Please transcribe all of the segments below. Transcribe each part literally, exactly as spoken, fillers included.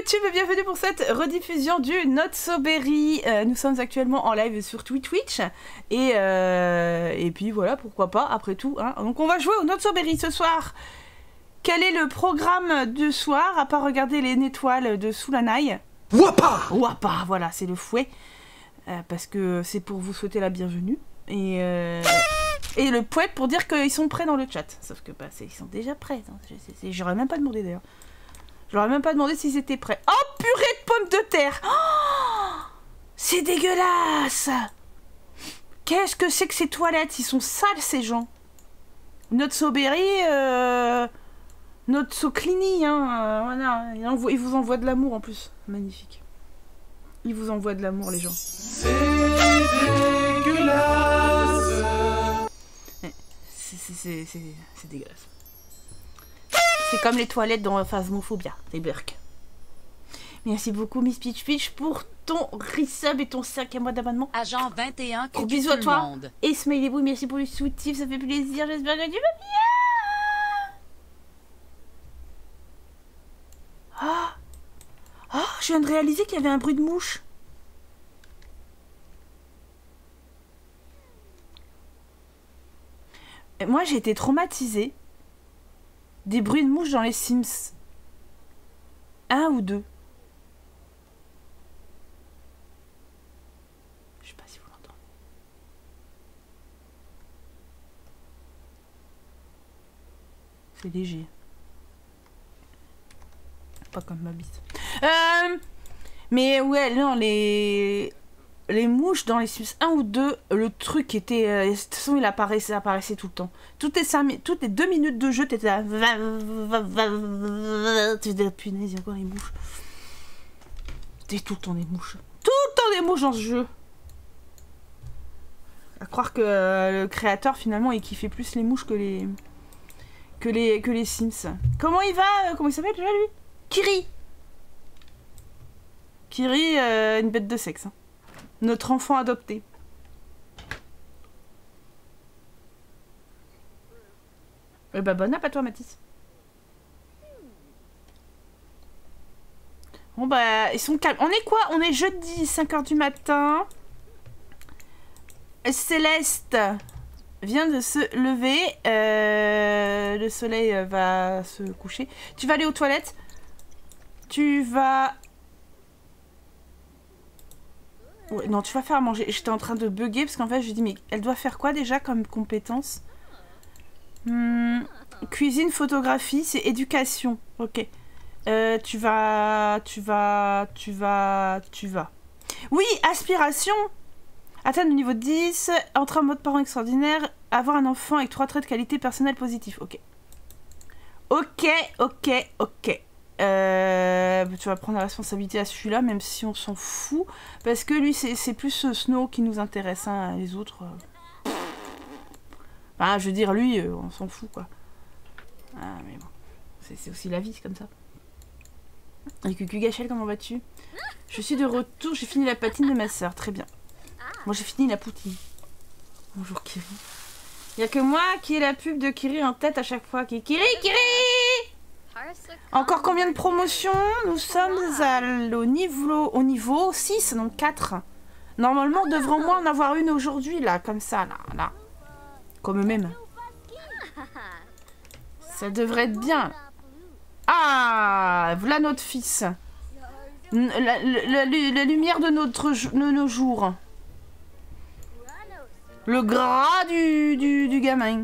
YouTube et bienvenue pour cette rediffusion du Not So Berry. Euh, nous sommes actuellement en live sur Twitch et, euh, et puis voilà, pourquoi pas, après tout. Hein. Donc on va jouer au Not So Berry ce soir. Quel est le programme de soir, à part regarder les étoiles de Soulanaï? Wapa Wapa, voilà, c'est le fouet. Euh, parce que c'est pour vous souhaiter la bienvenue. Et, euh, et le poète pour dire qu'ils sont prêts dans le chat. Sauf que bah, ils sont déjà prêts. Hein. J'aurais même pas demandé d'ailleurs. Je leur ai même pas demandé s'ils étaient prêts. Oh, purée de pommes de terre! Oh, c'est dégueulasse! Qu'est-ce que c'est que ces toilettes? Ils sont sales, ces gens. Not So Berry, euh... Not So Cleany, hein. Euh, voilà. Ils, envoient, ils vous envoient de l'amour en plus. Magnifique. Ils vous envoient de l'amour, les gens. C'est dégueulasse! C'est dégueulasse. C'est comme les toilettes dans Phasmophobia, les burks. Merci beaucoup Miss Peach Peach pour ton resub et ton cinquième mois d'abonnement. Agent vingt et un, gros bisous à toi. Monde. Et Smiley Boo, merci pour le soutif, ça fait plaisir, j'espère que tu vas bien. Ah, oh, je viens de réaliser qu'il y avait un bruit de mouche. Et moi j'ai été traumatisée. Des bruits de mouches dans les Sims. Un ou deux. Je sais pas si vous l'entendez. C'est léger. Pas comme ma bite. Euh, mais ouais, non, les... Les mouches dans les Sims un ou deux, le truc était... Euh, de toute façon, il apparaissait, apparaissait tout le temps. Toutes les, cinq, toutes les deux minutes de jeu, t'étais là... Tu disais, punaise, il y a encore des mouches. C'était tout le temps des mouches. Tout le temps des mouches dans ce jeu. À croire que euh, le créateur, finalement, il kiffait plus les mouches que les... Que les, que les Sims. Comment il va? Comment il s'appelle déjà, lui? Kiri. Kiri, euh, une bête de sexe. Hein. Notre enfant adopté. Eh ben, bonne app à toi, Mathis. Bon, bah, ils sont calmes. On est quoi? On est jeudi, cinq heures du matin. Céleste vient de se lever. Euh, le soleil va se coucher. Tu vas aller aux toilettes. Tu vas... Ouais, non, tu vas faire à manger. J'étais en train de bugger parce qu'en fait, je dis mais elle doit faire quoi déjà comme compétence? hmm, Cuisine, photographie, c'est éducation. Ok. Euh, tu vas... Tu vas... Tu vas... Tu vas... Oui, aspiration. Atteindre le niveau dix. Entrer en mode parent extraordinaire. Avoir un enfant avec trois traits de qualité personnelle positifs. Ok. Ok, ok, ok. Euh, tu vas prendre la responsabilité à celui-là, même si on s'en fout. Parce que lui, c'est plus euh, Snow qui nous intéresse. Hein, les autres... Euh... Enfin, je veux dire, lui, euh, on s'en fout, quoi. Ah, mais bon. C'est aussi la vie, c'est comme ça. Et Cucu Gachel, comment vas-tu? Je suis de retour, j'ai fini la patine de ma soeur. Très bien. Moi, j'ai fini la poutine. Bonjour, Kiri. Il n'y a que moi qui ai la pub de Kiri en tête à chaque fois. Kiri, Kiri! Encore combien de promotions? Nous sommes à, au, niveau, au niveau six, donc quatre. Normalement, on devrait au moins en avoir une aujourd'hui, là, comme ça, là, là. Comme même. Ça devrait être bien. Ah, voilà notre fils. La, la, la, la lumière de, notre, de nos jours. Le gras du, du, du gamin.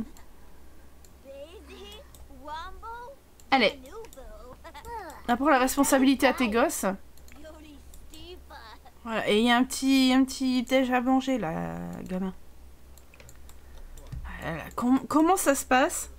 Allez. Apprends la responsabilité à tes gosses. Voilà. Et il y a un petit, un petit déj à manger, là, gamin. Voilà. Com comment ça se passe?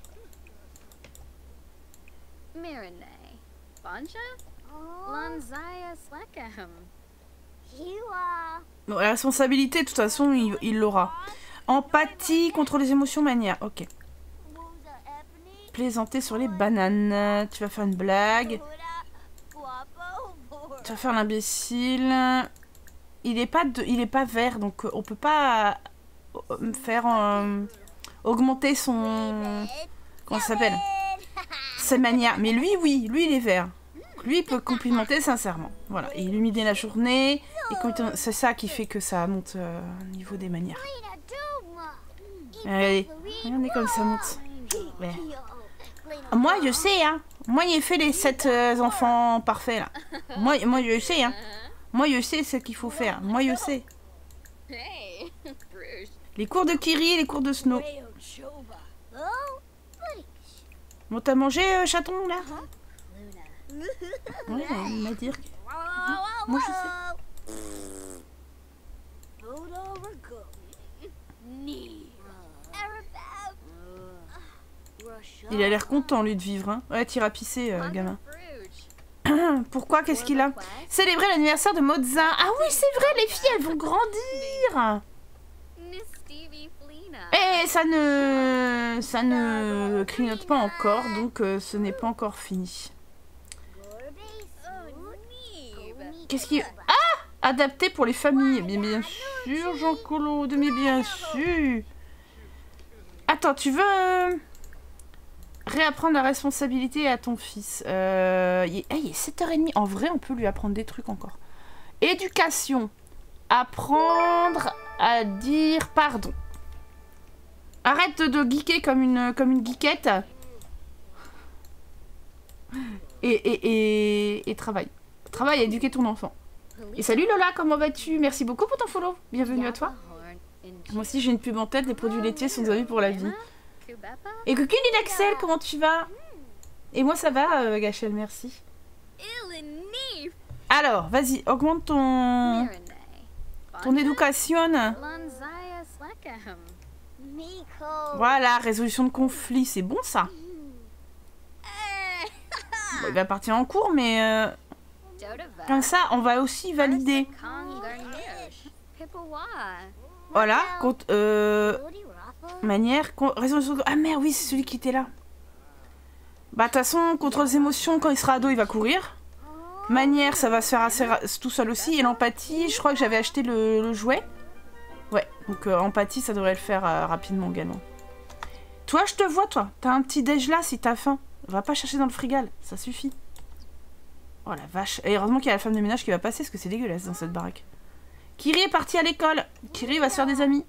Bon, la responsabilité, de toute façon, il l'aura. Empathie, contrôle les émotions, manière. Ok. Plaisanter sur les bananes. Tu vas faire une blague. Tu vas faire l'imbécile. Il est pas de, il est pas vert, donc on peut pas faire euh, augmenter son... Comment ça s'appelle? Ses manières. Mais lui, oui, lui il est vert. lui, il peut complimenter sincèrement. Voilà, et illuminer la journée. Et c'est ça qui fait que ça monte euh, au niveau des manières. Allez, regardez comme ça monte. Ouais. Moi, je sais, hein. Moi, j'ai fait les sept euh, enfants parfaits, là. Moi, moi, je sais, hein. Moi, je sais ce qu'il faut faire. Moi, je sais. Les cours de Kiri et les cours de Snow. Bon, t'as mangé, euh, chaton, là? Ouais, il m'a dit que... Moi, je sais. Il a l'air content, lui, de vivre, hein. Ouais, t'iras pisser, euh, gamin. Pourquoi? Qu'est-ce qu'il a? Célébrer l'anniversaire de Mozart. Ah oui, c'est vrai, les filles, elles vont grandir. Et ça ne... Ça ne clignote pas encore, donc euh, ce n'est pas encore fini. Qu'est-ce qui... Ah! Adapté pour les familles. Bien, bien sûr, Jean-Claude, mais bien sûr. Attends, tu veux... Euh... réapprendre la responsabilité à ton fils. Euh, il, est, il est sept heures trente. En vrai, on peut lui apprendre des trucs encore. Éducation. Apprendre à dire pardon. Arrête de geeker comme une, comme une geekette. Et, et, et, et travaille. Travaille à éduquer ton enfant. Et salut Lola, comment vas-tu? Merci beaucoup pour ton follow. Bienvenue à toi. Moi aussi, j'ai une pub en tête. Les produits laitiers sont avis pour la vie. Et coucou Linaxel, comment tu vas? Et moi ça va, euh, Gachel, merci. Alors, vas-y, augmente ton... ton éducation. Voilà, résolution de conflit, c'est bon ça. Bon, il va partir en cours, mais... Euh... comme ça, on va aussi valider. Voilà, compte... Euh... manière... Résolution de... Ah merde, oui, c'est celui qui était là. Bah, de toute façon, contre les émotions, quand il sera ado, il va courir. Manière, ça va se faire assez tout seul aussi. Et l'empathie, je crois que j'avais acheté le, le jouet. Ouais, donc euh, empathie, ça devrait le faire euh, rapidement, gamin. Toi, je te vois, toi. T'as un petit déj là, si t'as faim. Va pas chercher dans le frigal, ça suffit. Oh la vache. Et heureusement qu'il y a la femme de ménage qui va passer, parce que c'est dégueulasse dans cette baraque. Kiri est parti à l'école. Kiri va se faire des amis.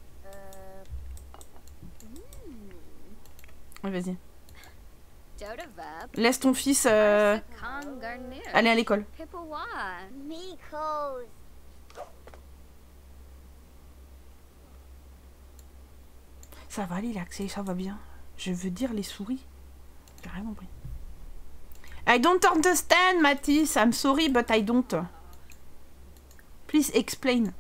Oui, vas-y. Laisse ton fils euh, aller à l'école. Ça va aller, l'accès, ça va bien. Je veux dire les souris. J'ai rien compris. I don't understand, Mathis. I'm sorry, but I don't. Please explain.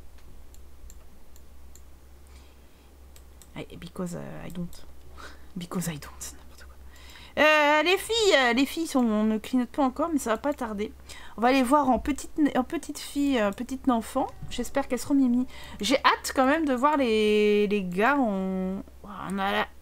I, because uh, I don't. Because I don't. N'importe quoi. Euh, les filles, les filles sont, on ne clignote pas encore, mais ça va pas tarder. On va les voir en petite, en petite fille, en petite enfant. J'espère qu'elles seront mimi. J'ai hâte quand même de voir les, les gars. On, on a la...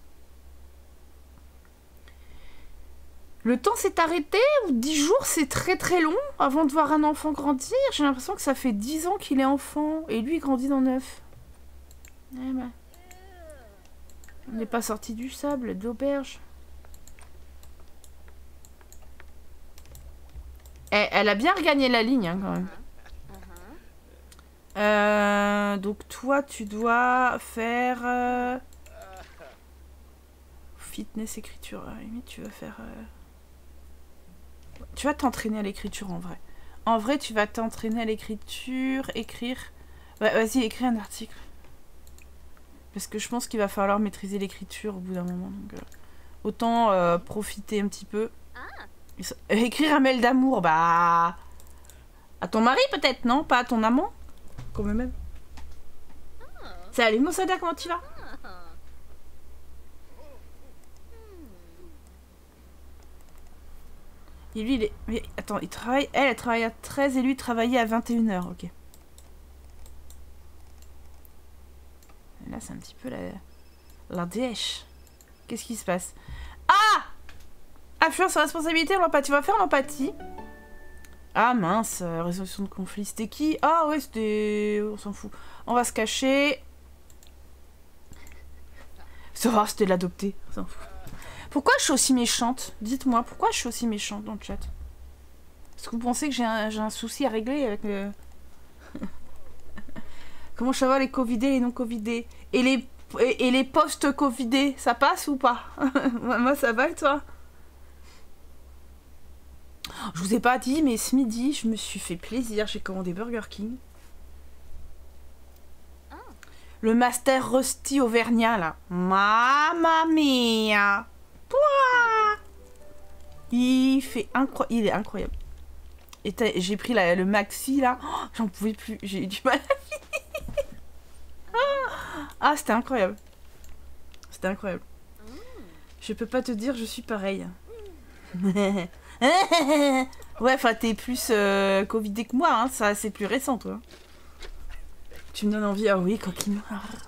Le temps s'est arrêté, ou dix jours, c'est très très long avant de voir un enfant grandir. J'ai l'impression que ça fait dix ans qu'il est enfant, et lui il grandit dans neuf. Eh ben. On n'est pas sorti du sable, de l'auberge. Elle, elle a bien regagné la ligne, hein, quand même. Euh, donc toi, tu dois faire... Euh... Fitness, écriture. Mais tu vas faire... Euh... Tu vas t'entraîner à l'écriture, en vrai. En vrai, tu vas t'entraîner à l'écriture, écrire... Ouais, vas-y, écris un article. Parce que je pense qu'il va falloir maîtriser l'écriture au bout d'un moment. Donc, euh, autant euh, profiter un petit peu. Ça... Écrire un mail d'amour, bah... À ton mari, peut-être, non? Pas à ton amant? Comme même. Salut, Moussada, comment tu vas? Et lui, il est... Mais attends, il travaille... Elle, elle travaille à treize et lui, il travaillait à vingt et une heures, ok. Là, c'est un petit peu la... La dèche. Qu'est-ce qui se passe? Ah! Influence sur responsabilité, l'empathie. Tu vas faire l'empathie. Ah mince, euh, résolution de conflit. C'était qui? Ah ouais, c'était... On s'en fout. On va se cacher. Ça va, c'était l'adopter. On s'en fout. Pourquoi je suis aussi méchante? Dites-moi, pourquoi je suis aussi méchante dans le chat? Est-ce que vous pensez que j'ai un, j'ai un souci à régler avec le... Comment je sais les covidés et les non-covidés? Et les, et, et les post-covidés, ça passe ou pas? Moi, ça va et toi? Je vous ai pas dit, mais ce midi, je me suis fait plaisir. J'ai commandé Burger King. Le Master Rusty Auvergnat, là. Mamma mia! Pouah! Il fait incroyable. Il est incroyable. Et j'ai pris la, le maxi, là. Oh, j'en pouvais plus. J'ai eu du mal à finir. Ah, c'était incroyable. C'était incroyable. Je peux pas te dire, je suis pareil. Ouais, enfin, t'es plus euh, covidé que moi, hein. Ça, c'est plus récent, toi. Tu me donnes envie. Ah oui, coquine.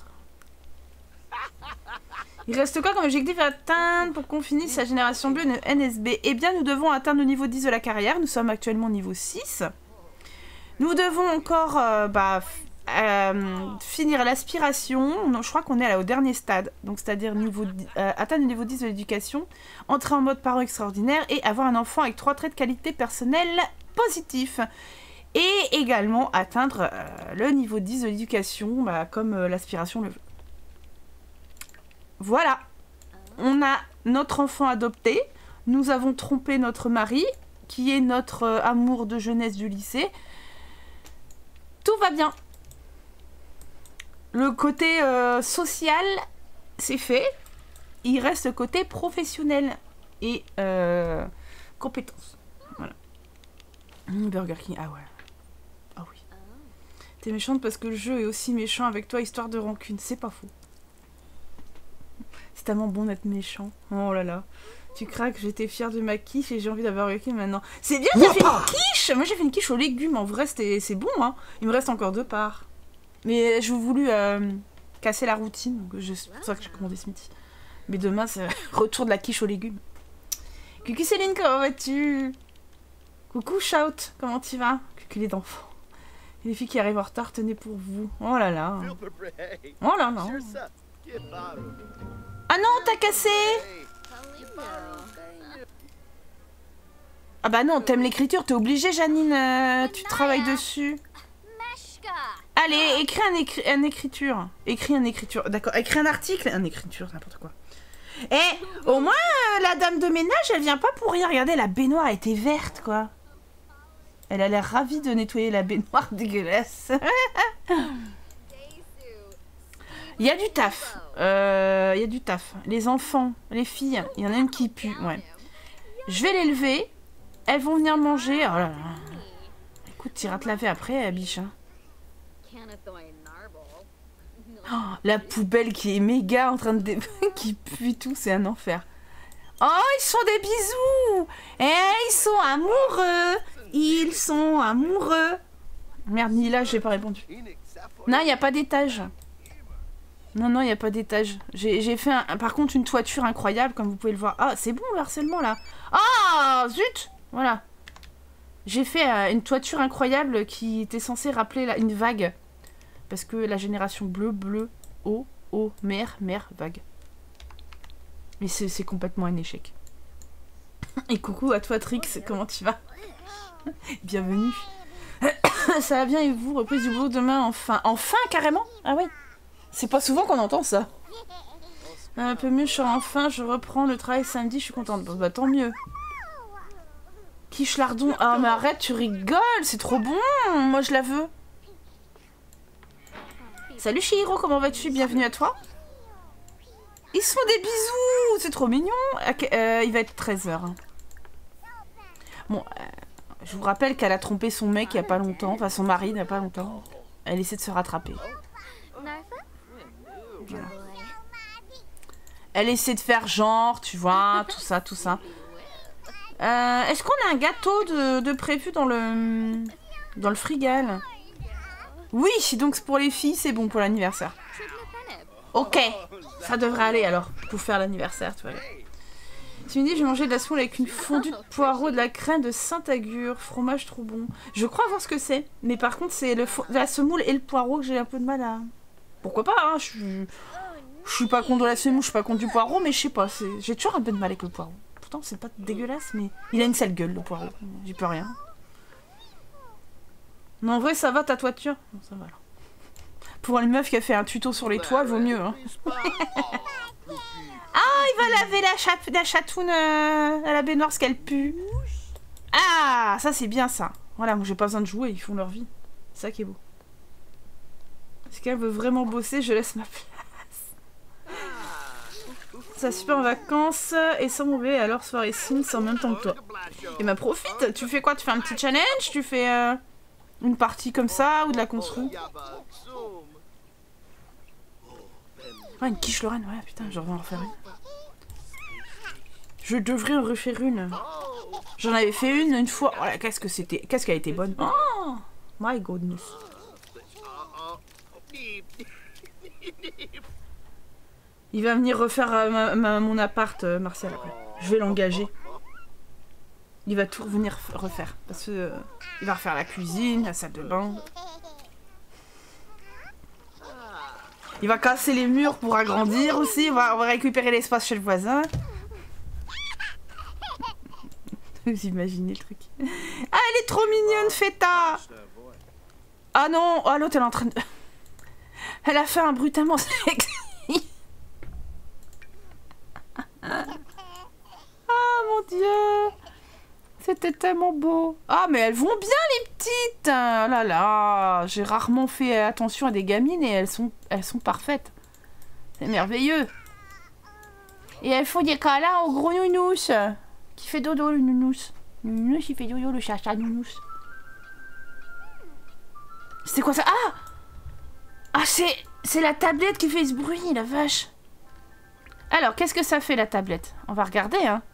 Il reste quoi comme objectif à atteindre pour qu'on finisse sa génération bleue de N S B? Eh bien, nous devons atteindre le niveau dix de la carrière. Nous sommes actuellement au niveau six. Nous devons encore euh, bah, euh, finir l'aspiration. Je crois qu'on est là au dernier stade. Donc, c'est-à-dire niveau, euh, atteindre le niveau dix de l'éducation, entrer en mode parent extraordinaire et avoir un enfant avec trois traits de qualité personnelle positifs. Et également atteindre euh, le niveau dix de l'éducation, bah, comme euh, l'aspiration le veut. Voilà. On a notre enfant adopté. Nous avons trompé notre mari, qui est notre euh, amour de jeunesse du lycée. Tout va bien. Le côté euh, social, c'est fait. Il reste le côté professionnel et euh, compétences. Voilà. Mmh, Burger King, ah ouais. Ah oui. T'es méchante parce que le jeu est aussi méchant avec toi, histoire de rancune. C'est pas faux. C'est tellement bon d'être méchant. Oh là là. Tu craques, j'étais fière de ma quiche et j'ai envie d'avoir Burger King maintenant. C'est bien, t'as fait une quiche. Moi j'ai fait une quiche aux légumes. En vrai, c'est bon, hein. Il me reste encore deux parts. Mais j'ai voulu euh, casser la routine. C'est pour ça que j'ai commandé ce midi. Mais demain, c'est retour de la quiche aux légumes. Coucou Céline, comment vas-tu? Coucou Shout, comment tu vas? Coucou les enfants. Et les filles qui arrivent en retard, tenez pour vous. Oh là là. Oh là là. Ah non, t'as cassé? Ah bah non, t'aimes l'écriture, t'es obligée, Janine. Euh, tu travailles dessus. Allez, écris un, écri un écriture. Écris un écriture. D'accord, écris un article. Un écriture, n'importe quoi. Eh, au moins, euh, la dame de ménage, elle vient pas pour rien. Regardez, la baignoire a été verte, quoi. Elle a l'air ravie de nettoyer la baignoire dégueulasse. Il y a du taf. Euh, il y a du taf. Les enfants, les filles, il y en a une qui pue. Ouais. Je vais les lever. Elles vont venir manger. Oh là là. Écoute, t'iras te laver après, biche. Hein. Oh, la poubelle qui est méga en train de... qui pue tout, c'est un enfer. Oh, ils sont des bisous. Eh, ils sont amoureux. Ils sont amoureux. Merde, ni là, j'ai pas répondu. Non, il n'y a pas d'étage. Non, non, il n'y a pas d'étage. J'ai fait, un, par contre, une toiture incroyable, comme vous pouvez le voir. Ah, c'est bon, le harcèlement, là. Ah, zut. Voilà. J'ai fait euh, une toiture incroyable qui était censée rappeler la, une vague. Parce que la génération bleu, bleu, eau, eau, mer, mer, vague. Mais c'est complètement un échec. Et coucou à toi, Trix, comment tu vas? Bienvenue. Ça va bien et vous? Reprise du boulot demain, enfin. Enfin, carrément? Ah ouais. C'est pas souvent qu'on entend ça. Un peu mieux, je suis enfin, je reprends le travail samedi, je suis contente. Bon, bah tant mieux. Quiche lardon. Ah mais arrête, tu rigoles, c'est trop bon. Moi je la veux. Salut Chihiro, comment vas-tu? Bienvenue à toi. Ils se font des bisous, c'est trop mignon. Euh, il va être treize heures. Hein. Bon, euh, je vous rappelle qu'elle a trompé son mec il y a pas longtemps, enfin son mari il y a pas longtemps. Elle essaie de se rattraper. Voilà. Elle essaie de faire genre, tu vois, tout ça, tout ça. Euh, Est-ce qu'on a un gâteau de, de prévu dans le dans le frigal? Oui, donc pour les filles, c'est bon pour l'anniversaire. Ok, ça devrait aller alors pour faire l'anniversaire, tu vois. Tu me dis, j'ai mangé de la semoule avec une fondue de poireau, de la crème de Saint-Agur, fromage trop bon. Je crois voir ce que c'est, mais par contre, c'est la semoule et le poireau que j'ai un peu de mal à... Pourquoi pas, hein, je suis... Je suis pas contre de la semoule, je suis pas contre du poireau, mais je sais pas, j'ai toujours un peu de mal avec le poireau. Pourtant, c'est pas dégueulasse, mais il a une sale gueule, le poireau. J'y peux rien. Non, en vrai, ça va ta toiture? Non, ça va alors. Pour une meuf qui a fait un tuto sur les toits, vaut mieux. Hein. Ah, il va laver la, cha la chatoune euh, à la baignoire parce qu'elle pue. Ah, ça c'est bien ça. Voilà, moi j'ai pas besoin de jouer, ils font leur vie. C'est ça qui est beau. Si quelqu'un veut vraiment bosser, je laisse ma place. Ça super en vacances et sans mon bébé, alors soirée Sims en même temps que toi. Et bah profite, tu fais quoi? Tu fais un petit challenge? Tu fais euh, une partie comme ça ou de la constru? Ah, une quiche Lorraine, ouais putain, je devrais en refaire une. Je devrais en refaire une. J'en avais fait une une fois. Oh là, qu'est-ce que c'était? Qu'est-ce qu'elle était bonne? Oh my goodness. Il va venir refaire euh, ma, ma, mon appart, euh, Martial, après. Je vais l'engager. Il va tout revenir refaire. Parce que euh, il va refaire la cuisine, la salle de bain. Il va casser les murs pour agrandir aussi. On va, on va récupérer l'espace chez le voisin. Vous imaginez le truc. Ah, elle est trop mignonne, Feta. Ah non. Ah, l'autre, elle est en train de... Elle a fait un bruit tellement sexy. Ah, mon Dieu. C'était tellement beau. Ah, mais elles vont bien, les petites. Oh là là. J'ai rarement fait attention à des gamines et elles sont, elles sont parfaites. C'est merveilleux. Et elles font des câlins au gros nounous. Qui fait dodo, le nounous. Le nounous, il fait dodo, le chacha nounous. C'était quoi ça? Ah! Ah, c'est... C'est la tablette qui fait ce bruit, la vache. Alors, qu'est-ce que ça fait, la tablette? On va regarder, hein.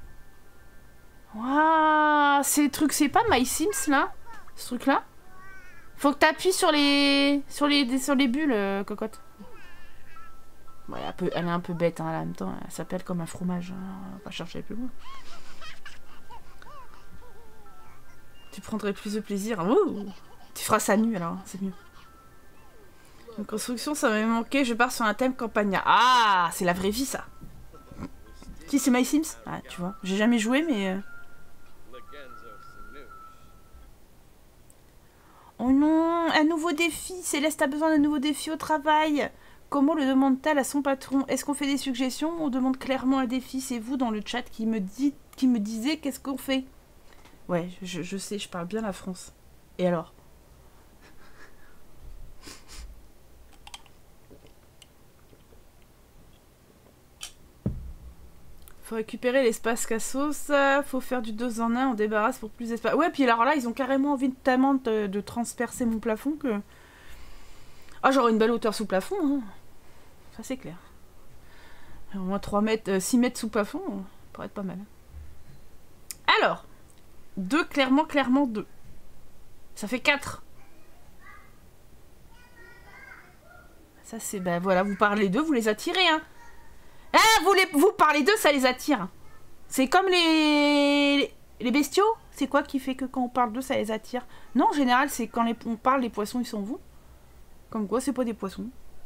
Waouh, ces trucs, c'est pas My Sims, là? Ce truc-là? Faut que t'appuies sur les... Sur les... Sur les bulles, euh, cocotte. Bon, elle, est un peu... elle est un peu bête, hein, en même temps. Elle s'appelle comme un fromage. Hein. On va pas chercher plus loin. Tu prendrais plus de plaisir. Oh, tu feras ça nu, alors. C'est mieux. Une construction, ça m'avait manqué. Je pars sur un thème campagnard. Ah, c'est la vraie vie, ça. Si, c'est My Sims. Ah, tu vois. J'ai jamais joué, mais... Euh... Oh non, un nouveau défi. Céleste a besoin d'un nouveau défi au travail. Comment le demande-t-elle à son patron? Est-ce qu'on fait des suggestions ou on demande clairement un défi? C'est vous dans le chat qui me, dit, qui me disiez qu'est-ce qu'on fait. Ouais, je, je sais, je parle bien la France. Et alors? Faut récupérer l'espace cassos, faut faire du deux en un, on débarrasse pour plus d'espace. Ouais, puis alors là, ils ont carrément envie tellement de, de transpercer mon plafond que... Ah, j'aurai une belle hauteur sous plafond, hein. Ça c'est clair. Au moins trois mètres, euh, six mètres sous plafond, ça pourrait être pas mal. Alors, deux, clairement, clairement deux. Ça fait quatre. Ça c'est, ben voilà, vous parlez d'eux, vous les attirez, hein. Ah, vous, les, vous parlez d'eux, ça les attire. C'est comme les, les bestiaux. C'est quoi qui fait que quand on parle d'eux, ça les attire? Non, en général, c'est quand les, on parle, les poissons, ils sont vous. Comme quoi, c'est pas des poissons.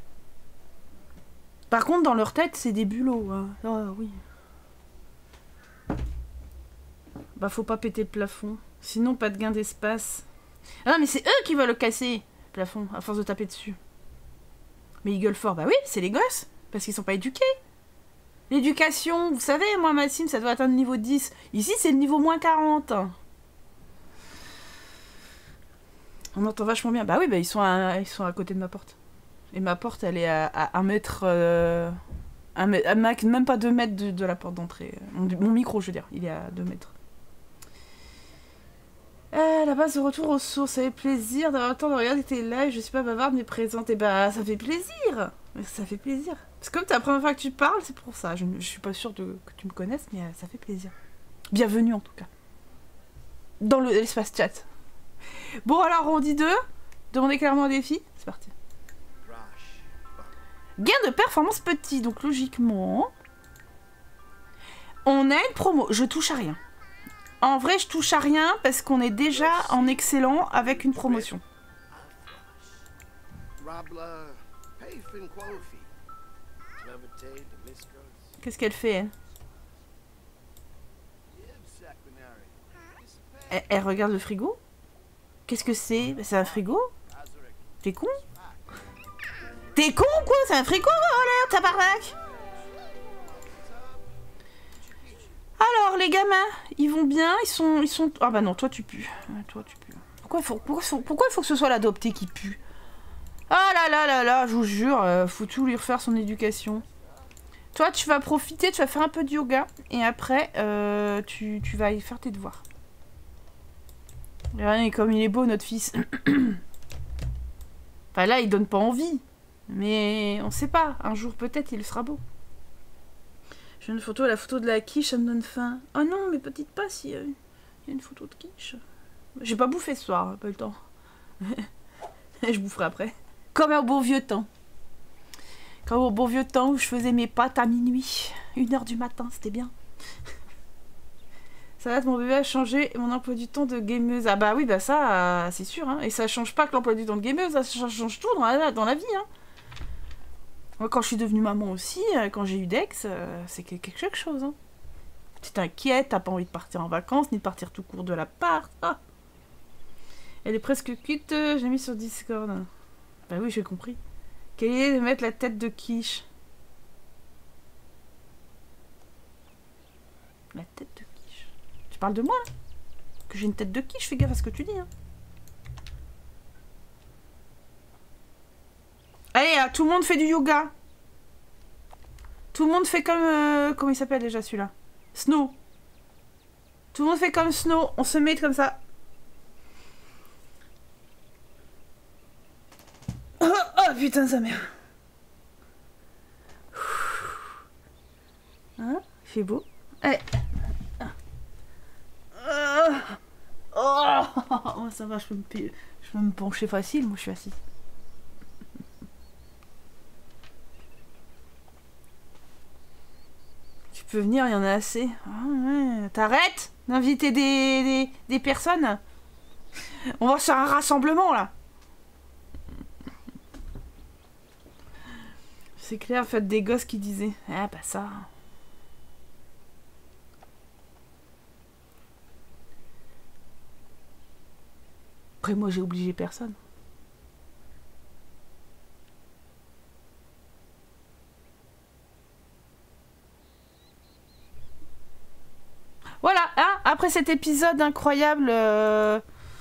Par contre, dans leur tête, c'est des bulots. Hein. Oh, oui. Bah, faut pas péter le plafond. Sinon, pas de gain d'espace. Ah, mais c'est eux qui veulent le casser, le plafond, à force de taper dessus. Mais ils gueulent fort. Bah oui, c'est les gosses. Parce qu'ils sont pas éduqués. L'éducation, vous savez, moi, ma sim, ça doit atteindre le niveau dix. Ici, c'est le niveau moins quarante. On entend vachement bien. Bah oui, bah ils sont à, ils sont à côté de ma porte. Et ma porte, elle est à, à un mètre... Euh, un mètre à max, même pas deux mètres de, de la porte d'entrée. Mon, mon micro, je veux dire, il est à deux mètres. Euh, la base de retour aux sources, ça fait plaisir d'avoir le temps de regarder tes lives. Je suis pas bavarde, mais présente. Et bah, ça fait plaisir. Ça fait plaisir. Parce que comme c'est la première fois que tu parles, c'est pour ça. Je, je suis pas sûre de, que tu me connaisses, mais euh, ça fait plaisir. Bienvenue en tout cas. Dans l'espace chat. Bon alors, on dit deux. Demandez clairement un défi. C'est parti. Gain de performance petit. Donc logiquement, on a une promo. Je touche à rien. En vrai, je touche à rien parce qu'on est déjà en excellent avec une promotion. Qu'est-ce qu'elle fait, elle? elle Elle regarde le frigo? Qu'est-ce que c'est? C'est un frigo? T'es con? T'es con quoi? C'est un frigo, oh l'air, tabarnak! Alors, les gamins, ils vont bien? Ils sont... ils sont... Ah bah non, toi tu pues. Toi tu pues. Pourquoi il faut, pourquoi, pourquoi il faut que ce soit l'adopté qui pue? Ah là là là là, je vous jure, euh, faut tout lui refaire son éducation. Toi, tu vas profiter, tu vas faire un peu de yoga. Et après, euh, tu, tu vas aller faire tes devoirs. Et comme il est beau, notre fils. Enfin là, il donne pas envie. Mais on sait pas. Un jour, peut-être, il sera beau. J'ai une photo, la photo de la quiche, ça me donne faim. Oh non, mais petite passe, il y a une photo de quiche. J'ai pas bouffé ce soir, pas le temps. Je boufferai après. Comme au beau vieux temps. Comme au beau vieux temps où je faisais mes pâtes à minuit. Une heure du matin, c'était bien. Ça va, mon bébé a changé mon emploi du temps de gameuse. Ah bah oui, bah ça, euh, c'est sûr. Hein. Et ça change pas que l'emploi du temps de gameuse, ça change tout dans la, dans la vie. Hein. Moi, quand je suis devenue maman aussi, quand j'ai eu Dex, euh, c'est quelque chose. Hein. Tu t'inquiètes, t'as pas envie de partir en vacances, ni de partir tout court de l'appart. Ah. Elle est presque cuite, je l'ai mis sur Discord. Bah oui, j'ai compris. Quelle idée de mettre la tête de quiche. La tête de quiche. Tu parles de moi, là? Que j'ai une tête de quiche, fais gaffe à ce que tu dis. Hein. Allez, là, tout le monde fait du yoga. Tout le monde fait comme... Euh, comment il s'appelle déjà celui-là? Snow. Tout le monde fait comme Snow. On se met comme ça. Oh, oh putain, sa mère. Hein? Il fait beau. Allez. Oh, oh, ça va, je peux, me, je peux me pencher facile, moi je suis assise. Tu peux venir, il y en a assez. Ah, ouais. T'arrêtes d'inviter des, des, des personnes. On va faire un rassemblement là. C'est clair, faites des gosses qui disaient. Ah bah ça. Après moi j'ai obligé personne. Voilà, hein, après cet épisode incroyable euh,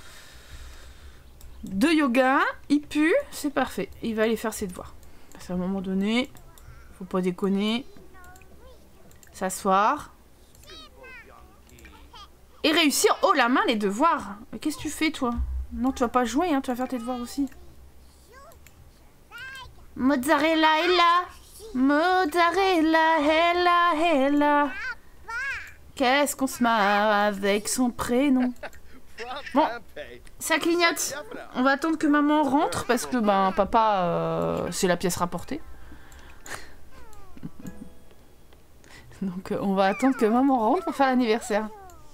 de yoga, il pue, c'est parfait. Il va aller faire ses devoirs. Parce qu'à un moment donné, faut pas déconner. S'asseoir. Et réussir haut la main les devoirs. Qu'est-ce que tu fais toi? Non, tu vas pas jouer, hein, tu vas faire tes devoirs aussi. Mozzarella est là. Mozzarella est là, est là. Qu'est-ce qu'on se marre avec son prénom. Bon, ça clignote. On va attendre que maman rentre parce que ben papa, euh, c'est la pièce rapportée. Donc euh, on va attendre que maman rentre pour faire l'anniversaire.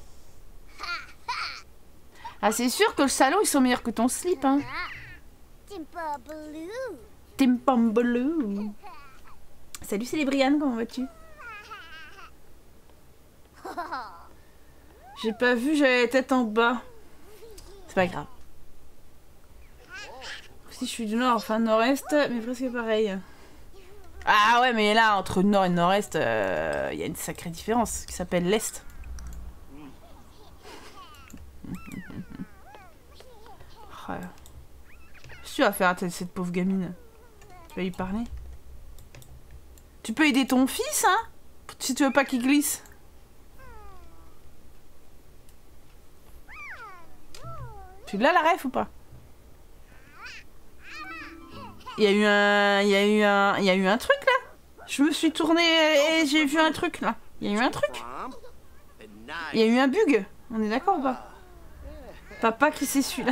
Ah c'est sûr que le salon ils sont meilleurs que ton slip hein. Timpambaloo. Salut c'est les Brianne, comment vas-tu? J'ai pas vu, j'avais la tête en bas. C'est pas grave. Si je suis du nord, enfin nord-est, mais presque pareil. Ah ouais, mais là, entre nord et nord-est, il euh, y a une sacrée différence qui s'appelle l'est. Oh, qu'est-ce que tu vas faire à cette pauvre gamine? Tu vas lui parler? Tu peux aider ton fils, hein? Si tu veux pas qu'il glisse. Tu l'as la ref ou pas? Il y a eu un... Il y a eu un... Il y a eu un truc là. Je me suis tournée et j'ai vu un truc là. Il y a eu un truc. Il y a eu un bug. On est d'accord ou pas? Papa qui c'est celui-là.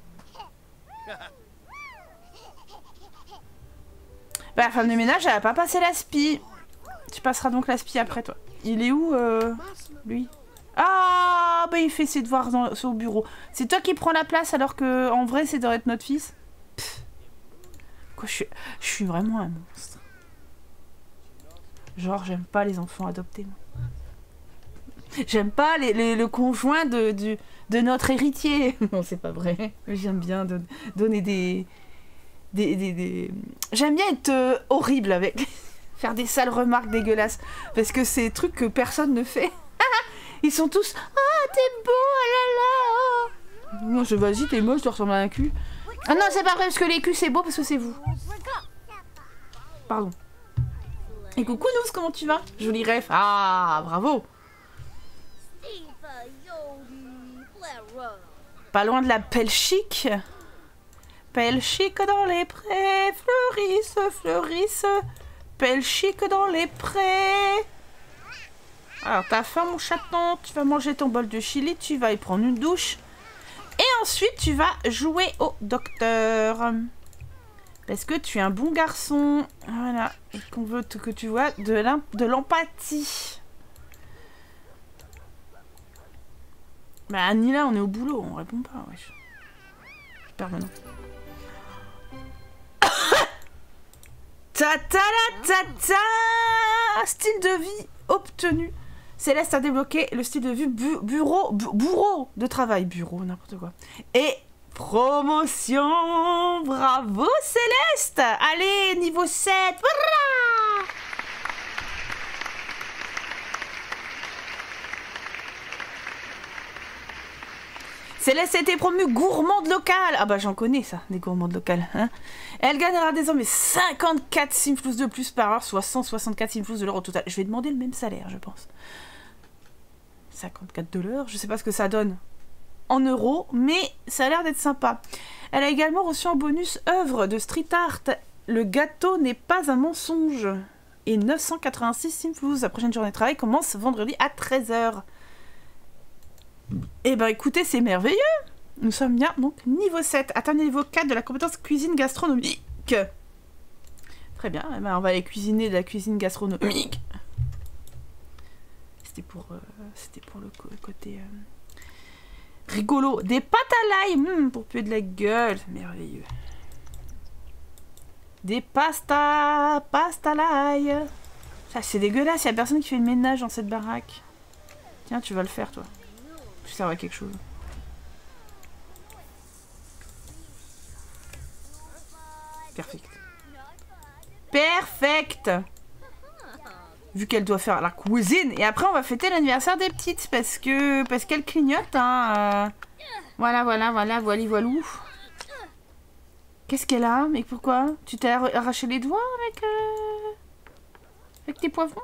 Bah la femme de ménage elle a pas passé l'aspi. Tu passeras donc l'aspi après toi. Il est où euh, lui? Ah bah il fait ses devoirs dans, au bureau. C'est toi qui prends la place alors que en vrai c'est devrait être notre fils. Pff. Quoi je suis, je suis vraiment un monstre. Genre j'aime pas les enfants adoptés moi. J'aime pas les, les, le conjoint de, du, de notre héritier. Non, c'est pas vrai. J'aime bien de, donner des... des, des, des... J'aime bien être euh, horrible avec... Faire des sales remarques dégueulasses. Parce que c'est des trucs que personne ne fait. Ils sont tous... Ah, t'es beau, oh là là. Non, je vas-y, t'es moche, tu ressembles à un cul. Ah non, c'est pas vrai, parce que les culs, c'est beau, parce que c'est vous. Pardon. Et coucou, Nouz, comment tu vas? Joli rêve. Ah, bravo. Pas loin de la pelle chic. Pelle chic dans les prés, fleurissent, fleurissent. Pelle chic dans les prés. Alors, t'as faim, mon chaton, tu vas manger ton bol de chili, tu vas y prendre une douche. Et ensuite, tu vas jouer au docteur. Parce que tu es un bon garçon. Voilà. Et qu'on veut que tu vois de l'empathie. Bah, Anila, on est au boulot, on répond pas, wesh. Permanent. Ta ta la ta ta. Style de vie obtenu. Céleste a débloqué le style de vie bu bureau, bu bourreau de travail. Bureau, n'importe quoi. Et promotion. Bravo Céleste. Allez, niveau sept. Voilà. Céleste a été promue gourmande locale. Ah bah j'en connais ça, des gourmandes locales. Hein. Elle gagnera désormais cinquante-quatre simflous de plus par heure, soit cent soixante-quatre simflous de l'heure au total. Je vais demander le même salaire, je pense. cinquante-quatre de l'heure, je sais pas ce que ça donne en euros, mais ça a l'air d'être sympa. Elle a également reçu en bonus œuvre de street art. Le gâteau n'est pas un mensonge. Et neuf cent quatre-vingt-six simflous. La prochaine journée de travail commence vendredi à treize heures. Eh ben écoutez, c'est merveilleux. Nous sommes bien, donc niveau sept. Atteindre niveau quatre de la compétence cuisine gastronomique. Très bien, eh ben, on va aller cuisiner de la cuisine gastronomique. C'était pour, euh, c'était pour le côté euh, rigolo. Des pâtes à l'ail, mmh, pour puer de la gueule, merveilleux. Des pastas, pasta à l'ail. Ça c'est dégueulasse, il n'y a personne qui fait le ménage dans cette baraque. Tiens, tu vas le faire toi. Tu sers à quelque chose. Perfect. Perfect. Vu qu'elle doit faire la cuisine. Et après, on va fêter l'anniversaire des petites. Parce que parce qu'elle clignote. Hein, euh... Voilà, voilà, voilà, voili, voilou. Qu'est-ce qu'elle a? Mais pourquoi? Tu t'es arraché les doigts avec... Euh... avec tes poivrons?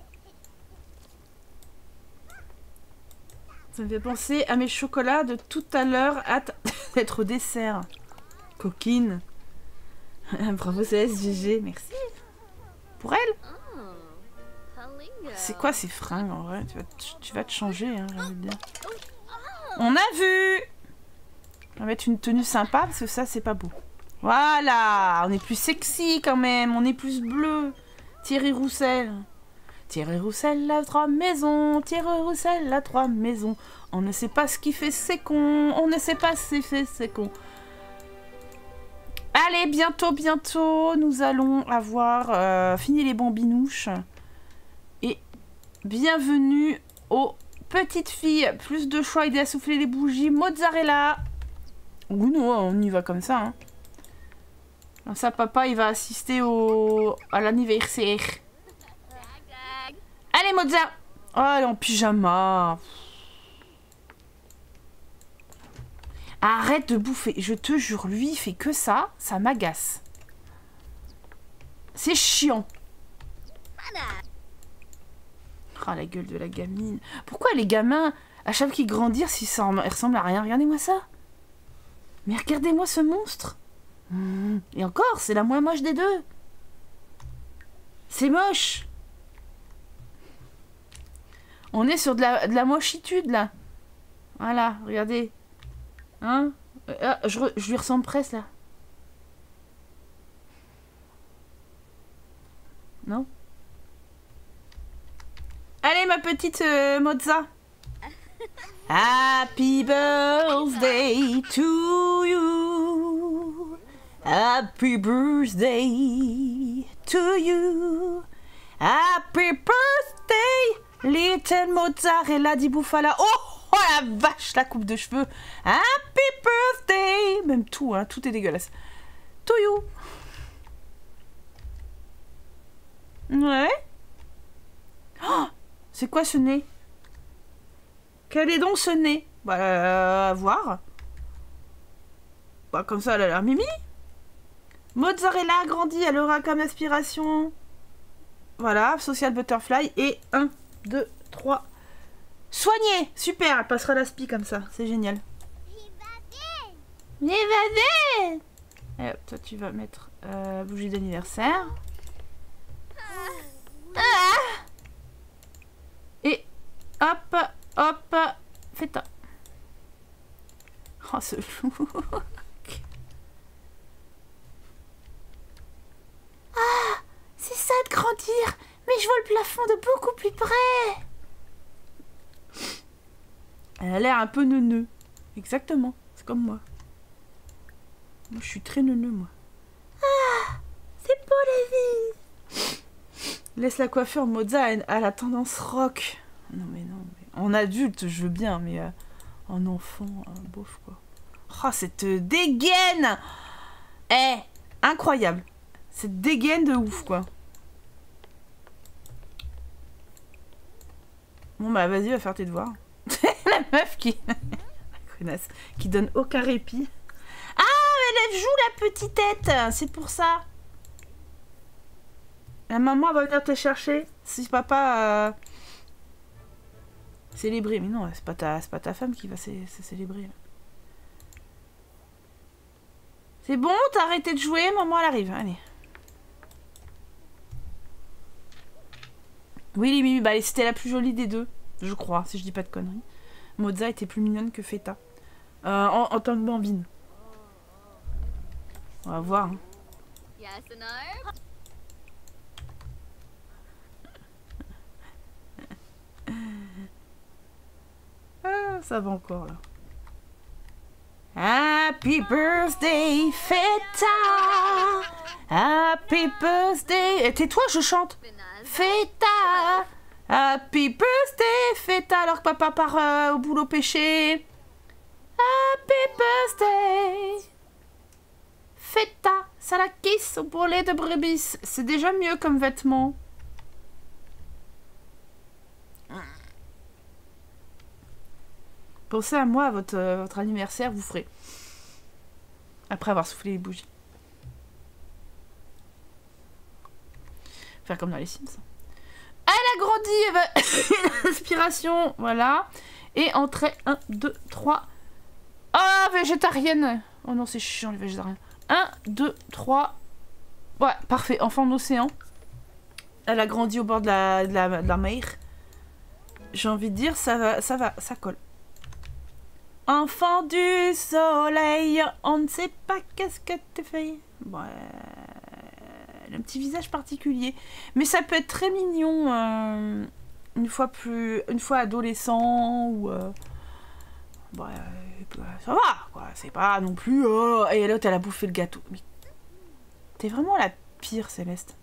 Ça me fait penser à mes chocolats de tout à l'heure. Hâte d'être au dessert. Coquine. Bravo Céleste, G G, merci. Pour elle. C'est quoi ces fringues en vrai? Tu vas te, tu vas te changer, hein, j'ai envie de dire. On a vu. On va mettre une tenue sympa parce que ça c'est pas beau. Voilà, on est plus sexy quand même, on est plus bleu. Thierry Roussel. Thierry Roussel a trois maisons, Thierry Roussel a trois maisons. On ne sait pas ce qui fait c'est con, on ne sait pas ce qui fait c'est con. Allez, bientôt, bientôt, nous allons avoir euh, fini les bambinouches. Et bienvenue aux petites filles. Plus de choix, aider à souffler les bougies. Mozzarella. Ou non, on y va comme ça. Hein. Comme ça, papa, il va assister au... à l'anniversaire. Allez, Mozart. Oh, elle est en pyjama. Arrête de bouffer. Je te jure, lui, il fait que ça. Ça m'agace. C'est chiant. Oh, la gueule de la gamine. Pourquoi les gamins, à chaque fois qu'ils grandissent, ils ressemblent à rien? Regardez-moi ça. Mais regardez-moi ce monstre. Mmh. Et encore, c'est la moins moche des deux. C'est moche. On est sur de la, de la mochitude, là. Voilà, regardez. Hein? euh, je, je lui ressemble presque, là. Non? Allez, ma petite euh, Mozza. Happy birthday to you. Happy birthday to you. Happy birthday. Little mozzarella di bufala. Oh, oh la vache, la coupe de cheveux. Happy birthday. Même tout, hein, tout est dégueulasse. To you. Ouais. Oh, c'est quoi ce nez? Quel est donc ce nez? Bah, euh, à voir. Bah, comme ça, elle a l'air mimi. Mozzarella agrandie, elle aura comme aspiration. Voilà, social butterfly. Et un, deux, trois. Soigné. Super, elle passera l'aspi comme ça. C'est génial. L'évader. Et hop, toi, tu vas mettre euh, bougie d'anniversaire. Ah. Et hop, hop, fais-toi. Oh, ce look. Ah, c'est ça de grandir. Mais je vois le plafond de beaucoup plus près. Elle a l'air un peu neuneux. Exactement, c'est comme moi. Moi, je suis très neuneux, moi. Ah, c'est beau la vie. Laisse la coiffure Moza à la tendance rock. Non mais non, mais en adulte, je veux bien, mais euh, en enfant, euh, bof quoi. Oh, cette dégaine. Eh, incroyable. Cette dégaine de ouf, quoi. Bon, bah, vas-y, va faire tes devoirs. La meuf qui... La connasse. Qui donne aucun répit. Ah, elle joue la petite tête. C'est pour ça. La maman va venir te chercher. Si papa... Euh... Célébrer. Mais non, c'est pas, ta... pas ta femme qui va se célébrer. C'est bon, t'as arrêté de jouer. Maman, elle arrive. Allez. Oui, Mimi, bah, c'était la plus jolie des deux, je crois, si je dis pas de conneries. Moza était plus mignonne que Feta. Euh, en, en tant que bambine. On va voir. Hein. Ah, ça va encore, là. Happy birthday, Feta! Happy birthday! Et tais-toi, je chante! Feta! Happy birthday, Feta! Alors que papa part euh, au boulot pêcher. Happy birthday! Feta! Ça la kiss au bourrelet de brebis. C'est déjà mieux comme vêtement. Pensez à moi, à votre, euh, votre anniversaire, vous ferez. Après avoir soufflé les bougies. Faire comme dans les Sims. Elle a grandi, elle va... Inspiration, voilà. Et entrée, un, deux, trois. Ah, végétarienne. Oh non, c'est chiant les végétariens. un, deux, trois. Ouais, parfait. Enfant d'océan. Elle a grandi au bord de la, de la, de la mer. J'ai envie de dire, ça va, ça va, ça colle. Enfant du soleil, on ne sait pas qu'est-ce que tu fais. Ouais. Elle a un petit visage particulier. Mais ça peut être très mignon euh, une fois plus. Une fois adolescent ou. Euh, ouais, ça va, quoi. C'est pas non plus. Oh, et l'autre, elle a bouffé le gâteau. Mais t'es vraiment la pire, Céleste.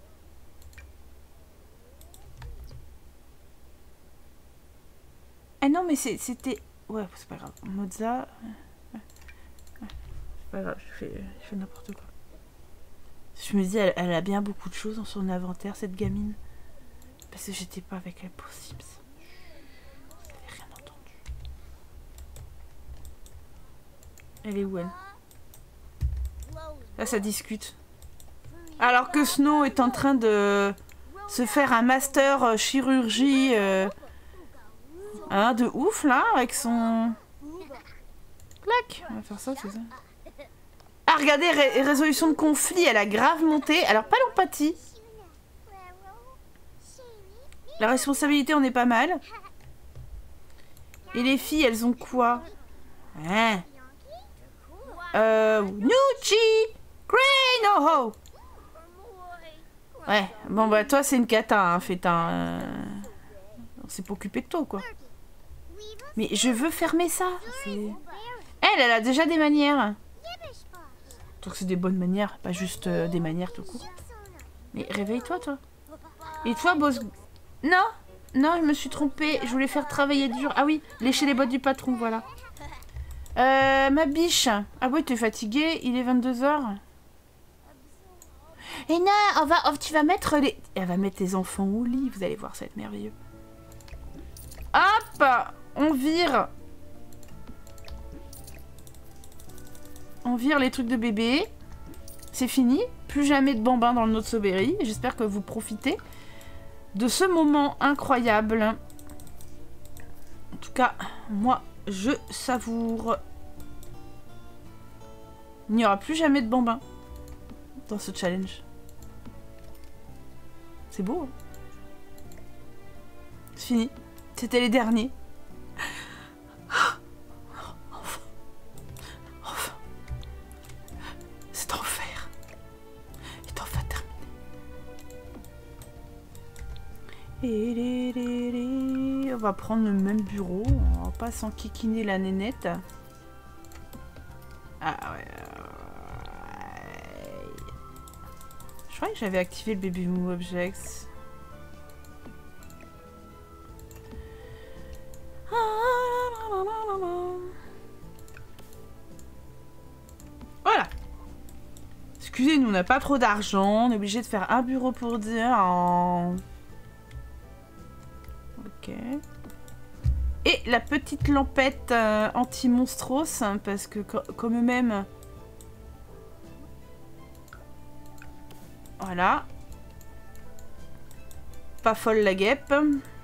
Ah non, mais c'était. Ouais, c'est pas grave. Moza. Ouais. Ouais. C'est pas grave, je fais, je fais n'importe quoi. Je me dis, elle, elle a bien beaucoup de choses dans son inventaire, cette gamine. Parce que j'étais pas avec elle pour Sims. Vous n'avez rien entendu. Elle est où, elle? Là, ça discute. Alors que Snow est en train de se faire un master chirurgie... Euh, Hein, de ouf là, avec son... Clac. On va faire ça, c'est ça. Ah, regardez, ré résolution de conflit, elle a grave monté. Alors, pas l'empathie. La responsabilité, on est pas mal. Et les filles, elles ont quoi? Hein? Euh... Nucci! Grey no ho! Ouais, bon bah toi, c'est une cata, hein, fait un... Euh... On s'est pas occupé de toi, quoi. Mais je veux fermer ça. Elle, elle a déjà des manières. Donc c'est des bonnes manières, pas juste euh, des manières tout court. Mais réveille-toi, toi. Et toi, boss... Non. Non, je me suis trompée. Je voulais faire travailler dur. Ah oui, lécher les bottes du patron, voilà. Euh, ma biche. Ah oui, t'es fatiguée. Il est vingt-deux heures. Et non, on va, oh, tu vas mettre les... Elle va mettre les enfants au lit. Vous allez voir, ça va être merveilleux. Hop, on vire. On vire les trucs de bébé. C'est fini. Plus jamais de bambins dans le Not So Berry. J'espère que vous profitez de ce moment incroyable. En tout cas, moi, je savoure. Il n'y aura plus jamais de bambins dans ce challenge. C'est beau, hein? C'est fini. C'était les derniers. Enfin. Enfin. Cet enfer est enfin terminé. On va prendre le même bureau. On va pas s'enquiquiner la nénette. Ah ouais. Je croyais que j'avais activé le Baby Move Objects. Voilà. Excusez-nous, on n'a pas trop d'argent. On est obligé de faire un bureau pour dire en... Ok. Et la petite lampette euh, anti-monstros, hein, parce que co comme eux-mêmes... Voilà. Pas folle la guêpe.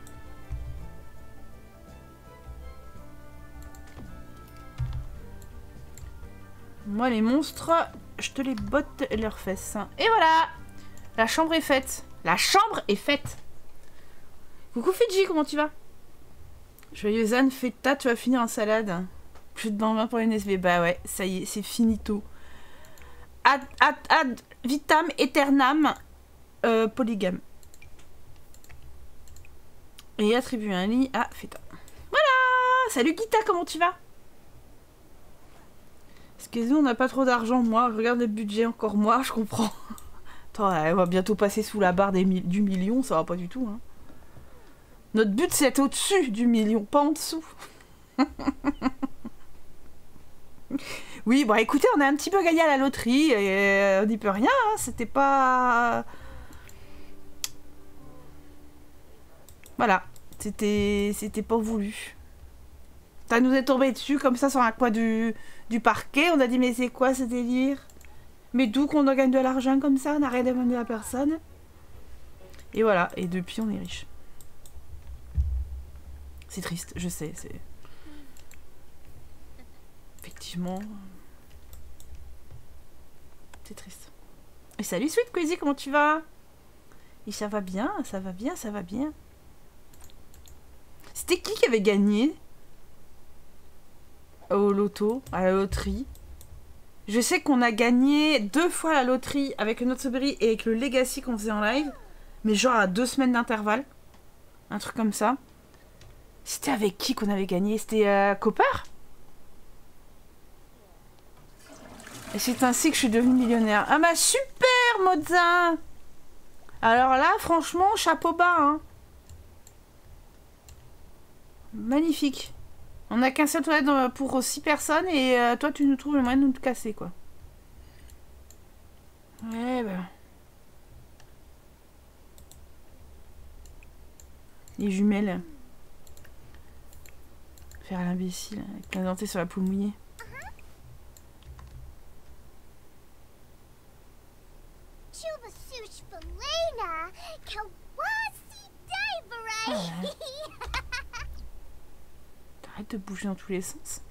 Moi, les monstres, je te les botte leurs fesses. Et voilà! La chambre est faite. La chambre est faite. Coucou Fidji, comment tu vas? Joyeuse Anne, feta, tu vas finir en salade. Plus de bambins pour une S B. Bah ouais, ça y est, c'est finito. Ad, ad, ad vitam aeternam euh, polygame. Et attribuer un lit à feta. Voilà! Salut Guita, comment tu vas? Excusez-nous, on n'a pas trop d'argent. Moi, je regarde le budget, encore moi, je comprends. Attends, elle va bientôt passer sous la barre des mi du million, ça va pas du tout. Hein. Notre but, c'est d'être au-dessus du million, pas en dessous. Oui, bon, écoutez, on a un petit peu gagné à la loterie, et on n'y peut rien, hein, c'était pas... Voilà, c'était c'était pas voulu. Ça nous est tombé dessus, comme ça, sur un coin du, du parquet, on a dit, mais c'est quoi ce délire? Mais d'où qu'on en gagne de l'argent comme ça, on n'a rien demandé à personne. Et voilà, et depuis, on est riche. C'est triste, je sais, c'est... Effectivement... C'est triste. Et salut Sweet Queasy, comment tu vas? Et ça va bien, ça va bien, ça va bien. C'était qui qui avait gagné au loto, à la loterie? Je sais qu'on a gagné deux fois la loterie avec le Not So Berry et avec le Legacy qu'on faisait en live. Mais genre à deux semaines d'intervalle. Un truc comme ça. C'était avec qui qu'on avait gagné? C'était euh, Copper? Et c'est ainsi que je suis devenue millionnaire. Ah bah super Mozin! Alors là, franchement, chapeau bas, hein. Magnifique. On n'a qu'un seul toilette pour six personnes et euh, toi tu nous trouves le moyen de nous casser, quoi. Ouais, bah... Les jumelles. Faire l'imbécile, avec plein denté sur la poule mouillée. Oh ouais. T'arrêtes de bouger dans tous les sens.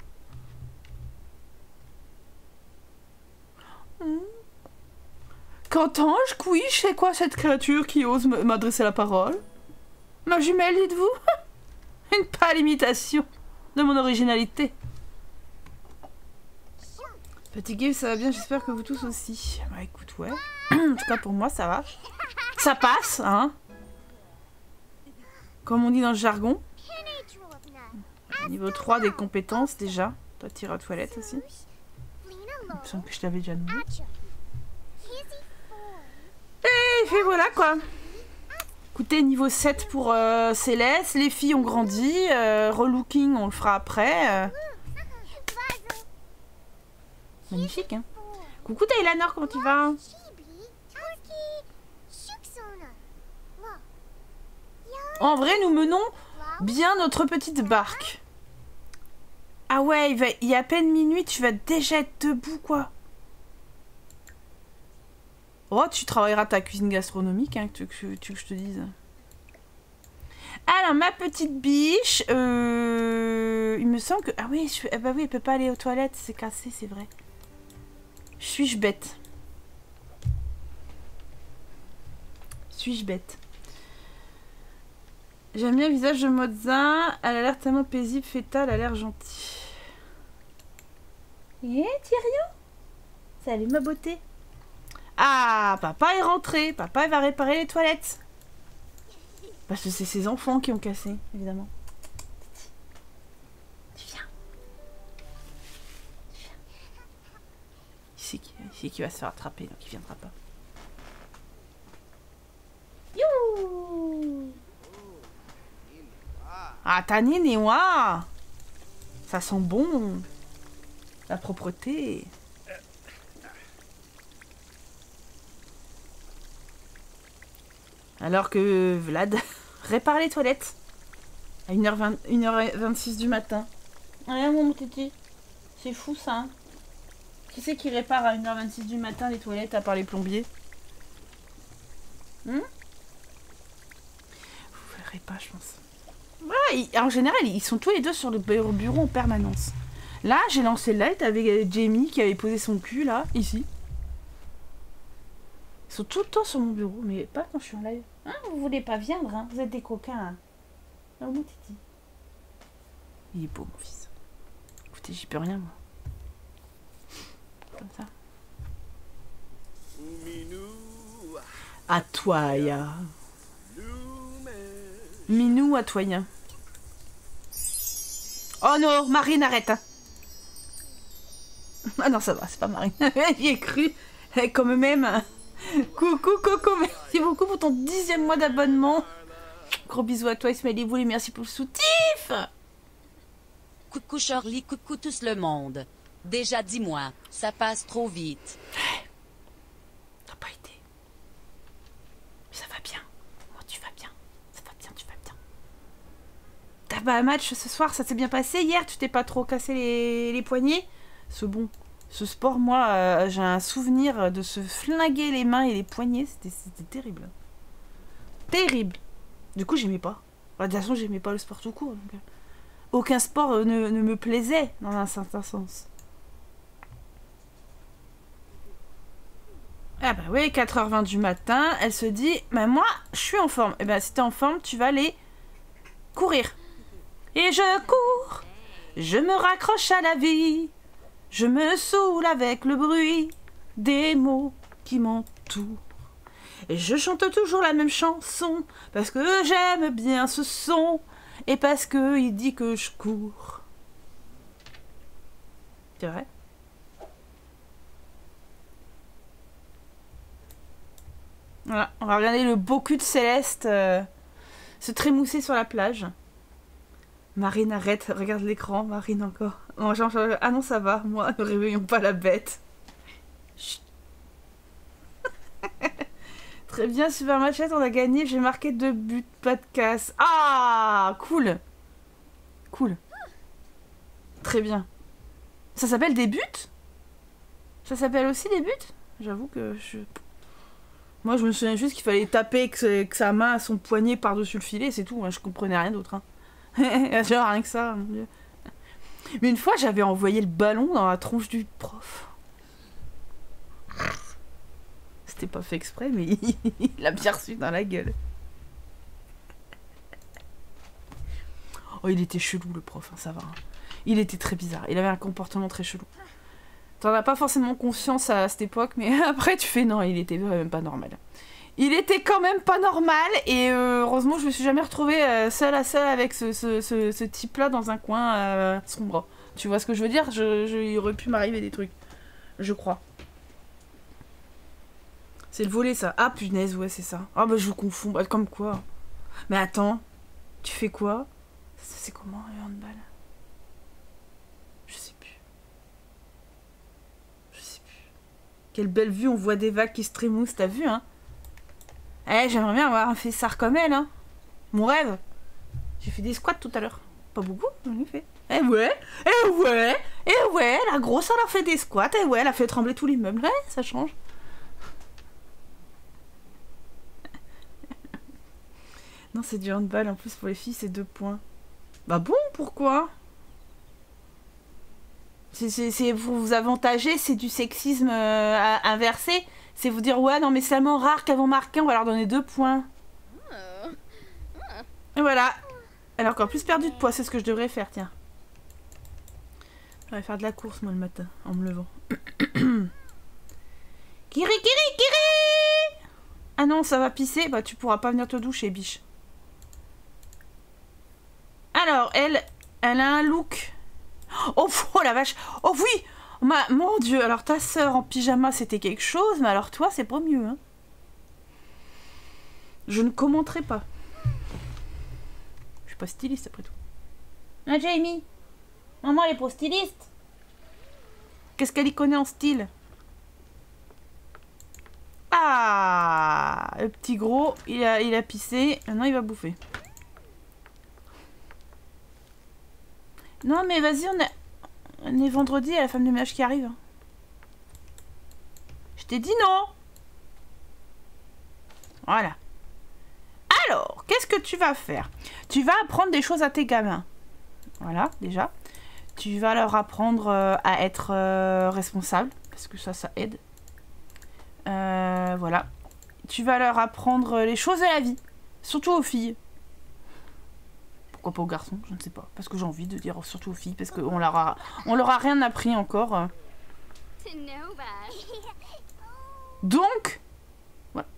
Mmh. Qu'entends-je, couiche, c'est quoi cette créature qui ose m'adresser la parole? Ma jumelle, dites-vous? Une pâle imitation de mon originalité. Fatigué, ça va bien, j'espère que vous tous aussi. Bah écoute, ouais. En tout cas, pour moi, ça va. Ça passe, hein. Comme on dit dans le jargon. Niveau trois des compétences, déjà. Toi, t'iras aux toilettes aussi. Il me semble que je t'avais déjà demandé. Et puis voilà, quoi. Écoutez, niveau sept pour euh, Céleste, les filles ont grandi, euh, relooking on le fera après. Euh... Magnifique, hein. Coucou Taylanor, comment tu vas? En vrai, nous menons bien notre petite barque. Ah ouais, il, va... il y a à peine minuit, tu vas déjà être debout, quoi. Oh, tu travailleras ta cuisine gastronomique, hein, que tu, que, tu, que je te dise. Alors, ma petite biche, euh... il me semble que... Ah oui, je... ah bah oui, elle peut pas aller aux toilettes, c'est cassé, c'est vrai. Suis-je bête? Suis-je bête? J'aime bien le visage de Mozart, elle a l'air tellement paisible, Feta, elle a l'air gentille. Eh, Thierry? Salut ma beauté. Ah, papa est rentré, papa il va réparer les toilettes. Parce que c'est ses enfants qui ont cassé, évidemment. Tu viens. Tu viens. Il sait qu'il qu va se faire attraper, donc il viendra pas. You. Ah, Tanine et moi. Ça sent bon. La propreté. Alors que Vlad répare les toilettes à une heure vingt-six du matin. Rien mon titi. C'est fou ça. Hein. Qui c'est qui répare à une heure vingt-six du matin les toilettes à part les plombiers? hmm Vous verrez pas, je pense. Ouais, ils, en général, ils sont tous les deux sur le bureau en permanence. Là, j'ai lancé le light avec Jamie qui avait posé son cul là, ici. Ils sont tout le temps sur mon bureau, mais pas quand je suis en live. Hein, vous voulez pas viendre, hein? Vous êtes des coquins. Hein. Non, mon titi. Il est beau, mon fils. Écoutez, j'y peux rien, moi. Comme ça. À toi, ya. Minou à toi, ya. Oh non, Marine, arrête. Hein. Ah non, ça va, c'est pas Marine. J'y ai cru. Comme même. Coucou Coco, merci beaucoup pour ton dixième mois d'abonnement. Gros bisous à toi Ismaël et vous et merci pour le soutif. Coucou Charlie, coucou tous le monde. Déjà dis-moi, ça passe trop vite. Ça n'a pas été. Mais ça va bien. Oh, tu vas bien. Ça va bien, tu vas bien. T'as pas un match ce soir, ça s'est bien passé. Hier, tu t'es pas trop cassé les, les poignets. C'est bon. Ce sport, moi, euh, j'ai un souvenir de se flinguer les mains et les poignets. C'était terrible. Terrible. Du coup, j'aimais pas. Enfin, de toute façon, j'aimais pas le sport tout court. Donc, euh, aucun sport euh, ne, ne me plaisait, dans un certain sens. Ah bah oui, quatre heures vingt du matin, elle se dit, bah moi, je suis en forme. Et ben, si t'es en forme, tu vas aller courir. Et je cours, je me raccroche à la vie. Je me saoule avec le bruit des mots qui m'entourent. Et je chante toujours la même chanson parce que j'aime bien ce son et parce que il dit que je cours. C'est vrai? Voilà, on va regarder le beau cul de Céleste euh, se trémousser sur la plage. Marine, arrête, regarde l'écran, Marine encore. Non, genre, genre, ah non, ça va, moi, ne réveillons pas la bête. Chut. Très bien, super matchette, on a gagné, j'ai marqué deux buts, pas de casse. Ah, cool. Cool. Très bien. Ça s'appelle des buts? Ça s'appelle aussi des buts? J'avoue que je... Moi, je me souviens juste qu'il fallait taper que, que sa main à son poignet par-dessus le filet, c'est tout, hein, je comprenais rien d'autre. Hein. Genre rien que ça, mon Dieu. Mais une fois, j'avais envoyé le ballon dans la tronche du prof. C'était pas fait exprès, mais il l'a bien reçu dans la gueule. Oh, il était chelou, le prof, hein, ça va. Hein. Il était très bizarre. Il avait un comportement très chelou. T'en as pas forcément conscience à cette époque, mais après, tu fais non, il était même pas normal. Il était quand même pas normal et euh, heureusement je me suis jamais retrouvée euh, seule à seule avec ce, ce, ce, ce type-là dans un coin euh, sombre. Tu vois ce que je veux dire? je, je, Il aurait pu m'arriver des trucs. Je crois. C'est le volet, ça. Ah, punaise, ouais, c'est ça. Ah, bah, je vous confonds. Bah, comme quoi. Mais attends. Tu fais quoi? Ça, c'est comment, le handball? Je sais plus. Je sais plus. Quelle belle vue. On voit des vagues qui se trémoussent. T'as vu, hein? Eh, j'aimerais bien avoir un fessard comme elle, hein. Mon rêve. J'ai fait des squats tout à l'heure. Pas beaucoup, j'en ai fait. Eh ouais, eh ouais, eh ouais, la grosse, elle a fait des squats. Eh ouais, elle a fait trembler tous les meubles. Ouais, ça change. Non, c'est du handball. En plus, pour les filles, c'est deux points. Bah bon, pourquoi? C'est pour vous avantager, c'est du sexisme euh, inversé. C'est vous dire, ouais, non, mais c'est tellement rare qu'elles vont marquer, on va leur donner deux points. Et voilà. Elle a encore plus perdu de poids, c'est ce que je devrais faire, tiens. Je vais faire de la course, moi, le matin, en me levant. Kiri, Kiri, Kiri! Ah non, ça va pisser. Bah, tu pourras pas venir te doucher, biche. Alors, elle, elle a un look. Oh, oh la vache. Oh oui. Ma, mon Dieu. Alors, ta sœur en pyjama, c'était quelque chose. Mais alors, toi, c'est pas mieux. Hein. Je ne commenterai pas. Je suis pas styliste, après tout. Hein, Jamie? Maman, elle est pas styliste. Qu'est-ce qu'elle y connaît en style? Ah, le petit gros, il a, il a pissé. Maintenant, il va bouffer. Non, mais vas-y, on est... on est vendredi, il y a la femme de ménage qui arrive. Je t'ai dit non. Voilà. Alors, qu'est-ce que tu vas faire? Tu vas apprendre des choses à tes gamins. Voilà, déjà. Tu vas leur apprendre euh, à être euh, responsable, parce que ça, ça aide. Euh, voilà. Tu vas leur apprendre les choses de la vie, surtout aux filles. Pourquoi pas aux garçons? Je ne sais pas. Parce que j'ai envie de dire surtout aux filles, parce qu'on leur a, on leur a rien appris encore. Donc, voilà.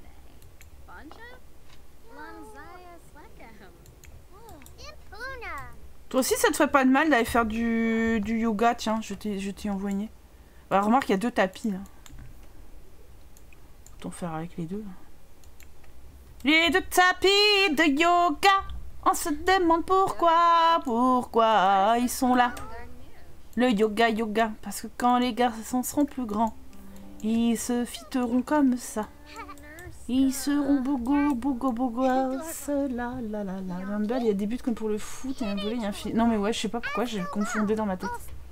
Toi aussi, ça te ferait pas de mal d'aller faire du, du yoga, tiens, je t'ai envoyé. Bah, remarque, il y a deux tapis, là. Autant faire avec les deux. Les deux tapis de yoga, on se demande pourquoi, pourquoi ils sont là. Le yoga, yoga, parce que quand les garçons seront plus grands, ils se fiteront comme ça. Ils seront bogo, bogo, bogo, la la la la. L'handball, il y a des buts comme pour le foot, il y a un volet, il y a un fil. Non mais ouais, je sais pas pourquoi, j'ai confondu dans ma tête.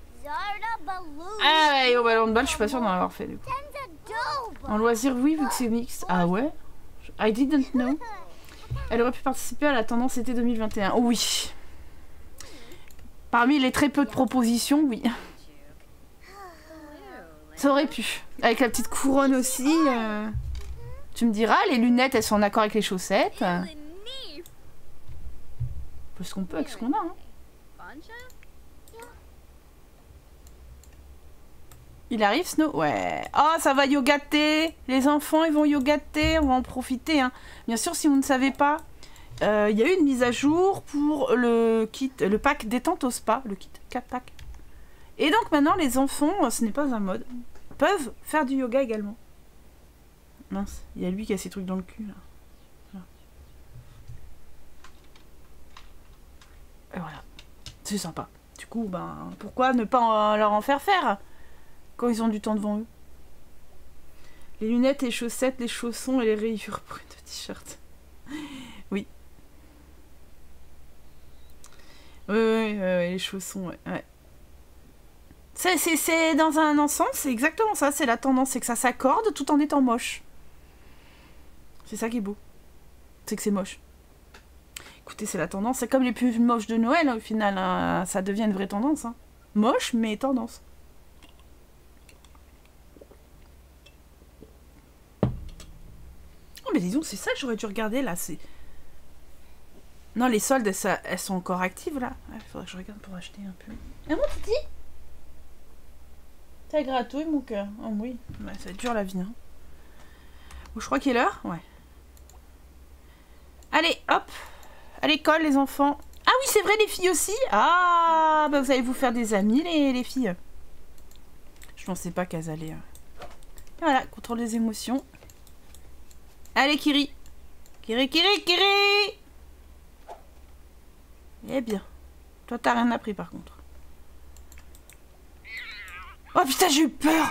Ah ouais, au handball, je suis pas sûre d'en avoir fait du coup. En loisir, oui, vu que c'est mixte. Ah ouais? I didn't know. Elle aurait pu participer à la tendance été deux mille vingt et un. Oh oui. Parmi les très peu de propositions, oui. Ça aurait pu. Avec la petite couronne aussi. Euh... Tu me diras, les lunettes, elles sont en accord avec les chaussettes. On peut ce qu'on peut avec ce qu'on a. Hein. Il arrive, Snow? Ouais. Oh, ça va yogater. Les enfants, ils vont yogater. On va en profiter. Hein. Bien sûr, si vous ne savez pas, il euh, y a eu une mise à jour pour le kit, le pack détente au spa. Le kit quatre pack. Et donc maintenant, les enfants, ce n'est pas un mode, peuvent faire du yoga également. Mince, il y a lui qui a ses trucs dans le cul, là. Voilà. Et voilà. C'est sympa. Du coup, ben, pourquoi ne pas en, leur en faire faire quand ils ont du temps devant eux? Les lunettes, les chaussettes, les chaussons et les rayures brunes de t-shirt. Oui. Oui, oui, oui, oui, les chaussons, ouais. ouais. C'est dans un ensemble, c'est exactement ça. C'est la tendance, c'est que ça s'accorde tout en étant moche. C'est ça qui est beau. C'est que c'est moche. Écoutez, c'est la tendance. C'est comme les plus moches de Noël, hein, au final. Hein. Ça devient une vraie tendance. Hein. Moche, mais tendance. Oh, mais disons, c'est ça que j'aurais dû regarder, là. C'est... Non, les soldes, ça, elles sont encore actives, là. Il faudrait que je regarde pour acheter un peu. Ah, mon petit? Ça gratouille, mon cœur. Oh, oui. Ouais, ça va être dur, la vie. Hein. Bon, je crois qu'il est l'heure. Ouais. Allez, hop. À l'école, les enfants. Ah oui, c'est vrai, les filles aussi. Ah, bah vous allez vous faire des amis, les, les filles. Je pensais pas qu'elles allaient... Et voilà, contrôle des émotions. Allez, Kiri. Kiri, Kiri, Kiri. Eh bien. Toi, t'as rien appris, par contre. Oh, putain, j'ai eu peur.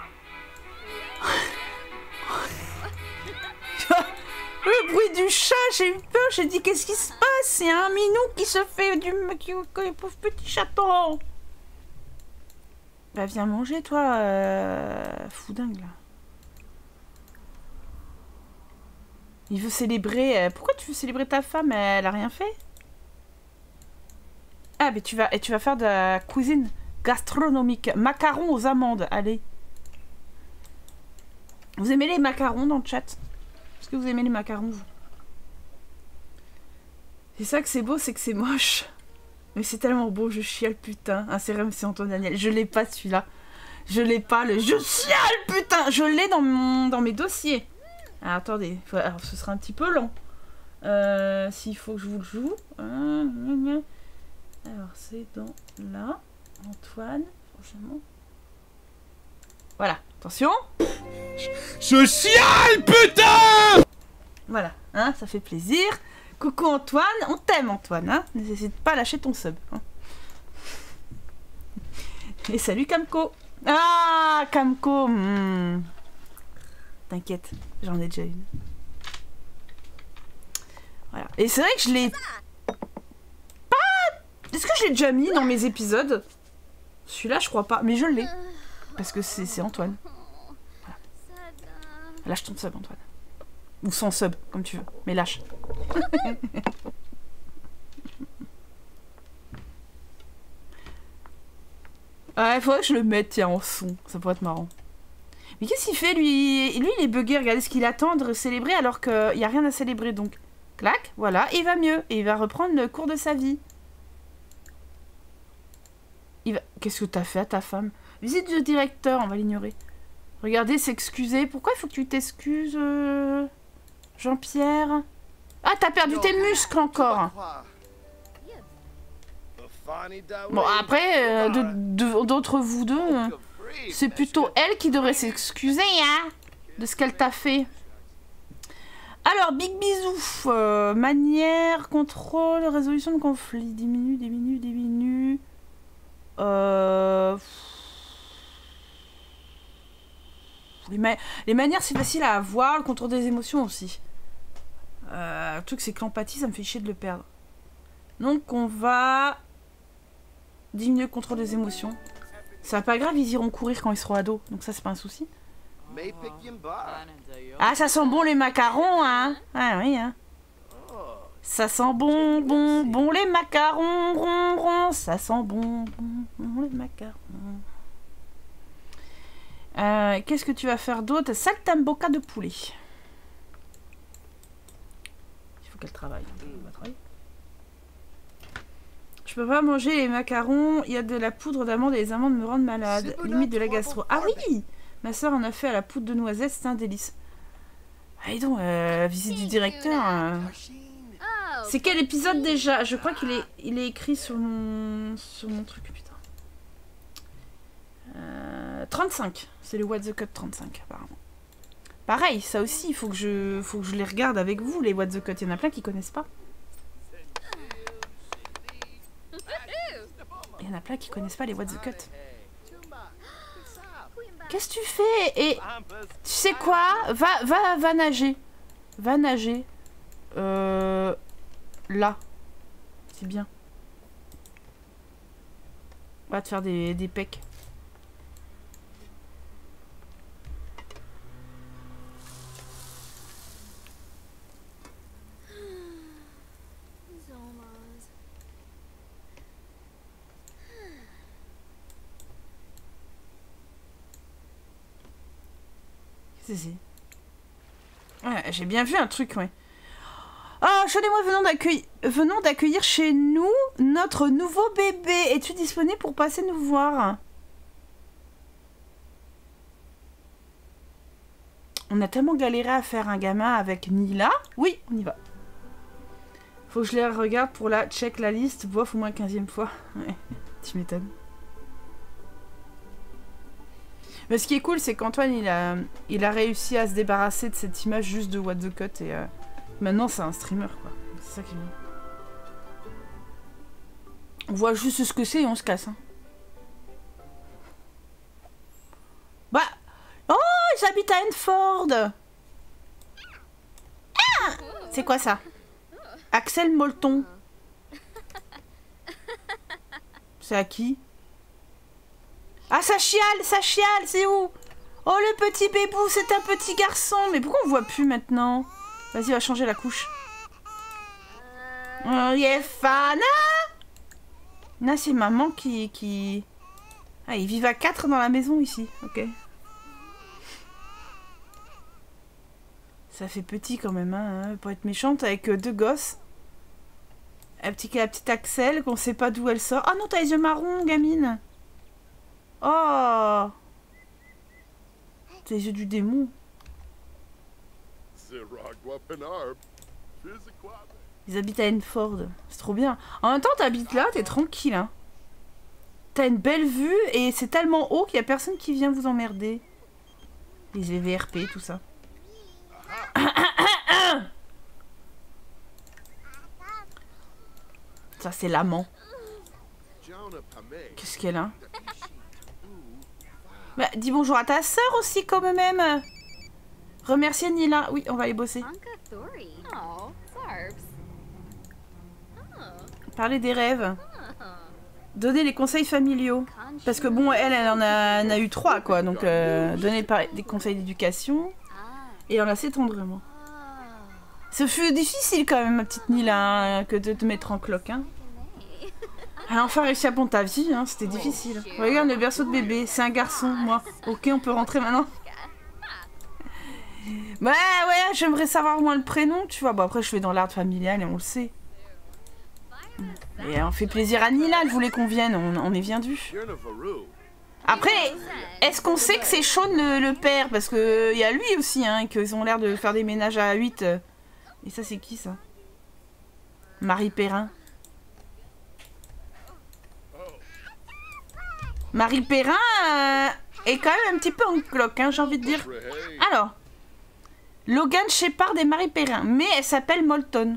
Le bruit du chat, j'ai eu peur. J'ai dit, qu'est-ce qui se passe? C'est un minou qui se fait du... Qui... Pauvre petit chaton. Bah, viens manger, toi, euh... foudingue, là. Il veut célébrer... Pourquoi tu veux célébrer ta femme? Elle a rien fait? Ah, mais tu vas, et tu vas faire de la cuisine gastronomique. Macarons aux amandes, allez. Vous aimez les macarons dans le chat? Est-ce que vous aimez les macarons, vous? C'est ça que c'est beau, c'est que c'est moche. Mais c'est tellement beau, je chiale, putain. Un sérum, c'est Antoine Daniel. Je l'ai pas, celui-là. Je l'ai pas, le... Je chiale, putain. Je l'ai dans, mon... dans mes dossiers. Ah, attendez. Alors, ce sera un petit peu lent. Euh, S'il faut que je vous le joue. Alors, c'est dans là. Antoine, franchement. Voilà, attention. Je chiale, putain! Voilà, hein, ça fait plaisir. Coucou Antoine, on t'aime Antoine, hein. N'hésite pas à lâcher ton sub. Hein. Et salut Camco. Ah, Camco. Hmm. T'inquiète, j'en ai déjà une. Voilà. Et c'est vrai que je l'ai... Pas... Est-ce que je l'ai déjà mis dans mes épisodes? Celui-là, je crois pas. Mais je l'ai. Parce que c'est Antoine. Voilà. Lâche ton sub, Antoine. Ou sans sub, comme tu veux. Mais lâche. Ouais, il faudrait que je le mette, tiens, en son. Ça pourrait être marrant. Mais qu'est-ce qu'il fait, lui? Lui, il est bugué. Regardez ce qu'il attend de célébrer alors qu'il n'y a rien à célébrer. Donc, clac, voilà. Et il va mieux. Et il va reprendre le cours de sa vie. Il va... Qu'est-ce que t'as fait à ta femme? Visite du directeur, on va l'ignorer. Regardez, s'excuser. Pourquoi il faut que tu t'excuses, euh... Jean-Pierre? Ah, t'as perdu tes muscles encore. Bon, après, euh, d'entre de, de, vous deux, euh, c'est plutôt elle qui devrait s'excuser, hein, de ce qu'elle t'a fait. Alors, big bisou. Euh, manière, contrôle, résolution de conflit. Diminue, diminue, diminue. Euh... Les, ma les manières, c'est facile à avoir. Le contrôle des émotions aussi. Euh, le truc, c'est que l'empathie, ça me fait chier de le perdre. Donc, on va diminuer le contrôle des émotions. C'est pas grave, ils iront courir quand ils seront ados. Donc ça, c'est pas un souci. Ah, ça sent bon les macarons, hein. Ah oui, hein. Ça sent bon, bon, bon les macarons, ron, ron. Ça sent bon, bon, bon les macarons. Euh, Qu'est-ce que tu vas faire d'autre? Saltimbocca de poulet. Il faut qu'elle travaille. Elle va travailler. Je peux pas manger les macarons. Il y a de la poudre d'amande et les amandes me rendent malade. Limite de la gastro. Ah oui! Ma soeur en a fait à la poudre de noisette. C'est un délice. Allez donc, euh, visite du directeur. Euh... C'est quel épisode déjà? Je crois qu'il est, il est écrit sur mon, sur mon truc, putain. Euh, trente-cinq. C'est le What the Cut trente-cinq, apparemment. Pareil, ça aussi, il faut que je, faut que je les regarde avec vous, les What the Cut. Il y en a plein qui connaissent pas. Il y en a plein qui connaissent pas les What the Cut. Qu'est-ce que tu fais? Et tu sais quoi? Va, va, va nager. Va nager. Euh, là. C'est bien. Va te faire des, des pecs. Ouais, j'ai bien vu un truc, ouais. Ah, Sean et moi venons d'accueillir venons d'accueillir chez nous notre nouveau bébé. Es-tu disponible pour passer nous voir? On a tellement galéré à faire un gamin avec Nila. Oui, on y va. Faut que je les regarde pour la check la liste. Bof, au moins quinzième fois. Ouais, tu m'étonnes. Mais ce qui est cool, c'est qu'Antoine, il a, il a réussi à se débarrasser de cette image juste de What the Cut. Et euh, maintenant, c'est un streamer, quoi. C'est ça qui est bien. On voit juste ce que c'est et on se casse. Hein. Bah... Oh, j'habite à Enford. Ah, c'est quoi ça? Axel Molton. C'est à qui? Ah, ça chiale, ça chiale, c'est où? Oh, le petit bébou, c'est un petit garçon. Mais pourquoi on voit plus maintenant? Vas-y, va changer la couche. Oh, Yefana. Là, c'est maman qui, qui... Ah, ils vivent à quatre dans la maison, ici. Ok. Ça fait petit, quand même, hein, pour être méchante, avec euh, deux gosses. La petite, la petite Axel, qu'on sait pas d'où elle sort. Oh non, t'as les yeux marrons, gamine. Oh. T'as les yeux du démon. Ils habitent à Enford. C'est trop bien. En même temps, t'habites là, t'es tranquille. Hein. T'as une belle vue et c'est tellement haut qu'il y a personne qui vient vous emmerder. Les V R P, tout ça. Ça, c'est l'amant. Qu'est-ce qu'elle a? Bah, dis bonjour à ta sœur aussi, quand même. Remercier Nila. Oui, on va aller bosser. Parler des rêves. Donner les conseils familiaux. Parce que bon, elle, elle en a, en a eu trois, quoi. Donc, euh, donner des conseils d'éducation. Et enlacer tendrement. Ce fut difficile, quand même, ma petite Nila, hein, que de te mettre en cloque, hein. Elle a enfin réussi à prendre ta vie, hein. C'était difficile. Regarde le berceau de bébé. C'est un garçon, moi. Ok, on peut rentrer maintenant. Bah ouais, j'aimerais savoir au moins le prénom, tu vois. Bon, après, je fais dans l'art familial et on le sait. Et on fait plaisir à Nila, elle voulait qu'on vienne, on, on est bien dû. Après, est-ce qu'on sait que c'est Sean le, le père? Parce qu'il y a lui aussi, hein, qu'ils ont l'air de faire des ménages à huit. Et ça, c'est qui, ça? Marie Perrin. Marie Perrin euh, est quand même un petit peu en cloque, hein, j'ai envie de dire. Alors, Logan Shepard et Marie Perrin, mais elle s'appelle Molton.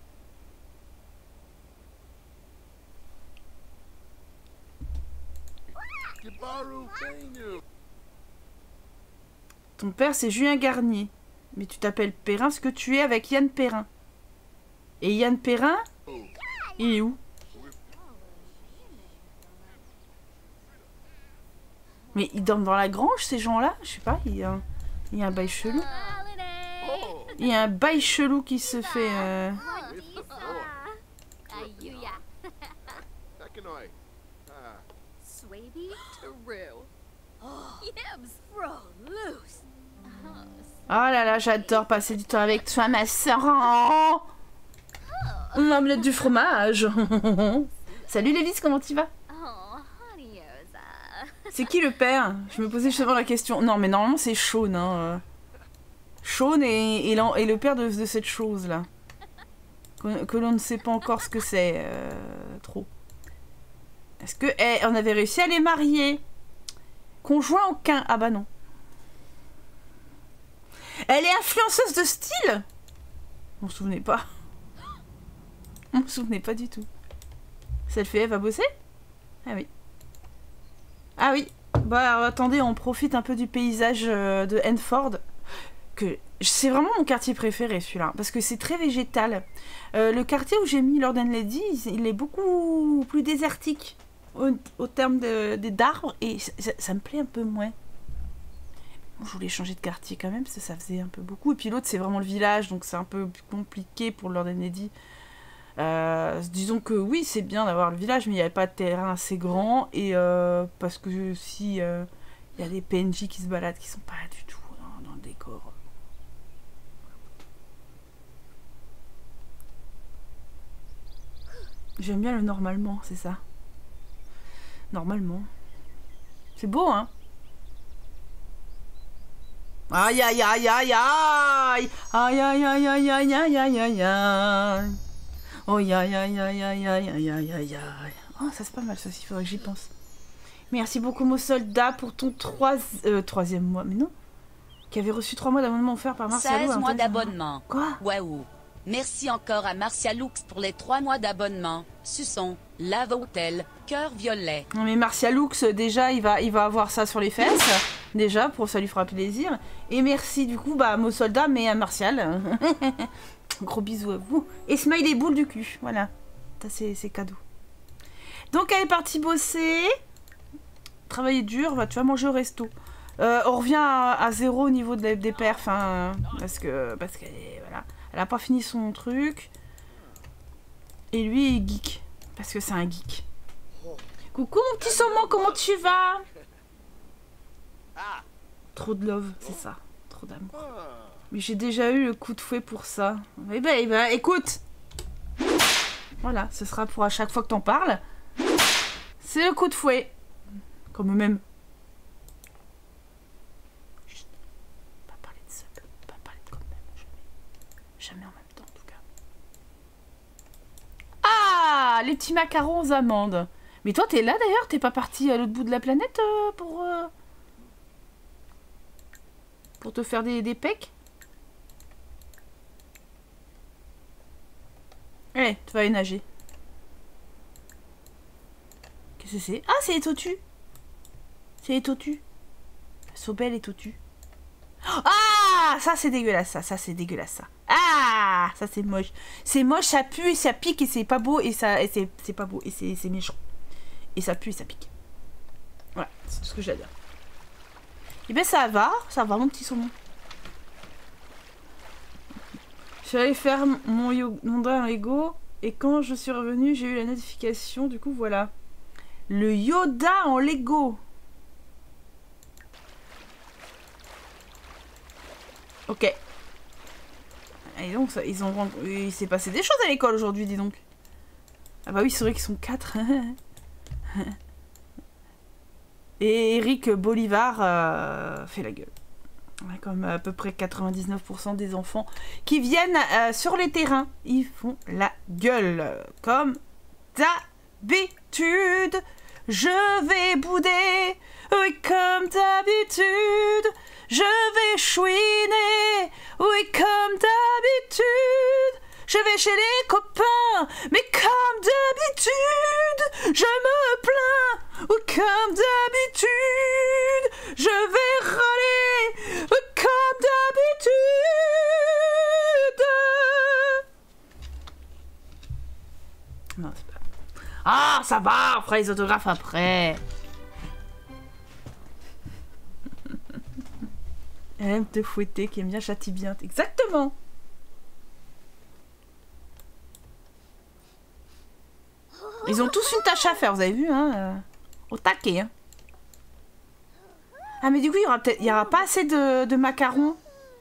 Ton père, c'est Julien Garnier. Mais tu t'appelles Perrin parce que tu es avec Yann Perrin. Et Yann Perrin, il est où? Mais ils dorment dans la grange, ces gens-là? Je sais pas, il y a un, il y a un bail chelou. Il y a un bail chelou qui se fait... Euh... Oh là là, j'adore passer du temps avec toi, ma sœur. Oh, omelette du fromage. Salut Lévis, comment tu vas? C'est qui le père? Je me posais justement la question. Non, mais normalement c'est Sean. Hein. Sean est, est, est le père de, de cette chose-là. Que, que l'on ne sait pas encore ce que c'est. Euh, trop. Est-ce que... Eh, on avait réussi à les marier? Conjoint aucun. Ah bah non. Elle est influenceuse de style? On se souvenait pas. On me souvenait pas du tout. Ça le fait, elle va bosser? Ah oui. Ah oui. Bah alors, attendez, on profite un peu du paysage euh, de Enford. Que c'est vraiment mon quartier préféré, celui-là. Parce que c'est très végétal. Euh, le quartier où j'ai mis Lord and Lady, il est beaucoup plus désertique. Au, au terme d'arbres. Et ça, ça, ça me plaît un peu moins. Je voulais changer de quartier quand même, parce que ça faisait un peu beaucoup. Et puis l'autre, c'est vraiment le village, donc c'est un peu plus compliqué pour Lord and Lady. Euh, disons que oui, c'est bien d'avoir le village, mais il n'y avait pas de terrain assez grand. Et euh, parce que si il euh, y a des P N J qui se baladent, qui sont pas du tout dans, dans le décor. J'aime bien le normalement, c'est ça. Normalement. C'est beau, hein? Aïe aïe aïe aïe aïe aïe aïe aïe aïe aïe aïe aïe aïe aïe. Oh aïe aïe aïe aïe aïe aïe aïe aïe aïe. Oh ça c'est pas mal ça, il faudrait que j'y pense. Merci beaucoup, mon soldat, pour ton trois... euh, troisième mois. Mais non. Qui avait reçu trois mois d'abonnement offert par Martialou. seize mois d'abonnement. Quoi? Waouh. Merci encore à Martialoux pour les trois mois d'abonnement. Suçon, lave hôtel, cœur violet. Non mais Martialoux, déjà, il va, il va avoir ça sur les fesses. Déjà, pour ça lui fera plaisir. Et merci du coup, bah, à mon soldat, mais à Martial. Gros bisous à vous. Et smile les boules du cul. Voilà. Ça, c'est cadeau. Donc, elle est partie bosser. Travailler dur. Bah, tu vas manger au resto. Euh, on revient à, à zéro au niveau de, des perfs. Hein, parce que... Parce qu'elle voilà. Elle a pas fini son truc. Et lui, il est geek. Parce que c'est un geek. Coucou, mon petit saumon, comment tu vas? Trop de love, c'est ça. Trop d'amour. Mais j'ai déjà eu le coup de fouet pour ça. Eh ben, eh ben, écoute. Voilà, ce sera pour à chaque fois que t'en parles. C'est le coup de fouet. Comme même. Chut. Pas parler de ça. Pas parler de quand même. Jamais. Jamais en même temps, en tout cas. Ah, les petits macarons aux amandes. Mais toi, t'es là d'ailleurs? T'es pas parti à l'autre bout de la planète euh, pour... Euh... Pour te faire des, des pecs? Allez, tu vas aller nager. Qu'est-ce que c'est? Ah, c'est les tortues. C'est les tortues. Sobel et tortues. Ah, ça c'est dégueulasse, ça, ça c'est dégueulasse, ça. Ah, ça c'est moche. C'est moche, ça pue et ça pique et c'est pas beau et ça, et c'est pas beau et c'est méchant. Et ça pue et ça pique. Voilà, c'est tout ce que j'ai à dire. Et ben ça va, ça va mon petit saumon. Je suis allée faire mon Yoda en Lego et quand je suis revenue, j'ai eu la notification, du coup voilà. Le Yoda en Lego. Ok. Et donc, ça, ils ont... il s'est passé des choses à l'école aujourd'hui, dis donc. Ah bah oui, c'est vrai qu'ils sont quatre. Et Eric Bolivar euh, fait la gueule. Comme à peu près quatre-vingt-dix-neuf pour cent des enfants qui viennent euh, sur les terrains. Ils font la gueule. Comme d'habitude. Je vais bouder. Oui, comme d'habitude. Je vais chouiner. Oui, comme d'habitude. Je vais chez les copains. Mais comme d'habitude. Je me plains. Oui, comme d'habitude. Je vais râler. Oui, comme d'habitude. Non, c'est pas... Ah, ça va, on fera les autographes après. Elle aime te fouetter, qui aime bien châtie bien. Exactement. Ils ont tous une tâche à faire, vous avez vu, hein, euh, au taquet. Hein. Ah, mais du coup, il y aura peut-être, il y aura pas assez de, de macarons.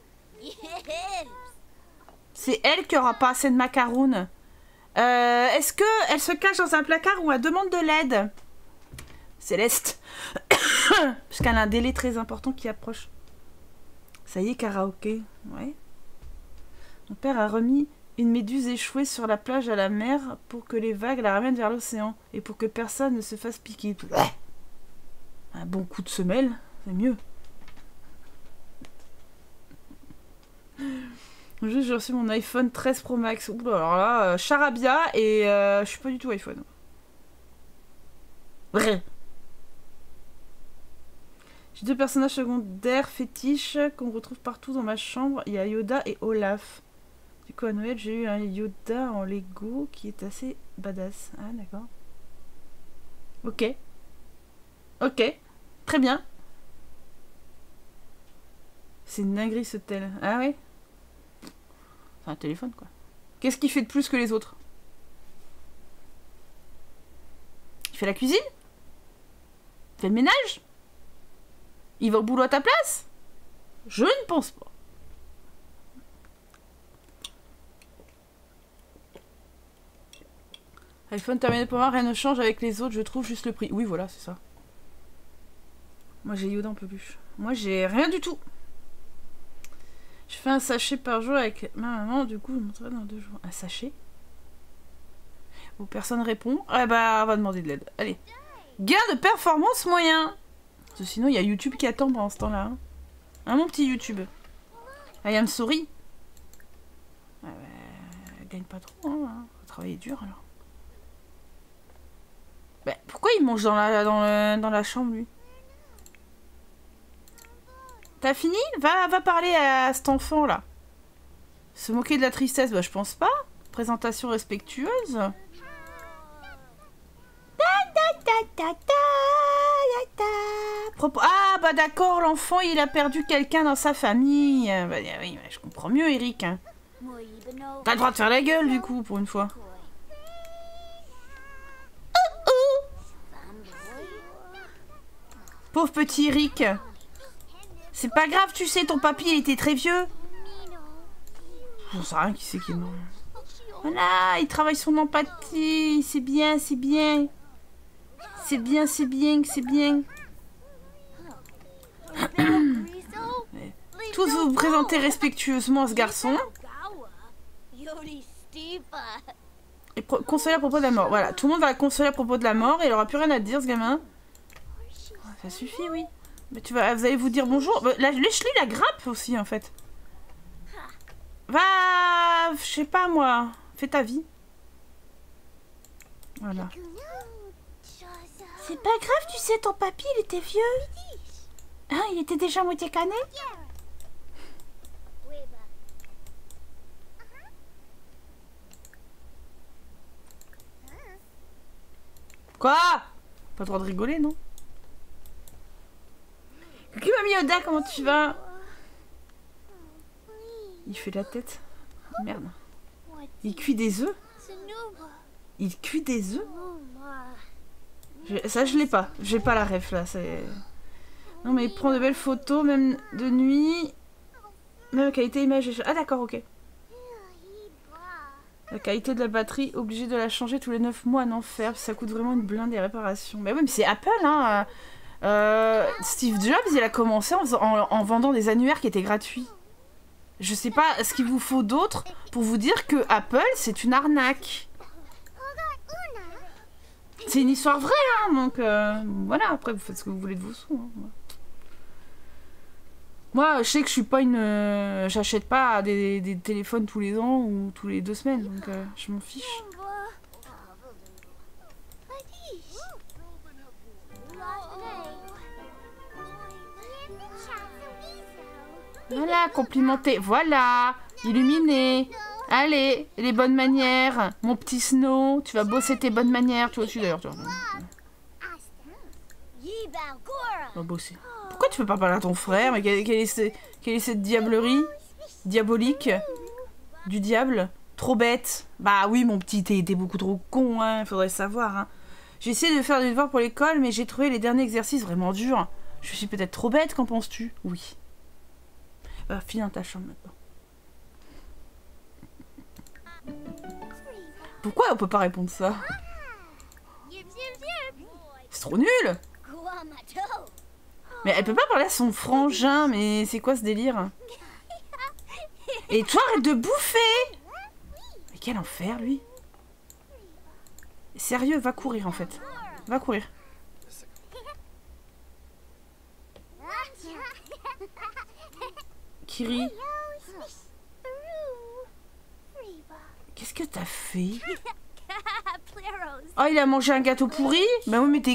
C'est elle qui aura pas assez de macarons. Euh, Est-ce que elle se cache dans un placard ou elle demande de l'aide? Céleste. Parce qu'elle a un délai très important qui approche. Ça y est, karaoké. Ouais. Mon père a remis une méduse échouée sur la plage à la mer pour que les vagues la ramènent vers l'océan et pour que personne ne se fasse piquer. Un bon coup de semelle, c'est mieux. Juste, j'ai reçu mon iPhone treize Pro Max. Oula, alors là, euh, charabia et euh, je suis pas du tout iPhone. Vrai. J'ai deux personnages secondaires fétiches qu'on retrouve partout dans ma chambre. Il y a Yoda et Olaf. Du coup, à Noël, j'ai eu un Yoda en Lego qui est assez badass. Ah, d'accord. Ok. Ok. Très bien. C'est une dinguerie, ce tel. Ah ouais. C'est un téléphone, quoi. Qu'est-ce qu'il fait de plus que les autres? Il fait la cuisine? Il fait le ménage? Il va au boulot à ta place? Je ne pense pas. iPhone terminé pour moi, rien ne change avec les autres, je trouve juste le prix. Oui, voilà, c'est ça. Moi, j'ai Yoda en peluche. Moi, j'ai rien du tout. Je fais un sachet par jour avec ma maman, du coup, je montrerai dans deux jours. Un sachet? Où personne répond. Ah bah, on va demander de l'aide. Allez. Gain de performance moyen. Parce que sinon, il y a YouTube qui attend pendant ce temps-là. Hein, hein mon petit YouTube. I am sorry. Ouais, ouais, elle gagne pas trop, hein. Faut travailler dur, alors. Bah, pourquoi il mange dans la, dans, le, dans la chambre, lui? T'as fini? Va, va parler à cet enfant, là. Se moquer de la tristesse, bah je pense pas. Présentation respectueuse. Ah bah d'accord, l'enfant il a perdu quelqu'un dans sa famille. Bah, oui, je comprends mieux Eric. Hein. T'as le droit de faire la gueule du coup pour une fois. Oh, oh. Pauvre petit Eric. C'est pas grave, tu sais, ton papy il était très vieux. J'en sais rien qui c'est qui est mort. Voilà, il travaille son empathie. C'est bien, c'est bien. C'est bien, c'est bien, c'est bien. Tous vous vous présentez respectueusement à ce garçon. Et consoler à propos de la mort. Voilà, tout le monde va la consoler à propos de la mort et il aura plus rien à dire ce gamin. Ça suffit, oui. Mais tu vas, vous allez vous dire bonjour. Lèche-lui la grappe aussi en fait. Va, je sais pas moi, fais ta vie. Voilà. C'est pas grave, tu sais, ton papy, il était vieux. Hein, il était déjà moitié cané. Quoi? Pas le droit de rigoler, non? Coucou Mamie Oda, comment tu vas? Il fait la tête. Merde. Il cuit des œufs? Il cuit des œufs? Je, ça, je l'ai pas. J'ai pas la ref, là. Non, mais il prend de belles photos, même de nuit. Même qualité image. Ah, d'accord, ok. La qualité de la batterie, obligé de la changer tous les neuf mois, un enfer. Ça coûte vraiment une blinde des réparations. Mais oui, mais c'est Apple, hein. Euh, Steve Jobs, il a commencé en, en, en vendant des annuaires qui étaient gratuits. Je sais pas ce qu'il vous faut d'autre pour vous dire que Apple, c'est une arnaque. C'est une histoire vraie, hein, donc euh, voilà, après vous faites ce que vous voulez de vos sous. Hein. Moi, je sais que je suis pas une... Euh, j'achète pas des, des téléphones tous les ans ou tous les deux semaines, donc euh, je m'en fiche. Voilà, complimenté, voilà, illuminé. Allez, les bonnes manières, mon petit Snow, tu vas bosser tes bonnes manières, toi aussi d'ailleurs. Tu vas bosser. Pourquoi tu peux pas parler à ton frère? Mais quelle, quelle, est, ce, quelle est cette diablerie diabolique du diable? Trop bête. Bah oui, mon petit, t'es beaucoup trop con, hein, faudrait savoir. Hein. J'ai essayé de faire des devoirs pour l'école, mais j'ai trouvé les derniers exercices vraiment durs. Je suis peut-être trop bête, qu'en penses-tu? Oui. Bah, file dans ta chambre maintenant. Pourquoi on peut pas répondre ça? C'est trop nul! Mais elle peut pas parler à son frangin, mais c'est quoi ce délire? Et toi, arrête de bouffer! Mais quel enfer, lui! Sérieux, va courir en fait. Va courir. Kiri. Qu'est-ce que t'as fait? Oh, il a mangé un gâteau pourri? Bah oui, mais t'es...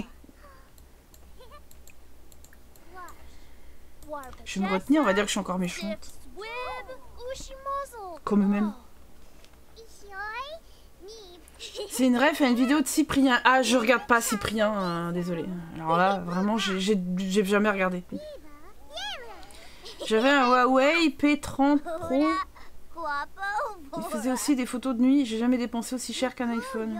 Je vais me retenir, on va dire que je suis encore méchante. Comme même. C'est une ref à une vidéo de Cyprien. Ah, je regarde pas Cyprien, euh, désolé. Alors là, vraiment, j'ai jamais regardé. J'avais un Huawei P trente Pro. Il faisait aussi des photos de nuit. J'ai jamais dépensé aussi cher qu'un iPhone.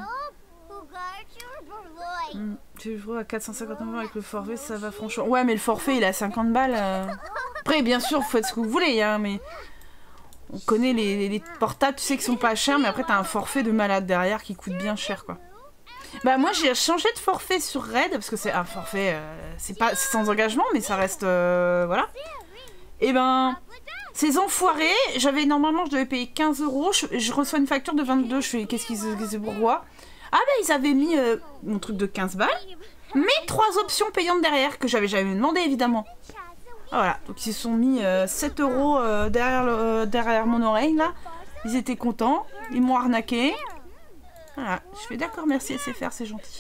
Mmh. Tu joues à quatre cent cinquante euros avec le forfait, ça va franchement. Ouais, mais le forfait, il est à cinquante balles. Euh... Après, bien sûr, vous faites ce que vous voulez, hein, mais... On connaît les, les, les portables, tu sais, qui sont pas chers, mais après, t'as un forfait de malade derrière qui coûte bien cher, quoi. Bah, moi, j'ai changé de forfait sur Red, parce que c'est un forfait... Euh, c'est pas sans engagement, mais ça reste... Euh, voilà. Et ben... Ces enfoirés, j'avais normalement, je devais payer quinze euros, je, je reçois une facture de vingt-deux, je fais, qu'est-ce qu'ils se pourquoi? Ah ben, ils avaient mis euh, mon truc de quinze balles, mais trois options payantes derrière que j'avais jamais demandé évidemment. Voilà, donc ils se sont mis euh, sept euros euh, derrière, le, euh, derrière mon oreille là. Ils étaient contents, ils m'ont arnaqué. Voilà, je fais d'accord, merci S F R, c'est gentil.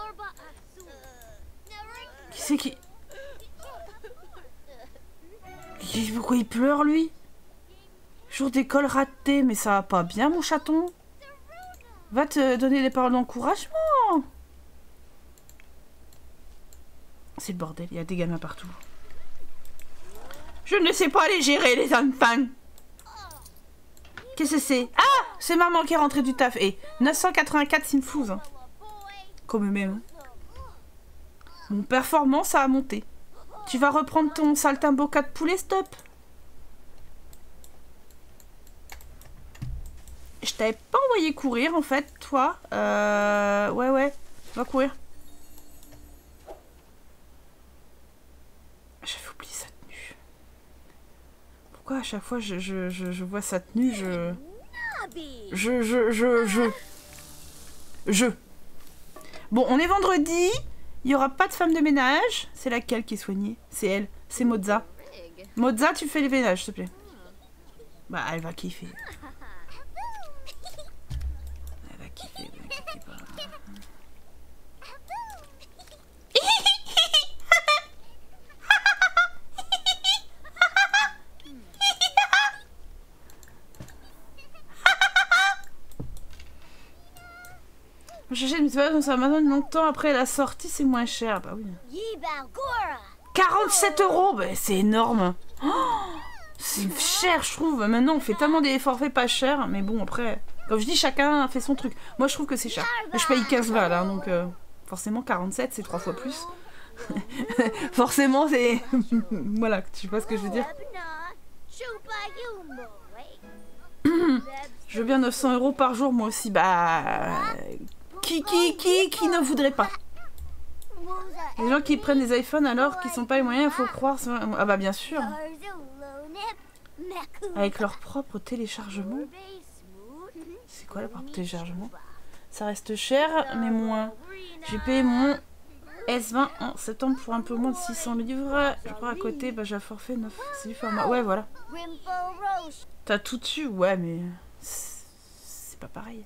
Qui c'est qui... qui... Pourquoi il pleure lui? Jour d'école raté, mais ça va pas bien mon chaton. Va te donner des paroles d'encouragement. C'est le bordel, il y a des gamins partout. Je ne sais pas les gérer, les enfants. Qu'est-ce que c'est? Ah, c'est maman qui est rentrée du taf. Et neuf cent quatre-vingt-quatre Sinflouz. Hein. Comme même. Mon performance a monté. Tu vas reprendre ton saltimboca de poulet, stop. Je t'avais pas envoyé courir, en fait, toi. Euh... Ouais, ouais. Va courir. J'avais oublié sa tenue. Pourquoi à chaque fois je, je, je, je vois sa tenue, je... Je, je, je, je... Je. Bon, on est vendredi. Il n'y aura pas de femme de ménage. C'est laquelle qui est soignée? C'est elle. C'est Mozza. Mozza, tu fais les ménages, s'il te plaît. Bah, elle va kiffer. Elle va kiffer, vous inquiétez pas. J'achète une toile sur Amazon longtemps après la sortie, c'est moins cher. Bah oui. quarante-sept euros, bah, c'est énorme. Oh, c'est cher, je trouve. Maintenant, on fait tellement des forfaits pas chers. Mais bon, après, comme je dis, chacun fait son truc. Moi, je trouve que c'est cher. Je paye quinze balles, hein, donc euh, forcément, quarante-sept, c'est trois fois plus. Forcément, c'est... Voilà, tu vois ce que je veux dire. Je veux bien neuf cents euros par jour, moi aussi. Bah... Qui, qui, qui, qui ne voudrait pas? Les gens qui prennent des iPhones alors qu'ils sont pas les moyens, il faut croire... Ah bah bien sûr. Avec leur propre téléchargement. C'est quoi leur propre téléchargement? Ça reste cher, mais moins. J'ai payé mon S vingt en septembre pour un peu moins de six cents livres. Je crois à côté, bah j'ai un forfait neuf. C'est du format. Ouais, voilà. T'as tout dessus? Ouais, mais... C'est pas pareil.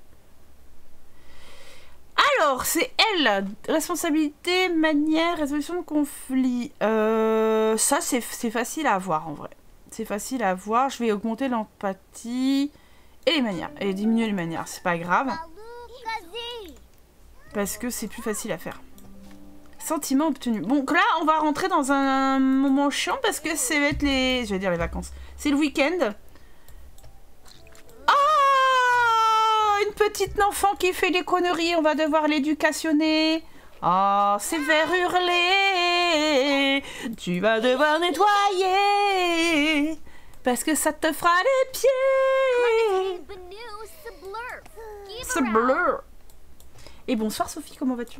Alors, c'est elle. Responsabilité, manière, résolution de conflit. Euh, ça, c'est facile à avoir, en vrai. C'est facile à voir. Je vais augmenter l'empathie et les manières. Et diminuer les manières. C'est pas grave. Parce que c'est plus facile à faire. Sentiment obtenu. Bon, là, on va rentrer dans un moment chiant parce que ça va être les... Je vais dire les vacances. C'est le week-end. Oh, une petite enfant qui fait des conneries. On va devoir l'éducationner. Oh, c'est vers hurler. Tu vas devoir nettoyer. Parce que ça te fera les pieds. C'est bleu. Et bonsoir Sophie, comment vas-tu?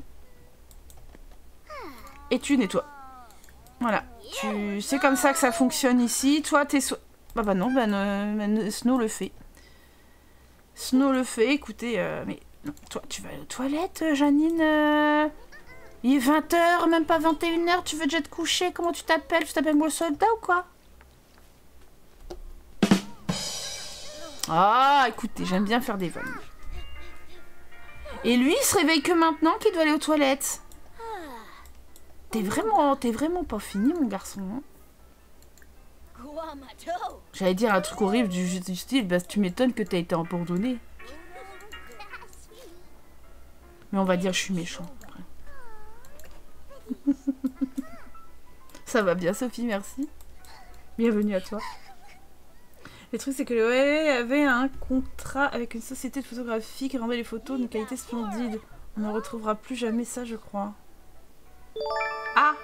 Et tu nettoies. Voilà. Tu... C'est comme ça que ça fonctionne ici. Toi, t'es... So... Bah bah non, bah, euh, Snow le fait. Snow le fait, écoutez, euh, mais... Non, toi, tu vas aux toilettes, Janine euh... Il est vingt heures, même pas vingt et une heures, tu veux déjà te coucher? Comment tu t'appelles? Tu t'appelles moi le soldat ou quoi? Ah, écoutez, j'aime bien faire des vannes. Et lui, il se réveille que maintenant qu'il doit aller aux toilettes. T'es vraiment, t'es vraiment pas fini, mon garçon. Hein. J'allais dire un truc horrible du, du style, bah tu m'étonnes que t'as été abandonné. Mais on va dire je suis méchant. Ça va bien, Sophie, merci. Bienvenue à toi. Le truc, c'est que le O L avait un contrat avec une société de photographie qui rendait les photos d'une qualité splendide. On ne retrouvera plus jamais ça, je crois. Ah!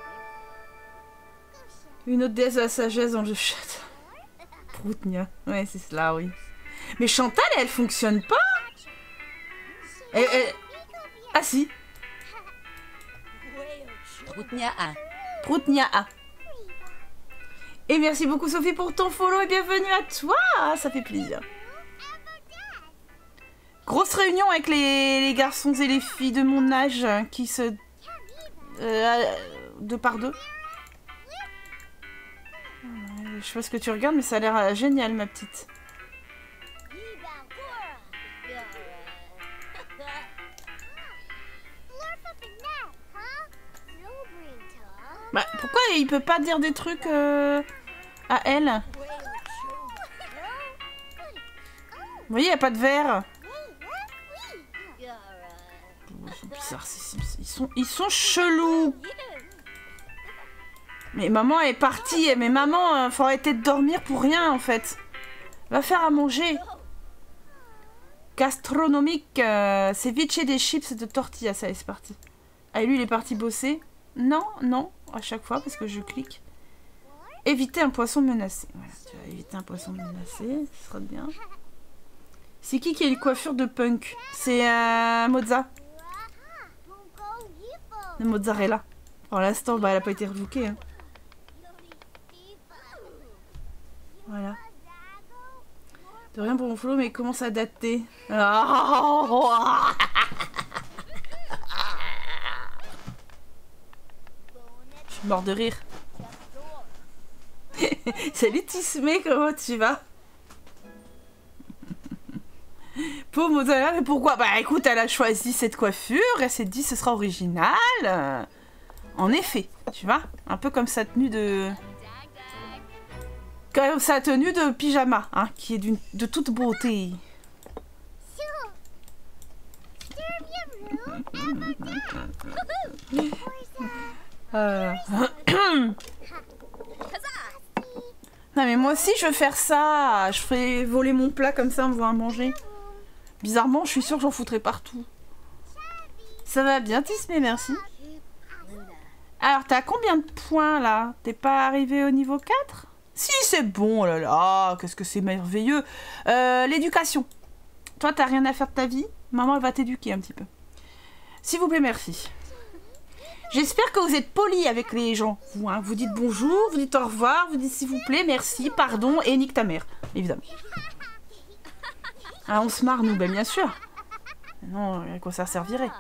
Une autre déesse de la sagesse dans le chat. Proutnia. Ouais, c'est cela, oui. Mais Chantal, elle fonctionne pas! Elle, elle... Ah si! Proutnia un. Proutnia un. Et merci beaucoup Sophie pour ton follow et bienvenue à toi! Ça fait plaisir. Grosse réunion avec les, les garçons et les filles de mon âge qui se Euh, deux par deux. Je sais pas ce que tu regardes, mais ça a l'air euh, génial, ma petite. Bah, pourquoi il peut pas dire des trucs euh, à elle? Vous voyez, il n'y a pas de verre. C'est bizarre, ils sont, ils sont chelous. Mais maman est partie. Mais maman, il faut arrêter de dormir pour rien, en fait. Va faire à manger. Gastronomique. Euh, ceviche des chips et de tortillas. Ça, c'est parti. Ah, et lui, il est parti bosser. Non, non. À chaque fois, parce que je clique. Éviter un poisson menacé. Voilà, tu vas éviter un poisson menacé. Ce sera bien. C'est qui qui a une coiffure de punk? C'est euh, Mozza. De mozzarella. Pour l'instant, bah, elle n'a pas été revookée. Hein. Voilà. De rien pour mon follow, mais comment ça dater? Oh, je suis mort de rire. Salut Tismé, comment tu vas? Pauvre Mozart, mais pourquoi? Bah écoute, elle a choisi cette coiffure, elle s'est dit ce sera original. Euh, en effet, tu vois, un peu comme sa tenue de... Comme sa tenue de pyjama, hein, qui est d'une de toute beauté. euh... Non mais moi aussi je veux faire ça. Je ferais voler mon plat comme ça en me voit manger. Bizarrement, je suis sûre que j'en foutrais partout. Ça va bien, Tismé, merci. Alors, t'as combien de points, là? T'es pas arrivé au niveau quatre? Si, c'est bon, oh là là, qu'est-ce que c'est merveilleux. Euh, l'éducation. Toi, t'as rien à faire de ta vie? Maman, elle va t'éduquer un petit peu. S'il vous plaît, merci. J'espère que vous êtes polis avec les gens. Vous, hein, vous dites bonjour, vous dites au revoir, vous dites s'il vous plaît, merci, pardon, et nique ta mère, évidemment. Ah, on se marre, nous, ben bien sûr. Non, à quoi ça servirait?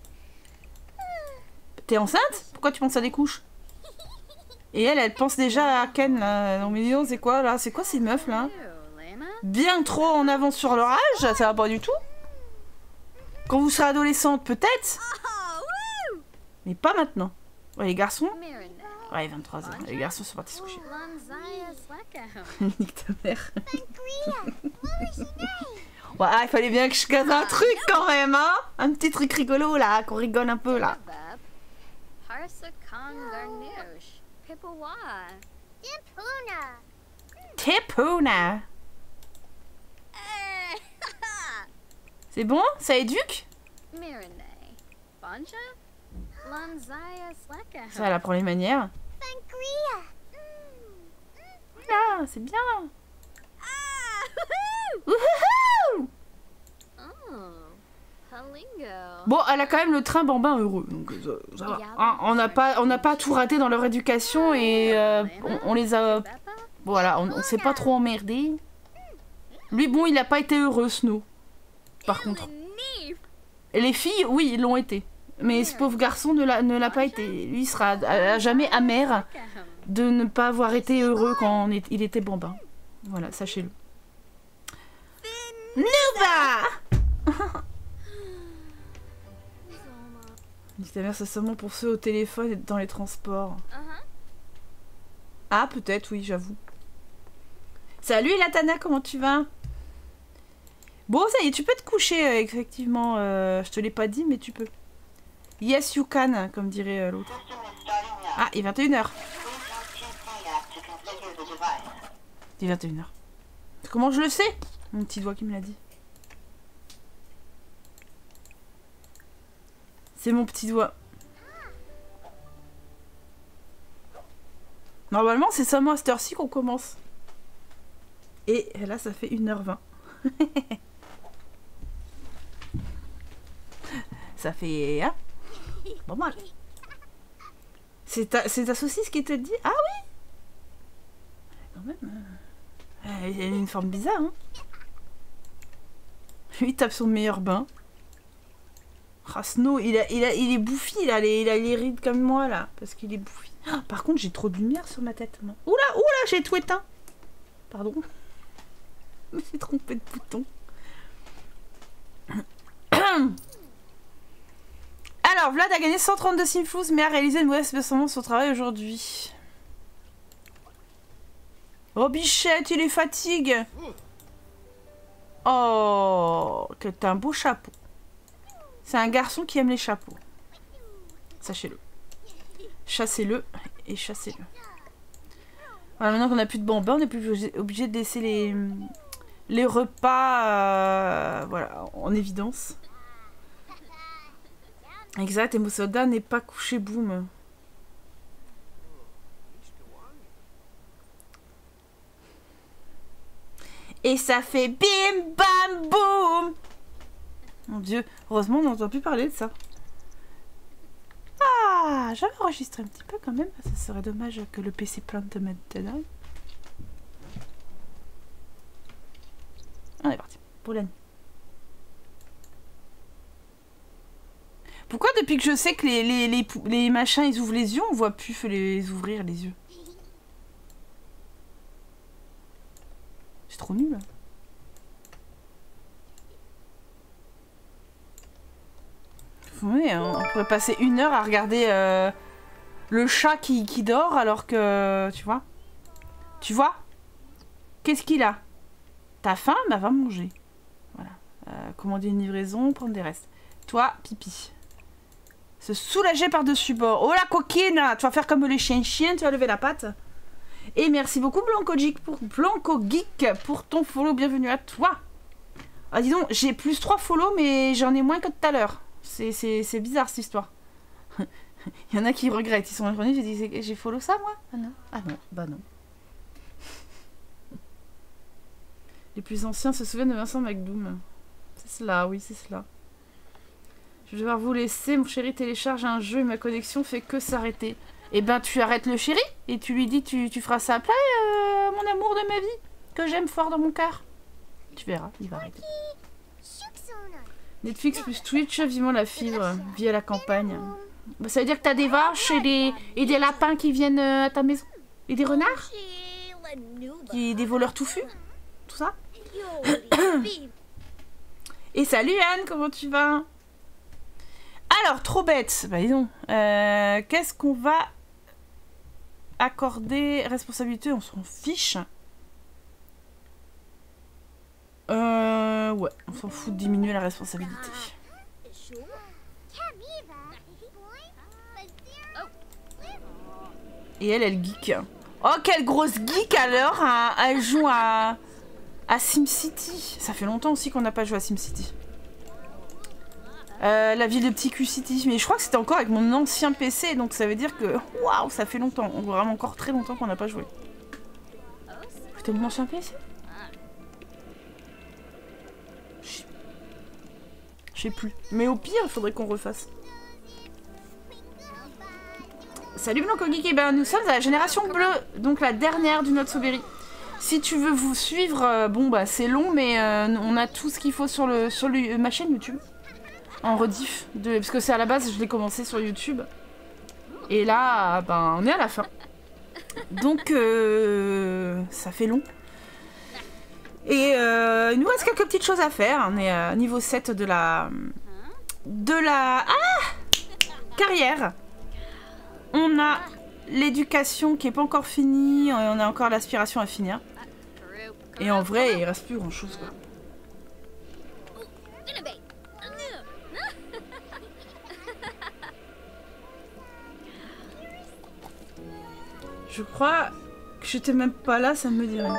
T'es enceinte? Pourquoi tu penses à des couches? Et elle, elle pense déjà à Ken, là. Non, mais dis donc, c'est quoi, là? C'est quoi ces meufs, là? Bien trop en avance sur leur âge, ça va pas du tout. Quand vous serez adolescente, peut-être. Mais pas maintenant. Ouais, les garçons? Ouais, vingt-trois ans. Les garçons sont partis se coucher. Nique ta mère. Ouais, il fallait bien que je casse un truc quand même, hein. Un petit truc rigolo, là, qu'on rigole un peu, là. Tipuna. C'est bon? Ça éduque? Ça, elle apprend les manières. Voilà, c'est bien. Wouhou! Bon, elle a quand même le train bambin heureux, donc ça, ça va. Hein, on n'a pas, on n'a pas tout raté dans leur éducation et euh, on, on les a, voilà, on, on s'est pas trop emmerdé. Lui, bon, il n'a pas été heureux, Snow. Par contre, et les filles, oui, ils l'ont été, mais ce pauvre garçon ne l'a, ne l'a pas été. Lui, il sera à, à jamais amer de ne pas avoir été heureux quand on est, il était bambin. Voilà, sachez-le. Nuba! Nique ta mère, c'est seulement pour ceux au téléphone et dans les transports. Ah, peut-être, oui, j'avoue. Salut Latana, comment tu vas? Bon, ça y est, tu peux te coucher, euh, effectivement. Euh, je te l'ai pas dit, mais tu peux. Yes, you can, comme dirait euh, l'autre. Ah, il est vingt et une heures. Il est vingt et une heures. Comment je le sais? Mon petit doigt qui me l'a dit. C'est mon petit doigt. Normalement, c'est seulement à cette heure-ci qu'on commence. Et là, ça fait une heure vingt. Ça fait... Hein, pas mal. C'est ta, ta saucisse qui te dit? Ah oui? Quand même... Elle a une forme bizarre, hein. Lui, il tape son meilleur bain. Ah, Snow, il, a, il, a, il est bouffi, il a, les, il a les rides comme moi, là. Parce qu'il est bouffi. Ah, par contre, j'ai trop de lumière sur ma tête. Non. Oula, oula, j'ai tout éteint. Pardon. Je me suis trompée de bouton. Alors, Vlad a gagné cent trente-deux Simfous, mais a réalisé une mauvaise performance au travail aujourd'hui. Oh, Bichette, il est fatigué. Oh, que t'as un beau chapeau. C'est un garçon qui aime les chapeaux. Sachez-le. Chassez-le et chassez-le. Voilà, maintenant qu'on n'a plus de bambins, on n'est plus obligé de laisser les, les repas euh, voilà, en évidence. Exact, et Mosoda n'est pas couché, boum. Et ça fait bim bam boum. Mon Dieu, heureusement on n'entend plus parler de ça. Ah, j'avais enregistré un petit peu quand même. Ça serait dommage que le P C plante de mettre dedans. On est parti pour la nuit. Pourquoi depuis que je sais que les, les, les, les machins ils ouvrent les yeux, on voit plus les ouvrir les yeux? C'est trop nul. Oui, on pourrait passer une heure à regarder euh, le chat qui, qui dort alors que... Tu vois? Tu vois? Qu'est-ce qu'il a? T'as faim? Bah va manger. Voilà. Euh, commander une livraison, prendre des restes. Toi, pipi. Se soulager par-dessus bord. Oh la coquine! Tu vas faire comme les chiens-chiens, tu vas lever la patte. Et merci beaucoup Blanco Geek pour, Blanco Geek pour ton follow. Bienvenue à toi. Ah dis donc, j'ai plus trois follow mais j'en ai moins que tout à l'heure. C'est bizarre cette histoire. Il y en a qui regrettent. Ils sont revenus, j'ai dit j'ai follow ça moi? Ah non. Ah non, bah non. Les plus anciens se souviennent de Vincent McDoom. C'est cela, oui, c'est cela. Je vais devoir vous laisser, mon chéri télécharge un jeu et ma connexion fait que s'arrêter. Eh ben tu arrêtes le chéri et tu lui dis tu, tu feras ça après, euh, mon amour de ma vie, que j'aime fort dans mon cœur. Tu verras, il va arrêter. Netflix plus Twitch, vivement la fibre, via la campagne. Bah, ça veut dire que t'as des vaches et des, et des lapins qui viennent à ta maison? Et des renards? Qui, des voleurs touffus? Tout ça? Et salut Anne, comment tu vas? Alors, trop bête. Bah dis donc. Euh, Qu'est-ce qu'on va accorder? Responsabilité, on s'en fiche. Euh... Ouais, on s'en fout de diminuer la responsabilité. Et elle, elle geek. Oh, quelle grosse geek alors! Hein, elle joue à, à SimCity. Ça fait longtemps aussi qu'on n'a pas joué à SimCity. Euh, la ville de Petit Q City. Mais je crois que c'était encore avec mon ancien P C. Donc ça veut dire que... Waouh, ça fait longtemps. Vraiment encore très longtemps qu'on n'a pas joué. C'était mon ancien P C? Je sais plus. Mais au pire, il faudrait qu'on refasse. Salut Blanco Geek, et ben nous sommes à la génération bleue, donc la dernière du Notsoberry. Si tu veux vous suivre, euh, bon bah c'est long, mais euh, on a tout ce qu'il faut sur, le, sur le, ma chaîne YouTube. En rediff, de, parce que c'est à la base, je l'ai commencé sur YouTube. Et là, ben on est à la fin. Donc euh, ça fait long. Et euh, il nous reste quelques petites choses à faire. On est à niveau sept de la... De la... Ah carrière. On a l'éducation qui est pas encore finie. On a encore l'aspiration à finir. Et en vrai, il reste plus grand chose quoi. Je crois que j'étais même pas là, ça me dit rien.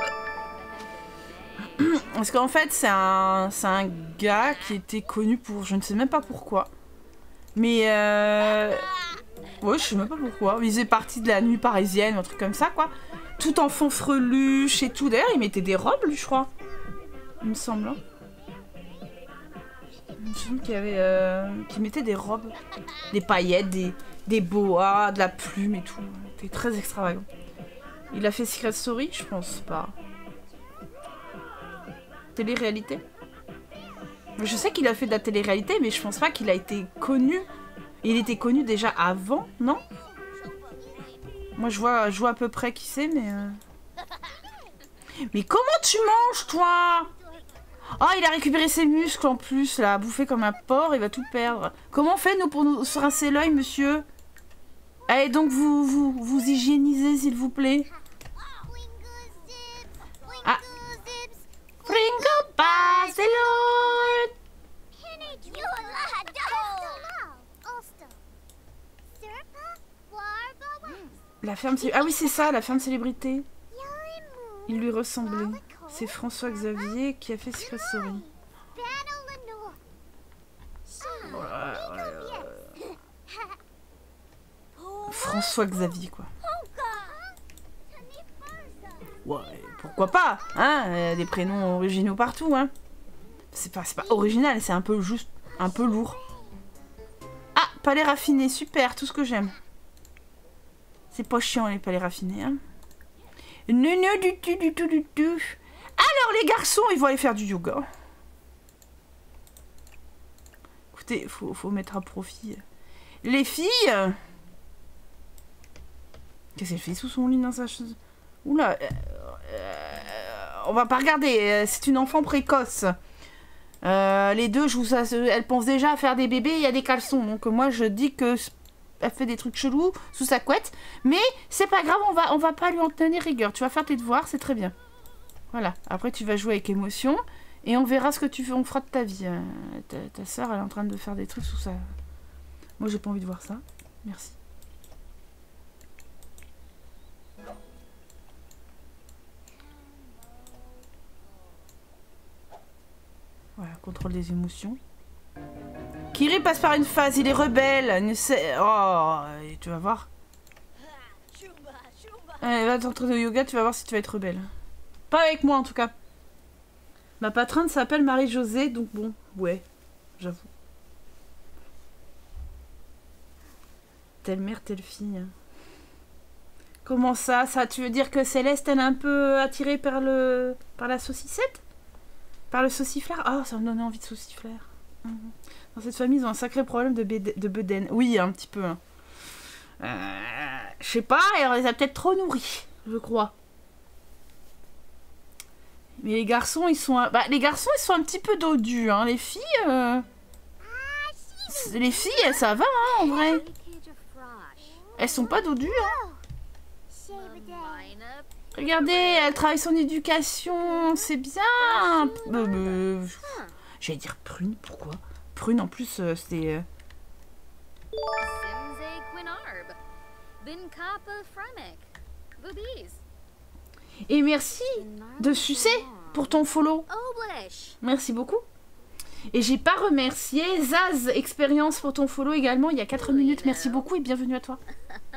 Parce qu'en fait, c'est un, c'est un gars qui était connu pour... Je ne sais même pas pourquoi. Mais euh... ouais, je sais même pas pourquoi. Il faisait partie de la nuit parisienne, un truc comme ça, quoi. Tout en fond freluche et tout. D'ailleurs, il mettait des robes, lui, je crois. Il me semble. Hein. Je me souviens qu'il y avait... Euh... qu'il mettait des robes. Des paillettes, des, des boas, de la plume et tout. C'était très extravagant. Il a fait Secret Story? Je pense pas. Télé-réalité? Je sais qu'il a fait de la télé-réalité, mais je pense pas qu'il a été connu. Il était connu déjà avant, non? Moi, je vois, je vois à peu près qui c'est, mais... Euh... Mais comment tu manges, toi? Oh, il a récupéré ses muscles en plus, là, bouffé comme un porc, il va tout perdre. Comment on fait, nous, pour nous se rincer l'œil, monsieur? Allez, donc, vous, vous, vous hygiénisez, s'il vous plaît. Ah. Pringle Basilord. La ferme... Ah oui, c'est ça, la ferme célébrité. Il lui ressemblait. C'est François Xavier qui a fait Secret Story. Voilà, ouais, ouais. François Xavier, quoi. Ouais, pourquoi pas, hein, des prénoms originaux partout, hein. C'est pas, c'est pas original, c'est un peu juste, un peu lourd. Ah, palais raffiné, super, tout ce que j'aime. C'est pas chiant les palais raffinés, hein. Non, non, du tout, du tout, du tout. Alors les garçons, ils vont aller faire du yoga. Écoutez, faut, faut mettre à profit. Les filles. Qu'est-ce qu'elle fait sous son lit dans sa chose? Oula. Euh, euh, on va pas regarder. C'est une enfant précoce. Euh, les deux, je vous, elles pensent déjà à faire des bébés. Il y a des caleçons. Donc moi, je dis que elle fait des trucs chelous sous sa couette. Mais c'est pas grave. On va, on va pas lui en tenir rigueur. Tu vas faire tes devoirs. C'est très bien. Voilà. Après, tu vas jouer avec émotion. Et on verra ce que tu fais. On fera de ta vie. Euh, ta, ta soeur, elle est en train de faire des trucs sous sa... Moi, j'ai pas envie de voir ça. Merci. Voilà, contrôle des émotions. Kiri passe par une phase, il est rebelle. Ne sait... Oh, tu vas voir. Allez, va t'entraîner au yoga, tu vas voir si tu vas être rebelle. Pas avec moi en tout cas. Ma patronne s'appelle Marie-Josée, donc bon, ouais, j'avoue. Telle mère, telle fille. Comment ça, ça, tu veux dire que Céleste, elle est un peu attirée par le, par la saucissette? Par le sauciflard? Oh, ça me donnait envie de sauciflard. Mmh. Dans cette famille, ils ont un sacré problème de, de bedaine. Oui, un petit peu. Hein. Euh, je sais pas, elle les a peut-être trop nourris, je crois. Mais les garçons, ils sont... Bah, les garçons, ils sont un petit peu dodus, hein. Les filles... Euh... Les filles, ça va, hein, en vrai. Elles sont pas dodues, hein. Regardez, elle travaille son éducation, c'est bien. Euh, euh, J'allais dire prune, pourquoi? Prune, en plus, euh, c'est... Euh... Et merci de sucer pour ton follow. Merci beaucoup. Et j'ai pas remercié Zaz Expérience pour ton follow également il y a quatre minutes. Merci beaucoup et bienvenue à toi.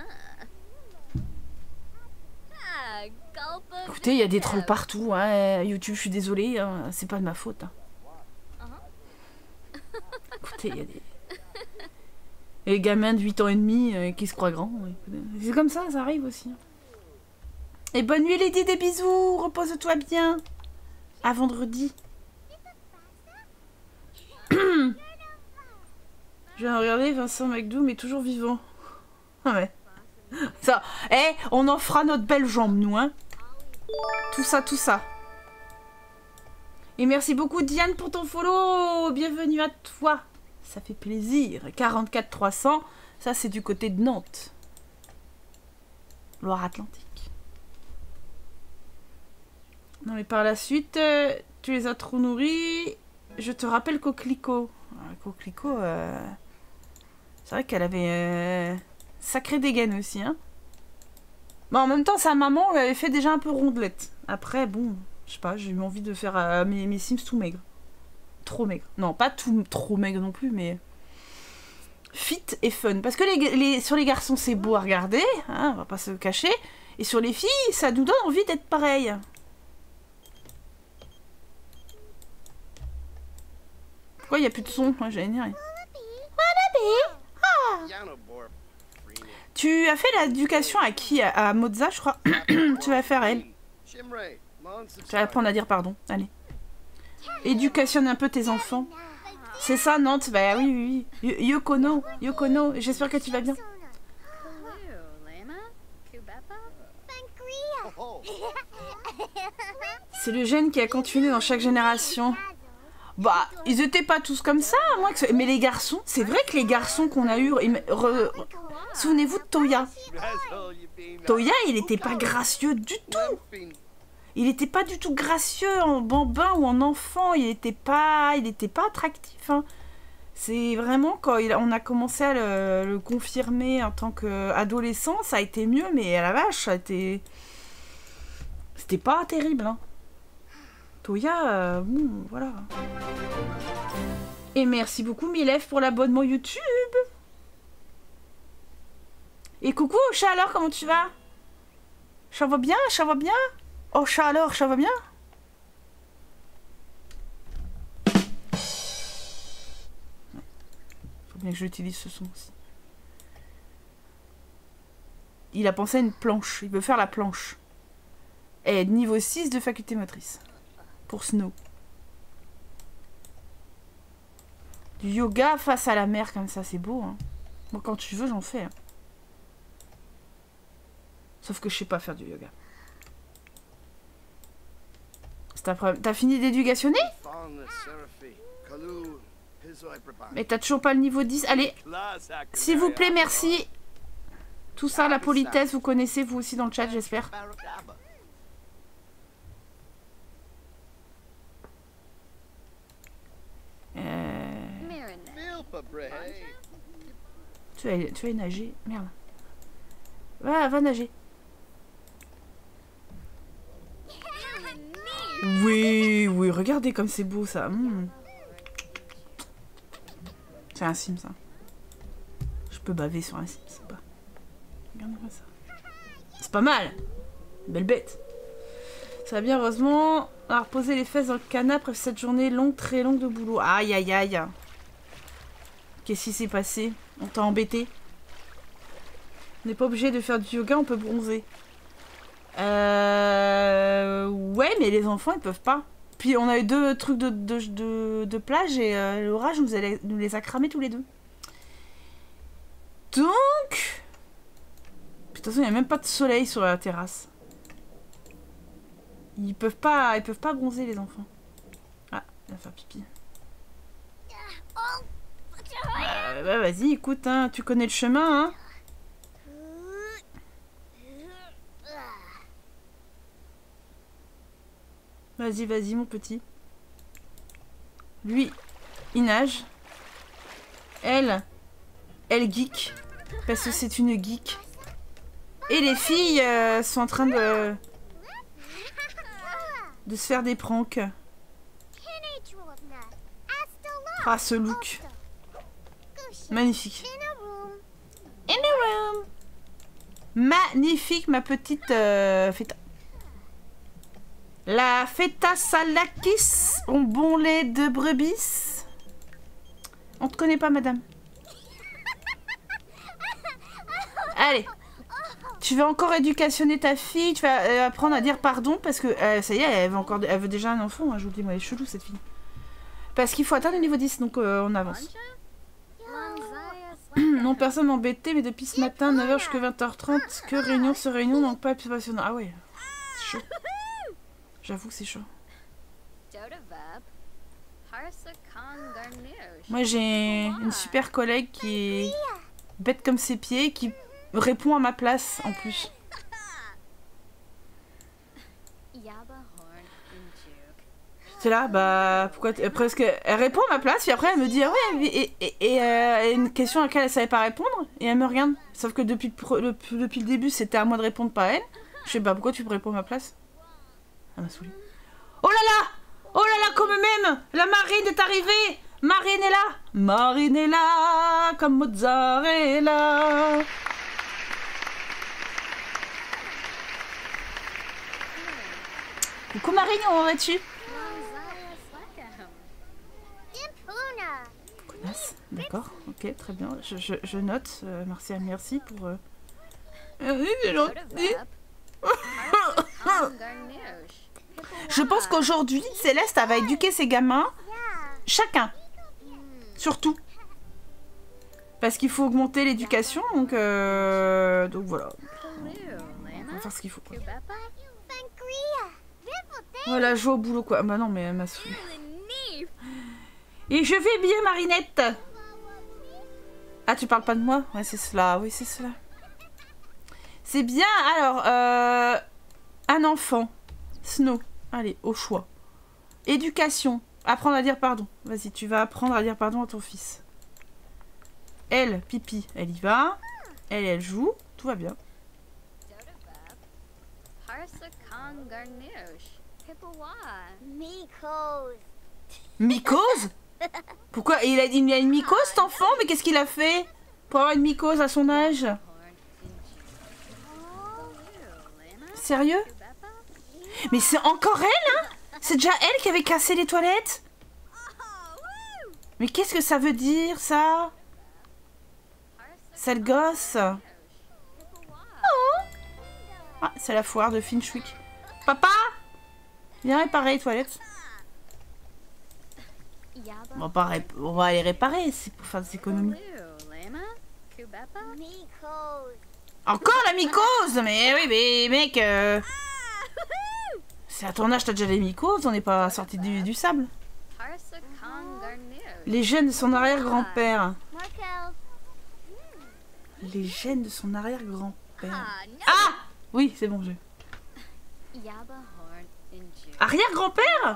Écoutez, il y a des trolls partout, hein. YouTube, je suis désolée, hein. C'est pas de ma faute. Hein. Écoutez, il y a des... Et les gamins de huit ans et demi euh, qui se croient grands. C'est comme ça, ça arrive aussi. Et bonne nuit Lady, des bisous, repose-toi bien. À vendredi. Je viens de regarder Vincent McDoom est toujours vivant. Ah ouais. Ça, eh, hey, on en fera notre belle jambe, nous, hein. Tout ça, tout ça. Et merci beaucoup Diane pour ton follow. Bienvenue à toi. Ça fait plaisir. quarante-quatre trois cents. Ça, c'est du côté de Nantes. Loire-Atlantique. Non, mais par la suite, euh, tu les as trop nourris. Je te rappelle Coquelicot. Ah, Coquelicot, euh... c'est vrai qu'elle avait... Euh... Sacré dégaine aussi, hein. Bon, en même temps, sa maman lui avait fait déjà un peu rondelette. Après, bon, je sais pas, j'ai eu envie de faire euh, mes, mes Sims tout maigres. Trop maigres. Non, pas tout trop maigre non plus, mais... Fit et fun. Parce que les, les, sur les garçons, c'est beau à regarder, hein, on va pas se cacher. Et sur les filles, ça nous donne envie d'être pareil. Pourquoi il n'y a plus de son? Moi, j'allais dire. Tu as fait l'éducation à qui? À, à Moza, je crois. Tu vas faire elle. Tu vas apprendre à dire pardon. Allez. Éducationne un peu tes enfants. C'est ça, Nantes. Bah oui, oui, oui. Y- Yokono, Yokono. J'espère que tu vas bien. C'est le gène qui a continué dans chaque génération. Bah, ils étaient pas tous comme ça, moi. Que... Mais les garçons, c'est vrai que les garçons qu'on a eu... Re... Souvenez-vous de Toya. Toya, il était pas gracieux du tout. Il était pas du tout gracieux en bambin ou en enfant. Il était pas, il était pas attractif. Hein. C'est vraiment quand il... on a commencé à le, le confirmer en tant qu'adolescent, ça a été mieux, mais à la vache, ça a été... C'était pas terrible, hein. Toya, euh, bon, voilà. Et merci beaucoup, Milef, pour l'abonnement YouTube. Et coucou, chat, alors, comment tu vas? Ça va bien, ça va bien? Oh, chat, alors, ça va bien? Faut bien que j'utilise ce son aussi. Il a pensé à une planche. Il veut faire la planche. Et niveau six de faculté motrice. Pour Snow. Du yoga face à la mer comme ça, c'est beau. Hein. Moi, quand tu veux, j'en fais. Hein. Sauf que je sais pas faire du yoga. C'est un problème. T'as fini d'éducationner? Mais t'as toujours pas le niveau dix. Allez, s'il vous plaît, merci. Tout ça, la politesse, vous connaissez vous aussi dans le chat, j'espère. Euh... Tu vas, tu vas nager. Merde. Va, va nager. Oui, oui, regardez comme c'est beau ça. Mmh. C'est un sim ça. Je peux baver sur un sim, c'est pas. Regarde-moi ça. C'est pas mal. Belle bête. Ça va bien, heureusement. On a reposé les fesses dans le canapé après cette journée longue, très longue de boulot. Aïe, aïe, aïe. Qu'est-ce qui s'est passé? On t'a embêté? On n'est pas obligé de faire du yoga, on peut bronzer. Euh... Ouais, mais les enfants, ils peuvent pas. Puis on a eu deux trucs de, de, de, de plage et euh, l'orage nous, a, nous les a cramés tous les deux. Donc... De toute façon, il n'y a même pas de soleil sur la terrasse. Ils peuvent pas, ils peuvent pas bronzer, les enfants. Ah, il va faire pipi. Euh, bah, vas-y, écoute, hein, tu connais le chemin, hein. Vas-y, vas-y, mon petit. Lui, il nage. Elle, elle geek. Parce que c'est une geek. Et les filles euh, sont en train de... de se faire des pranks. Ah, ce look. Magnifique. In the room. Magnifique, ma petite euh, feta. La feta salakis au bon lait de brebis. On te connaît pas, madame. Allez. Tu vas encore éducationner ta fille, tu vas euh, apprendre à dire pardon parce que euh, ça y est, elle veut, encore, elle veut déjà un enfant. Hein, je vous dis, moi, elle est chelou cette fille. Parce qu'il faut atteindre le niveau dix, donc euh, on avance. Non, personne m'embêtait, mais depuis ce matin, neuf heures jusqu'à vingt heures trente, que réunion sur réunion, donc pas plus passionnant. Ah ouais, c'est chaud. J'avoue que c'est chaud. Moi, j'ai une super collègue qui est bête comme ses pieds, qui répond à ma place en plus. C'est là, bah, pourquoi parce qu'elle répond à ma place, puis après elle me dit, ah ouais, et, et, et euh, une question à laquelle elle savait pas répondre, et elle me regarde. Sauf que depuis le, depuis le début, c'était à moi de répondre, pas à elle. Je sais pas, pourquoi tu me réponds à ma place? Elle m'a saoulée. Oh là là! Oh là là, comme même! La marine est arrivée! Marine est là! Marine est là! Comme mozzarella! Coucou Marine, comment vas-tu? Connasse, d'accord, ok, très bien, je, je, je note, euh, merci, merci pour... Euh... Je pense qu'aujourd'hui, Céleste, elle va éduquer ses gamins, chacun. Surtout. Parce qu'il faut augmenter l'éducation, donc... Euh... Donc voilà. On va faire ce qu'il faut, quoi. Voilà, je vais au boulot, quoi. Bah non, mais elle m'a saoulée. Et je vais bien, Marinette. Ah, tu parles pas de moi? Ouais, c'est cela. Oui, c'est cela. C'est bien. Alors, euh... un enfant. Snow. Allez, au choix. Éducation. Apprendre à dire pardon. Vas-y, tu vas apprendre à dire pardon à ton fils. Elle, pipi, elle y va. Elle, elle joue. Tout va bien. Mycose? Pourquoi? Il a, il a une mycose, cet enfant? Mais qu'est-ce qu'il a fait pour avoir une mycose à son âge? Sérieux? Mais c'est encore elle, hein? C'est déjà elle qui avait cassé les toilettes? Mais qu'est-ce que ça veut dire, ça? Sale gosse. Oh. Ah, c'est la foire de Finchwick. Papa? Viens réparer les toilettes. On va, pas ré... On va les réparer, c'est pour faire des économies. Encore la mycose? Mais oui, mais mec... Euh... C'est à ton âge, t'as déjà les mycoses, on n'est pas sorti du, du sable. Les gènes de son arrière-grand-père. Les gènes de son arrière-grand-père. Ah! Oui, c'est bon, je... Arrière-grand-père?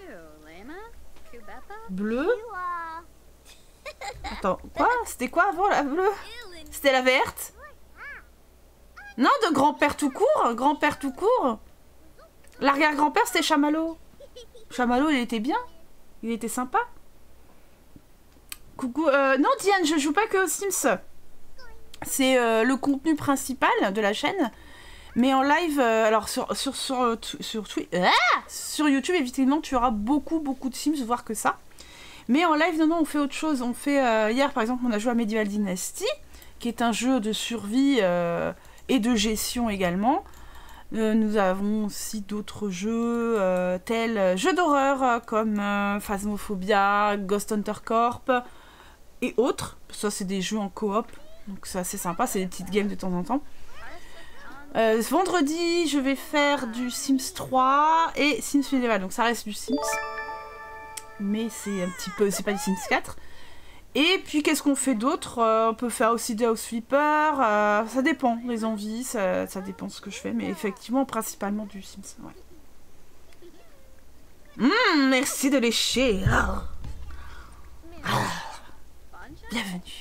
Bleu? Attends, quoi? C'était quoi avant la bleue? C'était la verte? Non, de grand-père tout court? Grand-père tout court? L'arrière-grand-père, c'était Chamallow. Chamallow, il était bien. Il était sympa. Coucou. Euh, non, Diane, je joue pas que aux Sims. C'est euh, le contenu principal de la chaîne. Mais en live, euh, alors sur, sur, sur, sur, sur, ah sur YouTube, évidemment, tu auras beaucoup, beaucoup de Sims, voire que ça. Mais en live, non, non, on fait autre chose. On fait, euh, hier, par exemple, on a joué à Medieval Dynasty, qui est un jeu de survie euh, et de gestion également. Euh, nous avons aussi d'autres jeux, euh, tels euh, jeux d'horreur, euh, comme euh, Phasmophobia, Ghost Hunter Corp, et autres. Ça, c'est des jeux en coop, donc c'est assez sympa, c'est des petites games de temps en temps. Euh, vendredi, je vais faire du Sims trois et Sims Medieval, donc ça reste du Sims. Mais c'est un petit peu, c'est pas du Sims quatre. Et puis qu'est-ce qu'on fait d'autre? euh, On peut faire aussi des House Flipper, euh, ça dépend des envies, ça, ça dépend de ce que je fais, mais effectivement principalement du Sims. Ouais. Mmh, merci de lécher. Ah. Ah. Bienvenue.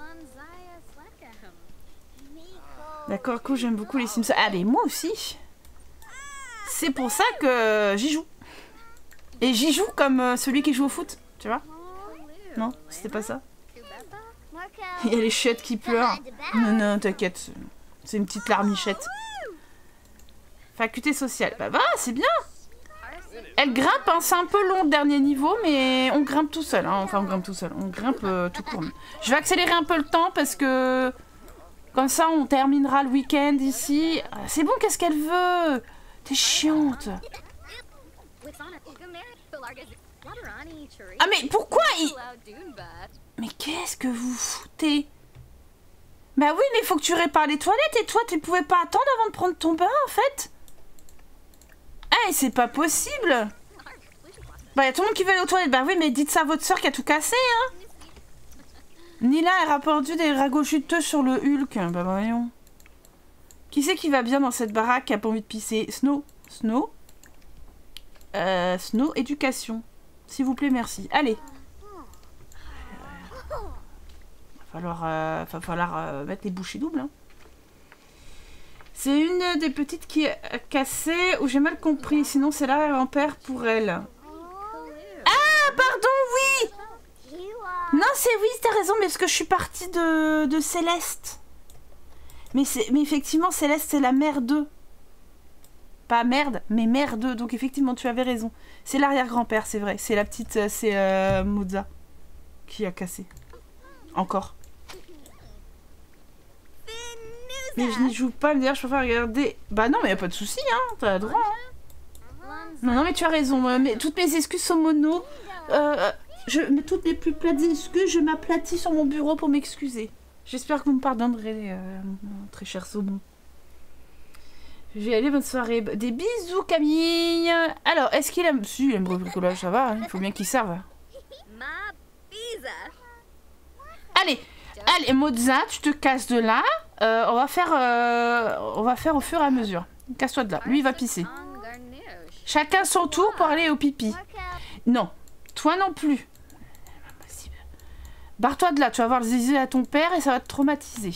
D'accord, cool, j'aime beaucoup les Sims. Ah mais moi aussi. C'est pour ça que j'y joue. Et j'y joue comme euh, celui qui joue au foot, tu vois? Non, c'était pas ça. Il y a les chiottes qui pleurent. Non, non, t'inquiète. C'est une petite larmichette. Faculté sociale. Bah, bah c'est bien. Elle grimpe, hein. C'est un peu long le dernier niveau, mais on grimpe tout seul. Hein. Enfin, on grimpe tout seul. On grimpe euh, tout court. Je vais accélérer un peu le temps parce que... Comme ça, on terminera le week-end ici. C'est bon, qu'est-ce qu'elle veut? T'es chiante. Ah mais pourquoi il... Mais qu'est-ce que vous foutez? Bah oui, mais il faut que tu répares les toilettes et toi, tu pouvais pas attendre avant de prendre ton bain, en fait? Eh, c'est pas possible. Bah, y a tout le monde qui veut aller aux toilettes. Bah oui, mais dites ça à votre soeur qui a tout cassé, hein. Nila a rapporté des ragots chuteux sur le Hulk. Bah voyons. Qui c'est qui va bien dans cette baraque qui a pas envie de pisser? Snow. Snow. Euh, Snow, éducation. S'il vous plaît, merci. Allez. Va falloir, euh, va falloir euh, mettre les bouchées doubles. Hein. C'est une des petites qui a cassé ou j'ai mal compris. Sinon, c'est l'arrière-grand-père pour elle. Ah, pardon, oui. Non, c'est oui, t'as raison, mais parce que je suis partie de, de Céleste. Mais, mais effectivement, Céleste, c'est la mère d'eux. Pas merde, mais mère d'eux. Donc effectivement, tu avais raison. C'est l'arrière-grand-père, c'est vrai. C'est la petite, c'est euh, Moza qui a cassé. Encore. Mais je n'y joue pas, d'ailleurs, je préfère regarder... Bah non, mais y a pas de souci, hein. T'as le droit, hein. Non, non, mais tu as raison. Mais toutes mes excuses sont mono. Euh... Je mets toutes les plus plates excuses, je m'aplatis sur mon bureau pour m'excuser. J'espère que vous me pardonnerez, euh, mon très cher saumon. Je vais aller, bonne soirée. Des bisous, Camille. Alors, est-ce qu'il aime... Si, il aime le bricolage, ça va, hein, il faut bien qu'il serve. Allez, allez, Mozza, tu te casses de là. Euh, on va faire, euh, on va faire au fur et à mesure. Casse-toi de là. Lui, il va pisser. Chacun son tour pour aller au pipi. Non, toi non plus. Barre-toi de là, tu vas voir le zizi à ton père et ça va te traumatiser.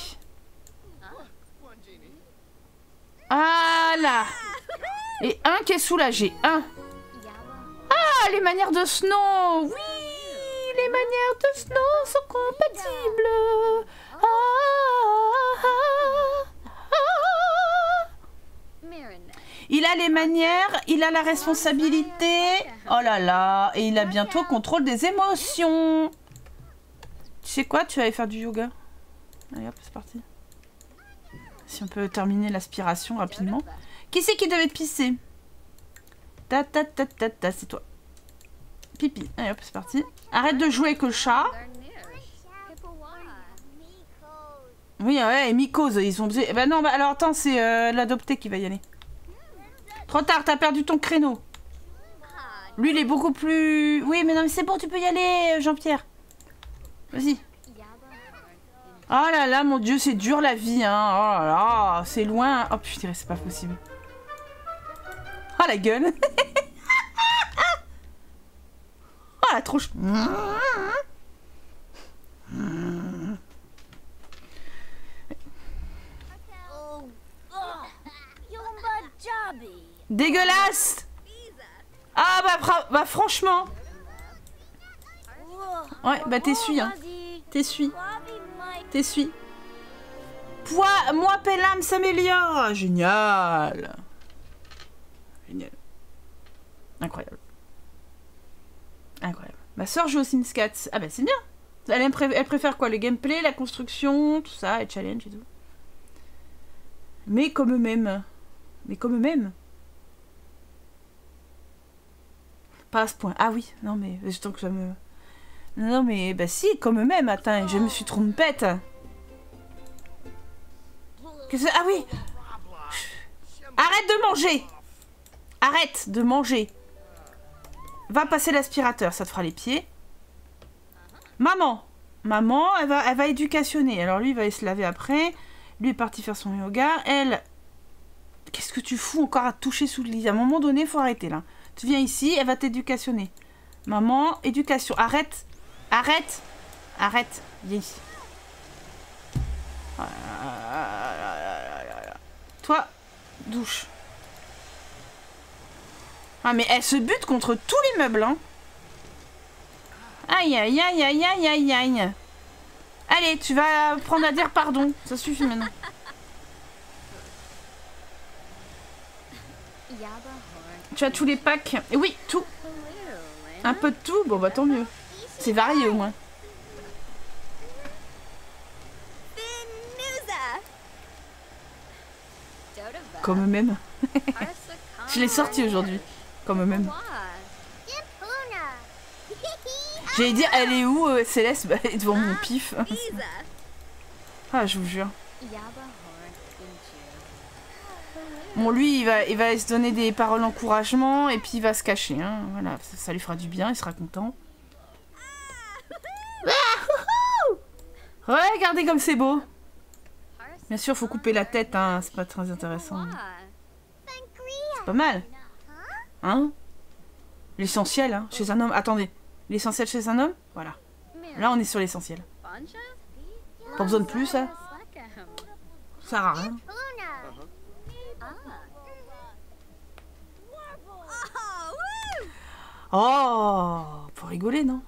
Ah là. Et un qui est soulagé. Un. Ah, les manières de Snow. Oui, les manières de Snow sont compatibles. Ah, ah, ah. Il a les manières, il a la responsabilité. Oh là là, et il a bientôt contrôle des émotions. Tu sais quoi, tu vas aller faire du yoga. Allez hop, c'est parti. Si on peut terminer l'aspiration rapidement. Qui c'est qui devait pisser? Ta ta ta ta ta, c'est toi. Pipi. Allez hop, c'est parti. Arrête de jouer avec le chat. Oui, ouais, et Mycose, ils ont besoin... Bah non, bah alors attends, c'est euh, l'adopté qui va y aller. Trop tard, t'as perdu ton créneau. Lui, il est beaucoup plus... Oui, mais non, mais c'est bon, tu peux y aller, Jean-Pierre. Vas-y. Oh là là, mon Dieu, c'est dur la vie, hein. Oh là là, c'est loin. Oh putain, c'est pas possible. Oh la gueule. Oh la tronche. Dégueulasse. Ah bah, bah franchement. Ouais, bah t'essuies, hein. T'essuies. T'essuies. Poids, moi, Pellam s'améliore. Génial. Génial. Incroyable. Incroyable. Ma soeur joue au Sims quatre. Ah bah c'est bien. Elle, aime pré elle préfère quoi? Le gameplay, la construction, tout ça, les challenges et tout. Mais comme eux-mêmes. Mais comme eux-mêmes. Pas à ce point. Ah oui, non mais je que ça me... Non mais bah si, comme eux-mêmes, attends, je me suis trompette. Qu'est-ce que... Ah oui. Arrête de manger. Arrête de manger. Va passer l'aspirateur, ça te fera les pieds. Maman. Maman, elle va, elle va éducationner. Alors lui, il va aller se laver après. Lui est parti faire son yoga. Elle... Qu'est-ce que tu fous encore à te toucher sous le lit? À un moment donné, il faut arrêter là. Tu viens ici, elle va t'éducationner. Maman, éducation. Arrête. Arrête. Arrête. Viens ici. Toi, douche. Ah mais elle se bute contre tous les meubles, hein. Aïe, aïe, aïe, aïe, aïe, aïe, aïe. Allez, tu vas apprendre à dire pardon. Ça suffit maintenant. Tu as tous les packs. Et oui, tout. Un peu de tout. Bon, bah tant mieux. C'est varié au moins. Comme eux-mêmes. Je l'ai sorti aujourd'hui. Comme eux-mêmes. J'allais dire, elle est où, euh, Céleste? Bah, elle est devant mon pif. Ah, je vous jure. Bon, lui, il va, il va se donner des paroles d'encouragement et puis il va se cacher. Hein. Voilà, ça, ça lui fera du bien, il sera content. Ouais, regardez comme c'est beau. Bien sûr, faut couper la tête, hein. C'est pas très intéressant. C'est pas mal. Hein? L'essentiel, hein, chez un homme. Attendez, l'essentiel chez un homme? Voilà. Là, on est sur l'essentiel. Pas besoin de plus, hein. Ça sert à rien. Oh, pour rigoler, non?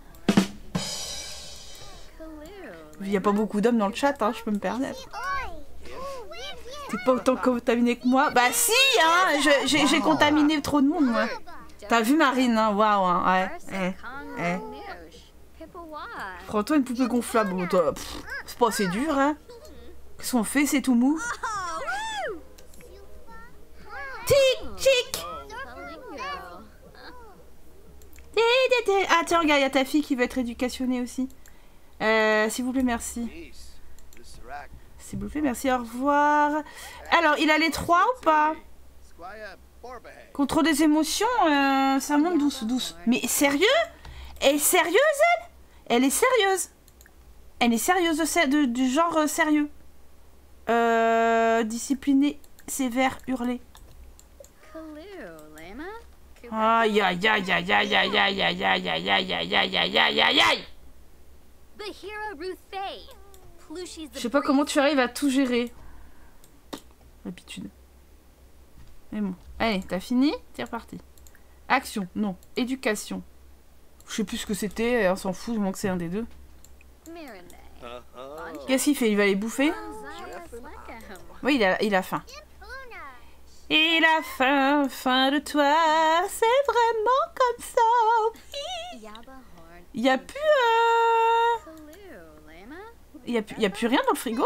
Il n'y a pas beaucoup d'hommes dans le chat, hein, je peux me permettre. T'es pas autant contaminé que moi? Bah si, hein, j'ai contaminé trop de monde, moi. T'as vu Marine, hein? Waouh, hein, ouais. Eh, eh. Prends-toi une poupée gonflable. C'est pas assez dur, hein. Qu'est-ce qu'on fait? C'est tout mou. Tic, tic. Ah tiens, regarde, il y a ta fille qui veut être éducationnée aussi. Euh, s'il vous plaît, merci. S'il vous plaît, merci, au revoir. Alors, il a les trois ou pas? Contrôle des émotions, euh, ça monte douce, douce. Mais sérieux? Elle est sérieuse, elle? Elle est sérieuse. Elle est sérieuse de, de, du genre euh, sérieux. Euh, discipliné, sévère, hurlé. Aïe aïe aïe aïe aïe aïe aïe aïe aïe aïe aïe aïe aïe aïe aïe aïe aïe. Je sais pas comment tu arrives à tout gérer. L'habitude. Mais bon. Allez, t'as fini? C'est reparti. Action, non. Éducation. Je sais plus ce que c'était, on s'en fout, du moment que c'est un des deux. Qu'est-ce qu'il fait? Il va les bouffer? Oui, il a, il a faim. Il a faim, faim de toi, c'est vraiment comme ça. Il y a plus... Euh... Il y a, il y a plus rien dans le frigo?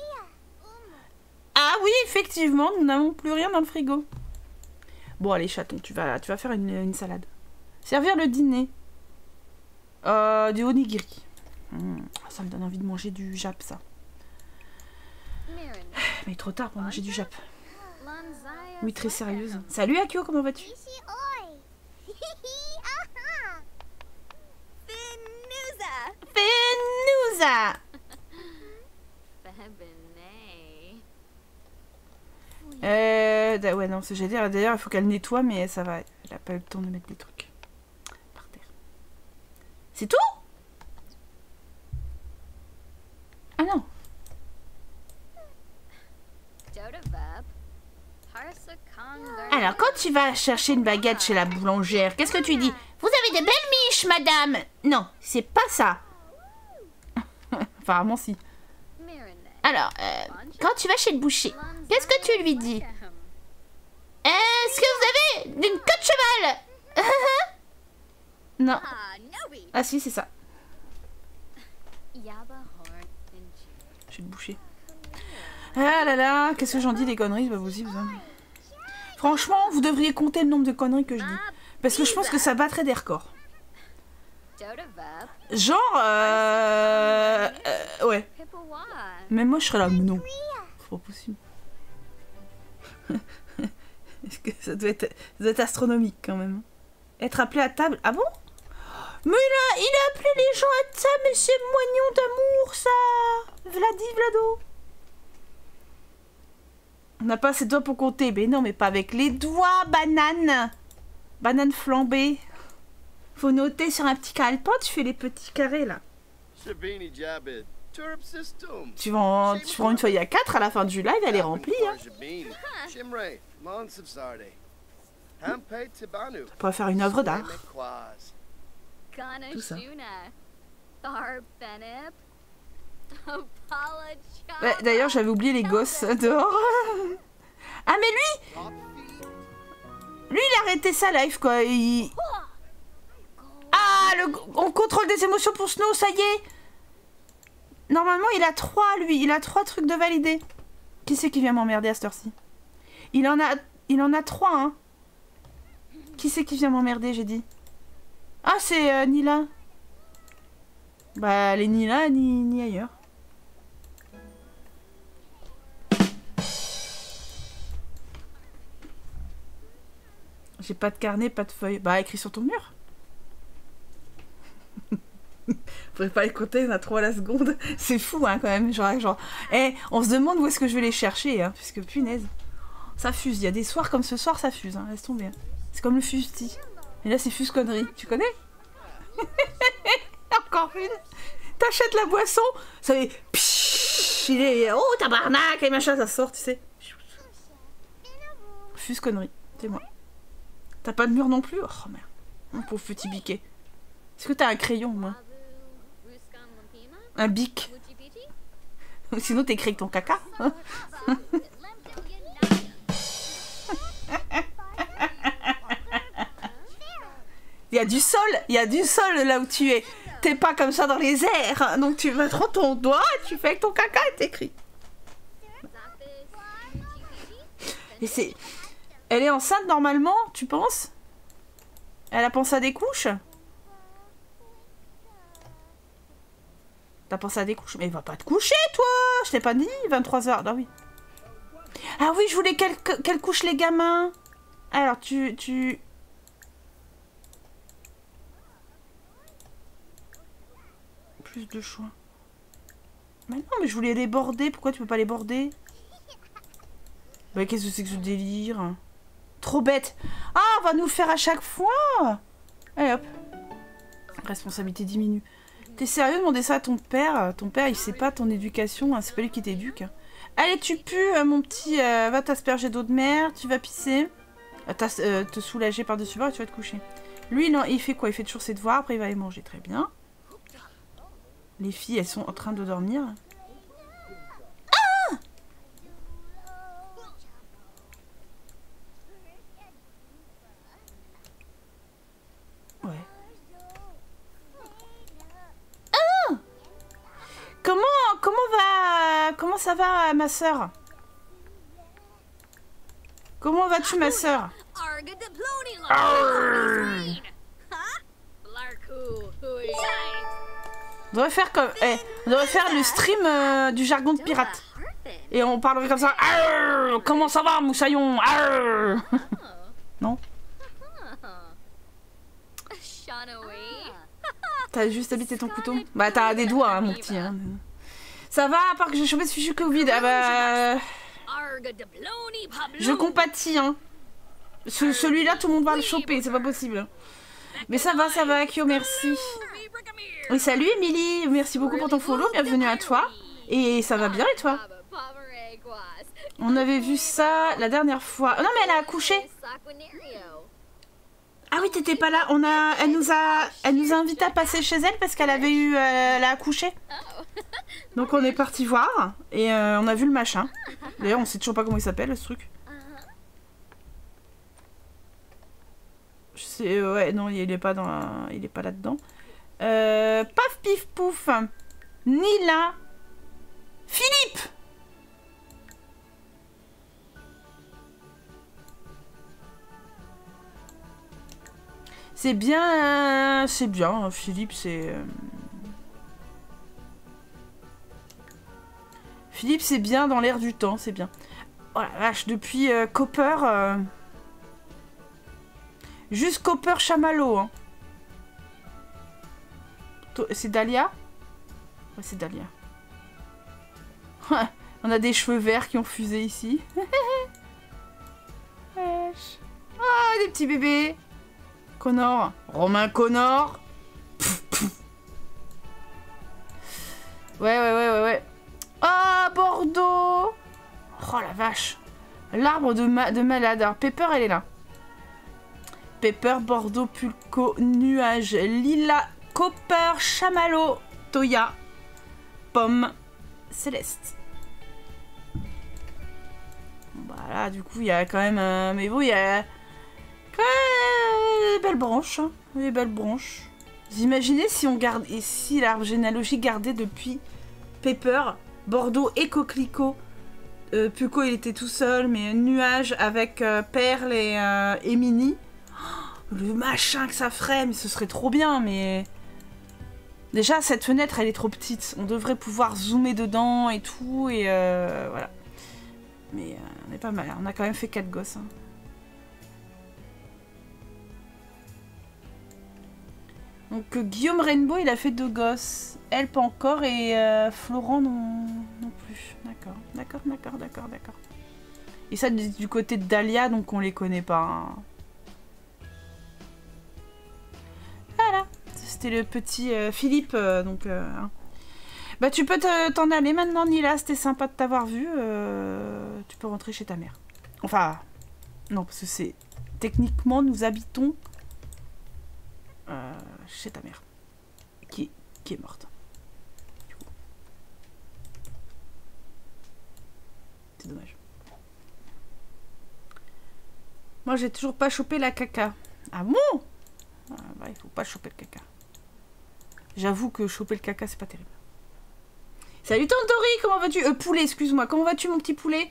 Ah oui, effectivement, nous n'avons plus rien dans le frigo. Bon, allez, chaton, tu vas, tu vas faire une, une salade. Servir le dîner. Euh, du onigiri. Mmh, ça me donne envie de manger du jap, ça. Mais trop tard pour manger du jap. Oui, très sérieuse. Salut Akio, comment vas-tu? Fenouza. Euh... Ouais, non, j'allais dire, d'ailleurs, il faut qu'elle nettoie, mais ça va. Elle a pas eu le temps de mettre des trucs par terre. C'est tout? Ah non. Alors, quand tu vas chercher une baguette chez la boulangère, qu'est-ce que tu dis? Vous avez de belles miches, madame. Non, c'est pas ça. Apparemment, si. Alors, euh, quand tu vas chez le boucher, qu'est-ce que tu lui dis? Est-ce que vous avez une queue de cheval? Non. Ah si, c'est ça. Chez le boucher. Ah là là, qu'est-ce que j'en dis des conneries, bah vous aussi, vous en... Franchement, vous devriez compter le nombre de conneries que je dis. Parce que je pense que ça battrait des records. Genre, euh... euh ouais. Même moi, je serais là, mais non. C'est pas possible. Est-ce que ça doit, être, ça doit être astronomique, quand même. Être appelé à table... Ah bon? Mais il a, il a appelé les gens à table, mais c'est moignon d'amour, ça. Vladi, Vlado. On n'a pas assez de doigts pour compter. Mais non, mais pas avec les doigts, banane. Banane flambée. Faut noter sur un petit calepin, tu fais les petits carrés, là. Tu, vends, tu prends une feuille à quatre, à la fin du live, elle est remplie. Hein. On pourrait faire une œuvre d'art. Tout ça. Ouais, d'ailleurs, j'avais oublié les gosses dehors. Ah, mais lui Lui, il a arrêté sa live, quoi. Il... Ah, le... on contrôle des émotions pour Snow, ça y est. Normalement, il a trois, lui. Il a trois trucs de valider. Qui c'est qui vient m'emmerder à cette heure-ci? Il en a... Il en a trois, hein. Qui c'est qui vient m'emmerder, j'ai dit? Ah, c'est euh, Nila. Bah, elle est ni là, ni, ni ailleurs. J'ai pas de carnet, pas de feuille. Bah, écris sur ton mur. Faudrait pas les compter, on a trois à la seconde. C'est fou, hein, quand même. Genre, genre... Eh, on se demande où est-ce que je vais les chercher, hein, puisque punaise. Ça fuse. Il y a des soirs comme ce soir, ça fuse, hein. Laisse tomber. C'est comme le fusti. Et là, c'est fuse connerie. Tu connais? Encore une. T'achètes la boisson, ça fait... Pshhh, il est... Oh, tabarnak, et machin, ça sort, tu sais. Fuse connerie, c'est moi. T'as pas de mur non plus? Oh, merde. Mon pauvre petit biquet. Est-ce que t'as un crayon, moi? Un bic? Sinon, t'écris avec ton caca. Il y a du sol, il y a du sol là où tu es. T'es pas comme ça dans les airs. Donc tu vas prendre ton doigt, tu fais avec ton caca et t'écris. Et c'est... Elle est enceinte normalement, tu penses? Elle a pensé à des couches? T'as pensé à des couches? Mais va pas te coucher, toi! Je t'ai pas dit, vingt-trois heures. Ah oui. Ah oui, je voulais qu'elle qu'elle couche les gamins. Alors, tu... tu... Plus de choix. Mais non, mais je voulais les border. Pourquoi tu peux pas les border? Bah, qu'est-ce que c'est que ce délire? Trop bête. Ah, on va nous le faire à chaque fois. Allez, hop. Responsabilité diminue. T'es sérieux de demander ça à ton père? Ton père, il sait pas ton éducation. Hein. C'est pas lui qui t'éduque. Allez, tu pues, euh, mon petit. Euh, va t'asperger d'eau de mer. Tu vas pisser. Euh, euh, te soulager par-dessus bord et tu vas te coucher. Lui, non, il fait quoi? Il fait toujours ses devoirs. Après, il va aller manger. Très bien. Les filles, elles sont en train de dormir. Ah! Ouais. Ah! Comment, comment va, comment ça va, ma sœur? Comment vas-tu, ma sœur? On devrait faire comme, eh, on devrait faire le stream euh, du jargon de pirate. Et on parlerait comme ça. Arrgh, comment ça va, moussaillon? Arrgh. Non? T'as juste habité ton couteau? Bah t'as des doigts, hein, mon petit. Hein. Ça va, à part que j'ai chopé ce fichu Covid. Ah bah... Je compatis, hein. Ce, Celui-là, tout le monde va le choper, c'est pas possible. Mais ça va, ça va, Kyo, merci. Oui, salut, Emily. Merci beaucoup pour ton follow, bienvenue à toi. Et ça va bien, et toi? On avait vu ça la dernière fois. Oh, non, mais elle a accouché. Ah oui, t'étais pas là. On a, elle nous a, elle nous a invité à passer chez elle parce qu'elle avait eu, euh, elle a accouché. Donc on est parti voir et euh, on a vu le machin. D'ailleurs, on sait toujours pas comment il s'appelle ce truc. Je sais, ouais, non, il est pas dans, la... il est pas là-dedans. Euh, paf, pif, pouf. Nila. Philippe. C'est bien, euh, c'est bien, Philippe, c'est... Euh... Philippe, c'est bien dans l'air du temps, c'est bien. Oh la vache, depuis euh, Copper... Euh... Juste Copper Chamallow, hein. C'est Dahlia? Ouais, c'est Dahlia. On a des cheveux verts qui ont fusé ici. Wesh. Ah, des petits bébés. Connor. Romain Connor. Pff, pff. Ouais, ouais, ouais, ouais, ouais. Ah, Bordeaux. Oh la vache. L'arbre de, ma de malade. Alors, Pepper, elle est là. Pepper, Bordeaux, Pulco, Nuage, Lila, Copper, Chamallow, Toya, Pomme, Céleste. Voilà, du coup, il y a quand même... Euh, mais bon, il y a... Quand même des belles branches. Hein, des belles branches. Vous imaginez si on garde... Et si l'arbre généalogique gardait depuis Pepper, Bordeaux et Coquelicot. Euh, Pulco, il était tout seul, mais Nuage avec euh, Perle et, euh, et Minnie. Le machin que ça ferait, mais ce serait trop bien, mais... Déjà, cette fenêtre, elle est trop petite. On devrait pouvoir zoomer dedans et tout, et euh, voilà. Mais euh, on est pas mal, on a quand même fait quatre gosses. Hein. Donc, euh, Guillaume Rainbow, il a fait deux gosses. Elle, pas encore, et euh, Florent, non, non plus. D'accord, d'accord, d'accord, d'accord, d'accord. Et ça, du, du côté de Dahlia, donc on les connaît pas, hein. Voilà, c'était le petit euh, Philippe, euh, donc... Euh, hein. Bah tu peux t'en aller maintenant, Nila, c'était sympa de t'avoir vu. Euh, tu peux rentrer chez ta mère. Enfin, non, parce que c'est... Techniquement, nous habitons euh, chez ta mère, qui, qui est morte. C'est dommage. Moi, j'ai toujours pas chopé la caca. Ah bon? Ah, bah, il faut pas choper le caca. J'avoue que choper le caca, c'est pas terrible. Salut Tantori, comment vas-tu? Euh, poulet, excuse-moi. Comment vas-tu, mon petit poulet?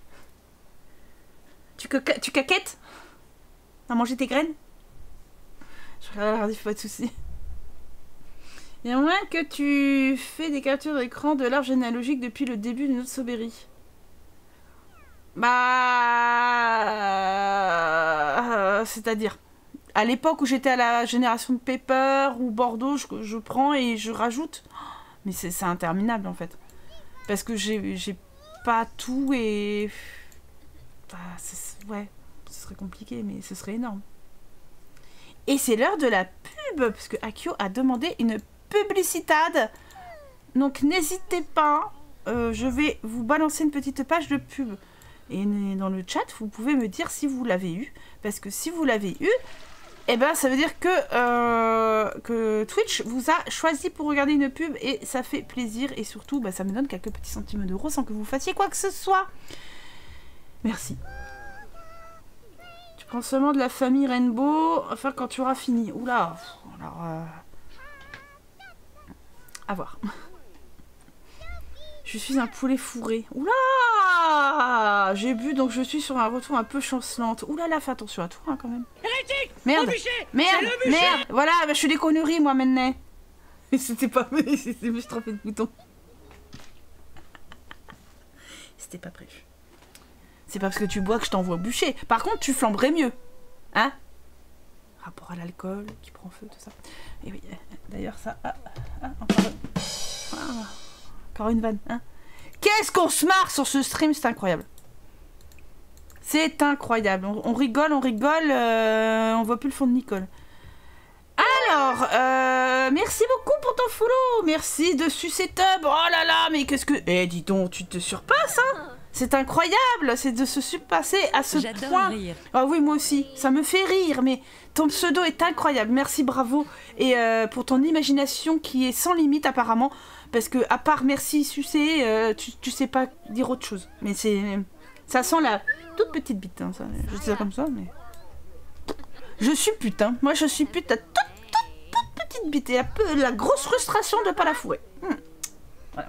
Tu, caca tu caquettes? T'as mangé tes graines? Je regarde, pas de soucis. Il y a moins que tu fais des captures d'écran de l'arbre généalogique depuis le début de notre Soberry. Bah... Euh, C'est-à-dire, à l'époque où j'étais à la génération de Pepper ou Bordeaux, je, je prends et je rajoute. Mais c'est interminable en fait. Parce que j'ai pas tout et... Bah, ouais, ce serait compliqué, mais ce serait énorme. Et c'est l'heure de la pub, parce que Akio a demandé une publicitade. Donc n'hésitez pas, euh, je vais vous balancer une petite page de pub. Et dans le chat, vous pouvez me dire si vous l'avez eu. Parce que si vous l'avez eu, eh ben, ça veut dire que, euh, que Twitch vous a choisi pour regarder une pub. Et ça fait plaisir. Et surtout, bah, ça me donne quelques petits centimes d'euros sans que vous fassiez quoi que ce soit. Merci. Tu prends seulement de la famille Rainbow, enfin quand tu auras fini. Oula, alors... Euh... À voir. Je suis un poulet fourré. Oula, j'ai bu, donc je suis sur un retour un peu chancelante. Oula là, fais attention à toi hein, quand même. Hérétique. Merde, merde, merde. Voilà, bah, je fais des conneries moi maintenant. C'était pas... C'était juste trompé de bouton. C'était pas prévu. C'est pas parce que tu bois que je t'envoie bûcher. Par contre, tu flamberais mieux. Hein? Rapport à l'alcool qui prend feu, tout ça. Et oui, d'ailleurs, ça... Ah, ah, encore, ah, encore une vanne. Hein? Qu'est-ce qu'on se marre sur ce stream? C'est incroyable. C'est incroyable. On, on rigole, on rigole. Euh, on voit plus le fond de Nicole. Alors, euh, merci beaucoup pour ton follow. Merci de sucer tub. Oh là là, mais qu'est-ce que... Eh, dis donc, tu te surpasses, hein? C'est incroyable, c'est de se surpasser à ce point. Rire. Ah oui, moi aussi, ça me fait rire, mais ton pseudo est incroyable. Merci, bravo. Et euh, pour ton imagination qui est sans limite apparemment, parce que à part merci sucer, euh, tu, tu sais pas dire autre chose. Mais c'est, ça sent la toute petite bite, hein, ça. Je dis ça comme ça, mais... Je suis putain. Moi, je suis putain toute, toute, toute petite bite. Et un peu la grosse frustration de pas la fourrer. Hmm. Voilà.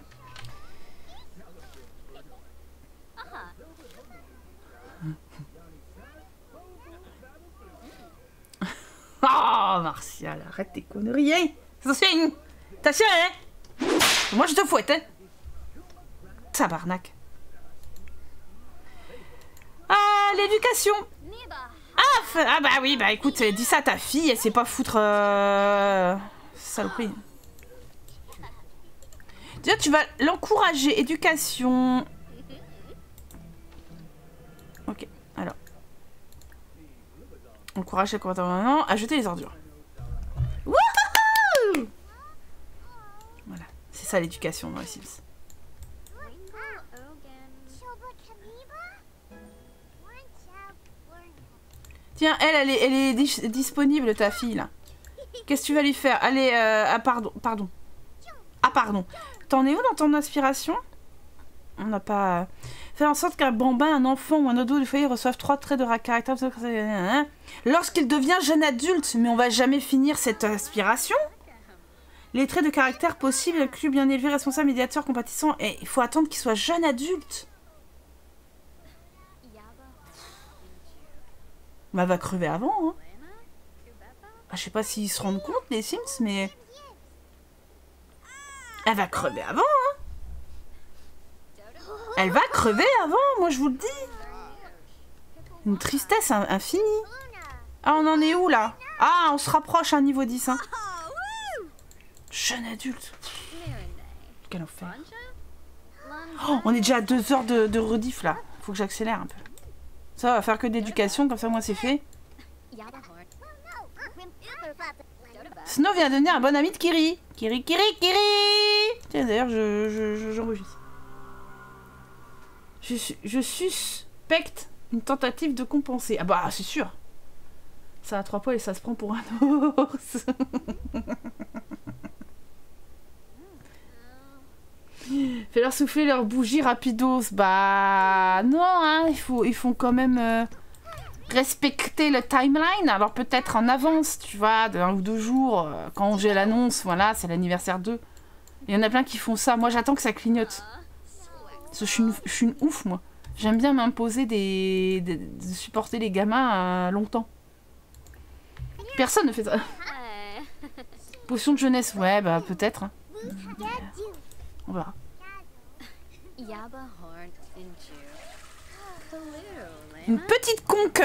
Oh, Martial, arrête tes conneries, hein. Attention, attention, hein. Moi, je te fouette, hein. Tabarnak. Ah, l'éducation. Ah, ah, bah oui, bah écoute, dis ça à ta fille, elle sait pas foutre... Euh... Saloperie. Déjà, tu vas l'encourager, éducation... Ok, alors... Encourager le comportement à jeter les ordures. Wouhou! Voilà, c'est ça l'éducation dans les Sims. Tiens, elle, elle est, elle est dis disponible, ta fille, là. Qu'est-ce que tu vas lui faire? Allez, euh, ah, pardon, pardon. Ah, pardon. T'en es où dans ton inspiration? On n'a pas... Faire en sorte qu'un bambin, un enfant ou un ado du foyer reçoive trois traits de caractère lorsqu'il devient jeune adulte. Mais on va jamais finir cette inspiration. Les traits de caractère possibles incluent bien élevé, responsable, médiateur, compatissant. Et il faut attendre qu'il soit jeune adulte. Bah, elle va crever avant, hein. Ah, je sais pas s'ils se rendent compte, les Sims, mais... Elle va crever avant, hein. Elle va crever avant, moi je vous le dis. Une tristesse infinie. Ah, on en est où, là? Ah, on se rapproche à un niveau dix, hein. Jeune adulte. Quel enfer. Oh, on est déjà à deux heures de, de rediff, là. Faut que j'accélère un peu. Ça va faire que d'éducation, comme ça moi c'est fait. Snow vient de devenir un bon ami de Kiri. Kiri, Kiri, Kiri. Tiens, d'ailleurs, je, je, j'enregistre. Je, je suspecte une tentative de compenser. Ah bah, c'est sûr. Ça a trois poils et ça se prend pour un ours. Fais-leur souffler leur bougie rapidos. Bah non, hein, il faut, ils font quand même euh, respecter le timeline. Alors peut-être en avance, tu vois, d'un ou deux jours, euh, quand j'ai l'annonce, voilà, c'est l'anniversaire d'eux. Il y en a plein qui font ça. Moi, j'attends que ça clignote. Parce que je suis une, je suis une ouf, moi. J'aime bien m'imposer des, des, de supporter les gamins euh, longtemps. Personne ne fait ça. Potion de jeunesse, ouais, bah peut-être. Hein. On verra. Une petite conque.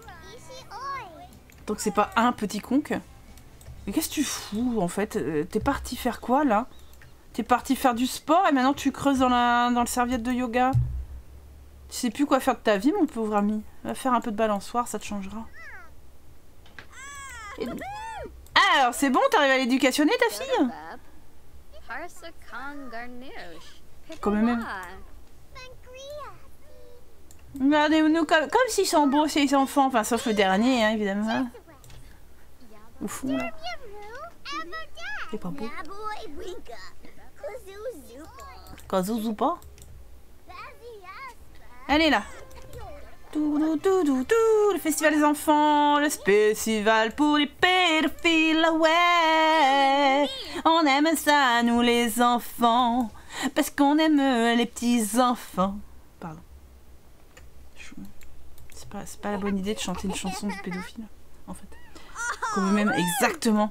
Donc c'est pas un petit conque. Mais qu'est-ce que tu fous en fait? T'es parti faire quoi là? T'es parti faire du sport et maintenant tu creuses dans, la, dans le serviette de yoga. Tu sais plus quoi faire de ta vie mon pauvre ami. Va faire un peu de balançoire, ça te changera. Et... Alors c'est bon, t'arrives à l'éducationner ta fille? Quand même. Regardez-nous comme, comme s'ils sont beaux ces enfants, enfin sauf le dernier hein, évidemment. Au fond là. C'est pas beau. Kazuzu pas. Allez là. Tout, tout, tout, tout, tout, le festival des enfants, le festival pour les pédophiles, ouais. On aime ça nous les enfants, parce qu'on aime les petits enfants. Pardon. C'est pas, c'est pas la bonne idée de chanter une chanson de pédophile, en fait. Comme même exactement.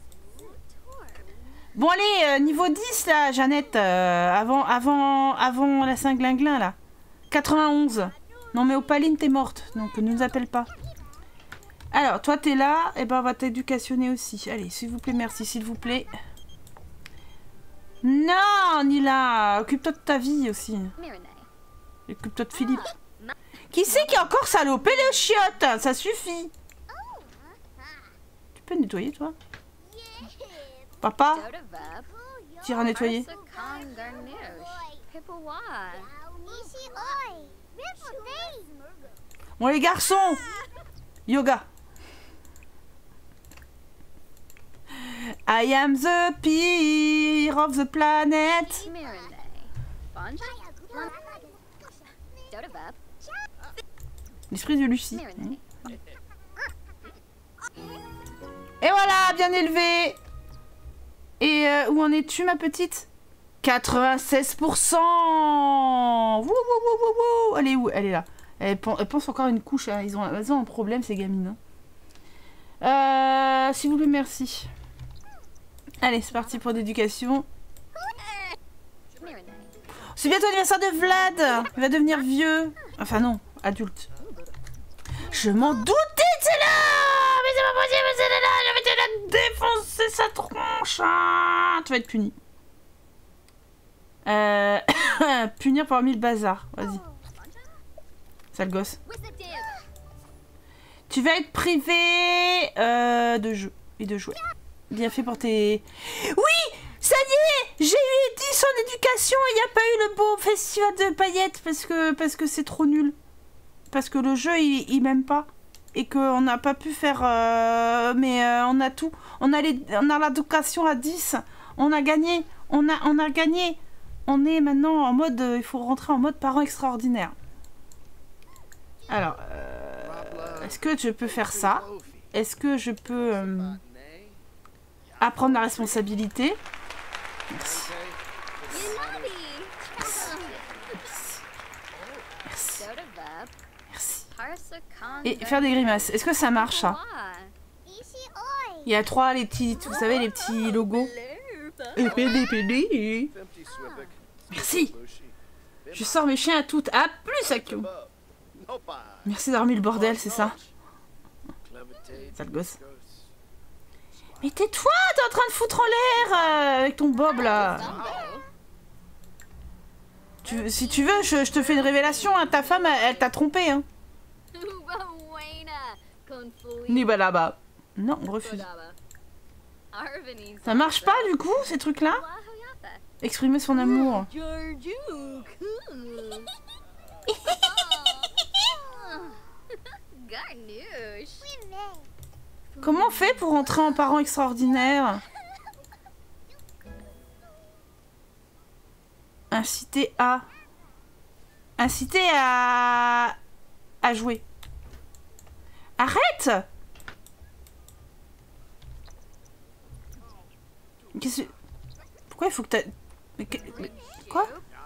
Bon allez, euh, niveau dix là, Jeannette, euh, avant, avant, avant la Saint-Glinglin là. quatre-vingt-onze. Non mais Opaline t'es morte, donc ne nous appelle pas. Alors, toi t'es là, et ben on va t'éducationner aussi. Allez, s'il vous plaît, merci, s'il vous plaît. Non, Nila, occupe-toi de ta vie aussi. Occupe-toi de Philippe. Qui c'est qui a encore salopé les chiottes? Ça suffit. Tu peux nettoyer toi? Papa, tire à nettoyer. Bon les garçons, yoga. I am the peer of the planet. L'esprit de Lucie. Et voilà, bien élevé. Et euh, où en es-tu ma petite? quatre-vingt-seize pour cent. Wouh, wouh, wouh, wouh, wouh. Elle est où? Elle est là. Elle, elle pense encore une couche. Hein. Ils, ont, ils ont un problème, ces gamines. Hein. Euh, S'il vous plaît, merci. Allez, c'est parti pour l'éducation. C'est bientôt l'anniversaire de Vlad. Il va devenir vieux. Enfin non, adulte. Je m'en doutais de celle-là. Mais c'est pas possible, celle-là. Je vais te la défoncer sa tronche. Hein. Tu vas être puni. Euh... Punir pour avoir mis le bazar. Vas-y. Sale gosse. Tu vas être privé euh, de jeux et de jouets. Bien fait pour tes... Oui, ça y est, j'ai eu dix en éducation et il n'y a pas eu le beau festival de paillettes parce que parce que c'est trop nul. Parce que le jeu, il, il m'aime pas. Et qu'on n'a pas pu faire... Euh, mais euh, on a tout. On a l'éducation à dix. On a gagné. On a, on a gagné. On est maintenant en mode... Euh, il faut rentrer en mode parent extraordinaire. Alors, euh, est-ce que je peux faire ça? Est-ce que je peux euh, apprendre la responsabilité? Merci. Merci. Merci. Merci. Et faire des grimaces. Est-ce que ça marche, ça? Il y a trois, les petits, vous savez, les petits logos. Merci. Je sors mes chiens à toutes. À plus, Akio. Merci d'avoir mis le bordel, c'est ça? Sale gosse. Mais tais-toi, t'es en train de foutre en l'air euh, avec ton bob là. Tu, si tu veux, je, je te fais une révélation. Hein. Ta femme, elle, elle t'a trompé. Hein. Niba là-bas. Non, on refuse. Ça marche pas du coup, ces trucs-là? Exprimer son amour. Comment on fait pour entrer en parent extraordinaire? Inciter à... Inciter à... à jouer. Arrête! Qu'est-ce que... Pourquoi il faut que t'as... Mais que... Mais... Quoi?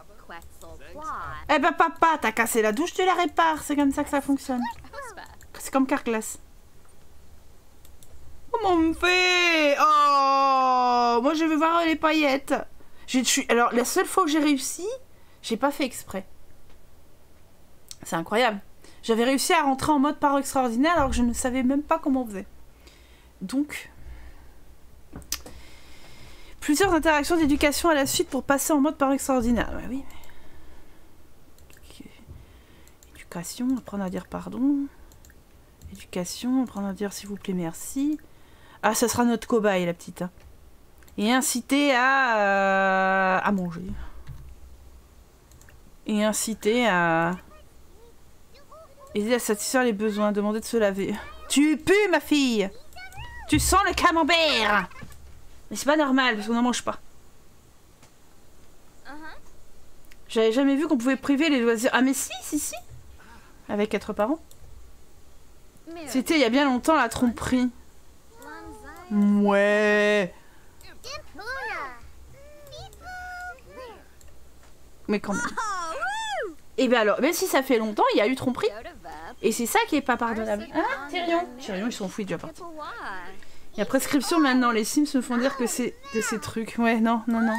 Eh ben papa, t'as cassé la douche, tu la répares. C'est comme ça que ça fonctionne. C'est comme Carglass. Comment on me fait? Oh! je veux voir les paillettes. Je suis... Alors, la seule fois que j'ai réussi, j'ai pas fait exprès. C'est incroyable. J'avais réussi à rentrer en mode paro extraordinaire alors que je ne savais même pas comment on faisait. Donc... Plusieurs interactions d'éducation à la suite pour passer en mode paro extraordinaire. Bah oui, mais... Éducation, apprendre à dire pardon. Éducation, apprendre à dire s'il vous plaît merci. Ah, ça sera notre cobaye, la petite. Hein. Et inciter à... Euh, à manger. Et inciter à... Aider à satisfaire les besoins, demander de se laver. Tu pues, ma fille! Tu sens le camembert! Mais c'est pas normal, parce qu'on n'en mange pas. J'avais jamais vu qu'on pouvait priver les loisirs. Ah mais si, si, si! Avec quatre parents. C'était il y a bien longtemps la tromperie. Ouais. Mais quand même. Et bien alors, même si ça fait longtemps, il y a eu tromperie. Et c'est ça qui est pas pardonnable. Hein, Tyrion? Tyrion, ils s'en foutent déjà parti. Il y a prescription maintenant, les Sims me font dire que c'est de ces trucs. Ouais, non, non, non.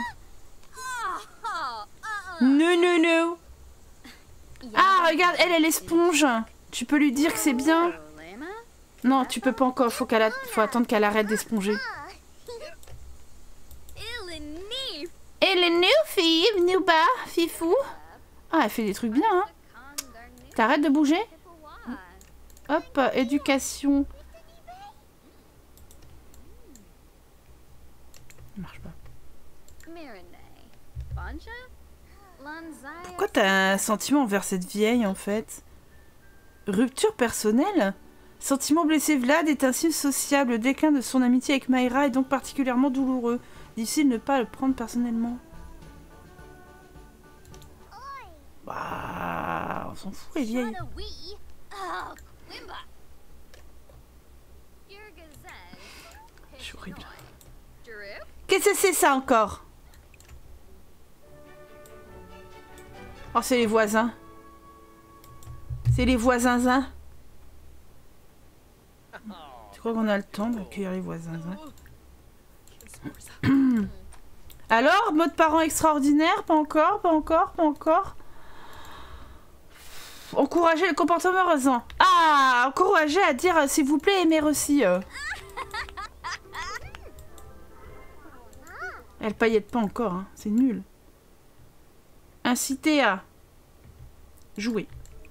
Non, non, non. Ah, regarde, elle, elle est sponge. Tu peux lui dire que c'est bien. Non, tu peux pas encore. Faut qu'elle a... faut attendre qu'elle arrête d'esponger. Et les new filles, new bas, fifou. Ah, elle fait des trucs bien, hein. T'arrêtes de bouger? Hop, éducation. Ça marche pas. Pourquoi t'as un sentiment envers cette vieille, en fait? Rupture personnelle? Sentiment blessé, Vlad est un signe sociable. Le déclin de son amitié avec Mayra est donc particulièrement douloureux. Difficile de ne pas le prendre personnellement. Bah, on s'en fout, les vieilles. C'est horrible. Qu'est-ce que c'est ça encore? Oh, c'est les voisins. C'est les voisins. Tu crois qu'on a le temps d'accueillir les voisins? Alors, mode parent extraordinaire? Pas encore, pas encore, pas encore. Encourager le comportement heureusement. Ah, encourager à dire euh, s'il vous plaît et merci. Euh. Elle paillette pas encore, hein. C'est nul. Inciter à jouer.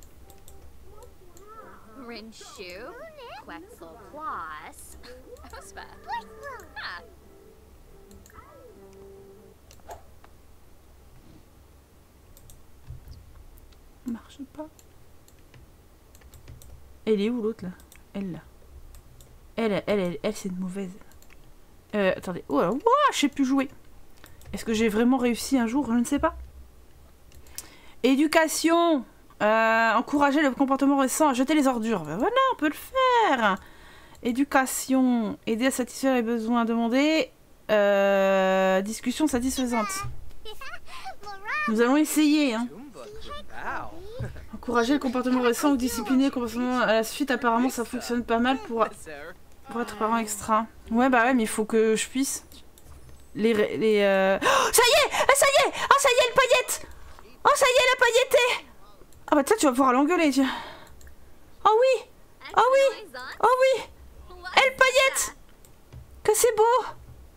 Marche pas. Elle est où l'autre là? Elle là. Elle, elle, elle, elle, elle c'est une mauvaise. Euh, attendez. Oh, oh, je sais plus jouer. Est-ce que j'ai vraiment réussi un jour? Je ne sais pas. Éducation. Euh, encourager le comportement récent à jeter les ordures. Ben voilà, on peut le faire. Éducation. Aider à satisfaire les besoins demandés. Euh, discussion satisfaisante. Nous allons essayer. Hein. Encourager le comportement récent ou discipliner le comportement à la suite. Apparemment, ça fonctionne pas mal pour, pour être parent extra. Ouais, bah ouais, mais il faut que je puisse. Les... les euh... oh, ça y est! Ah, ça y est! Ah, ça y est, le paillette! Oh, ça y est, la pailletée! Ah bah tiens, tu vas pouvoir l'engueuler, tiens. Oh oui! Oh oui! Oh oui! Elle paillette! Que c'est beau!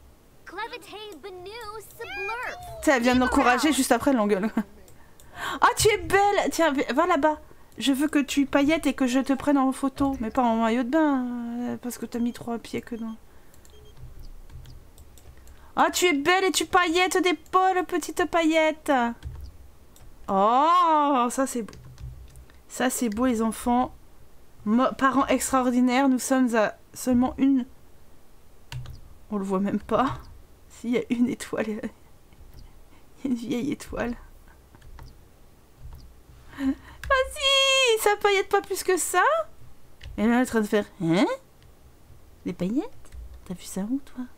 Tiens, elle vient de l'encourager, juste après, elle l'engueule. Ah, oh, tu es belle! Tiens, va là-bas. Je veux que tu paillettes et que je te prenne en photo. Mais pas en maillot de bain, parce que t'as mis trois pieds que dans... Ah, oh, tu es belle et tu paillettes d'épaule, petite paillette. Oh, ça c'est beau. Ça c'est beau, les enfants. Mo parents extraordinaires, nous sommes à seulement une... On le voit même pas. S'il y a une étoile. Il y a une vieille étoile. Vas-y, ça paillette pas plus que ça. Et là, elle est en train de faire... Hein? Des paillettes? T'as vu ça où, toi?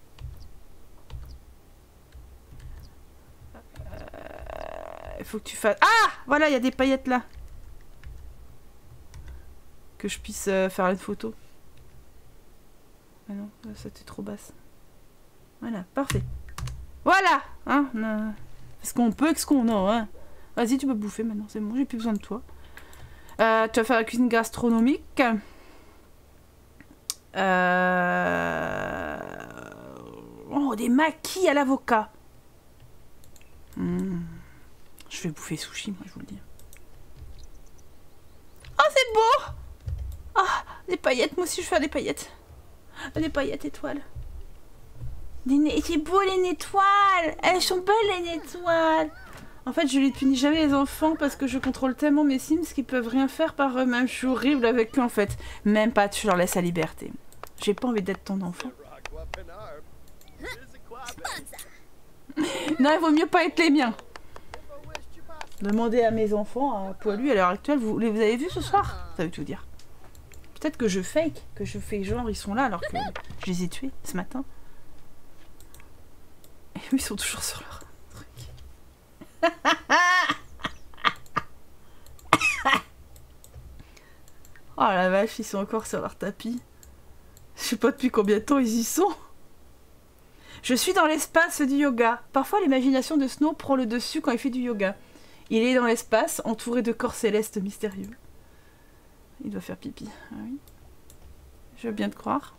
Il faut que tu fasses... Ah! Voilà, il y a des paillettes là. Que je puisse euh, faire une photo. Ah non, ça c'était trop basse. Voilà, parfait. Voilà, hein. Euh, parce qu'on peut que ce qu'on a, hein. Vas-y, tu peux bouffer maintenant, c'est bon, j'ai plus besoin de toi. Euh, tu vas faire la cuisine gastronomique. Euh... Oh, des maquis à l'avocat. Mmh. Je vais bouffer sushi, moi, je vous le dis. Oh, c'est beau! Ah, oh, des paillettes, moi aussi, je vais faire des paillettes. Des paillettes étoiles. C'est beau, les étoiles! Elles sont belles, les étoiles! En fait, je les punis jamais les enfants parce que je contrôle tellement mes Sims qu'ils peuvent rien faire par eux-mêmes. Je suis horrible avec eux, en fait. Même pas, tu leur laisses la liberté. J'ai pas envie d'être ton enfant. Non, il vaut mieux pas être les miens. Demandez à mes enfants, à Poilu, à l'heure actuelle, vous, vous avez vu ce soir? Ça veut tout dire. Peut-être que je fake, que je fais genre ils sont là alors que je les ai tués ce matin. Et eux, ils sont toujours sur leur truc. Oh la vache, ils sont encore sur leur tapis. Je sais pas depuis combien de temps ils y sont. Je suis dans l'espace du yoga. Parfois, l'imagination de Snow prend le dessus quand il fait du yoga. Il est dans l'espace, entouré de corps célestes mystérieux. Il doit faire pipi. Ah oui. Je veux bien te croire.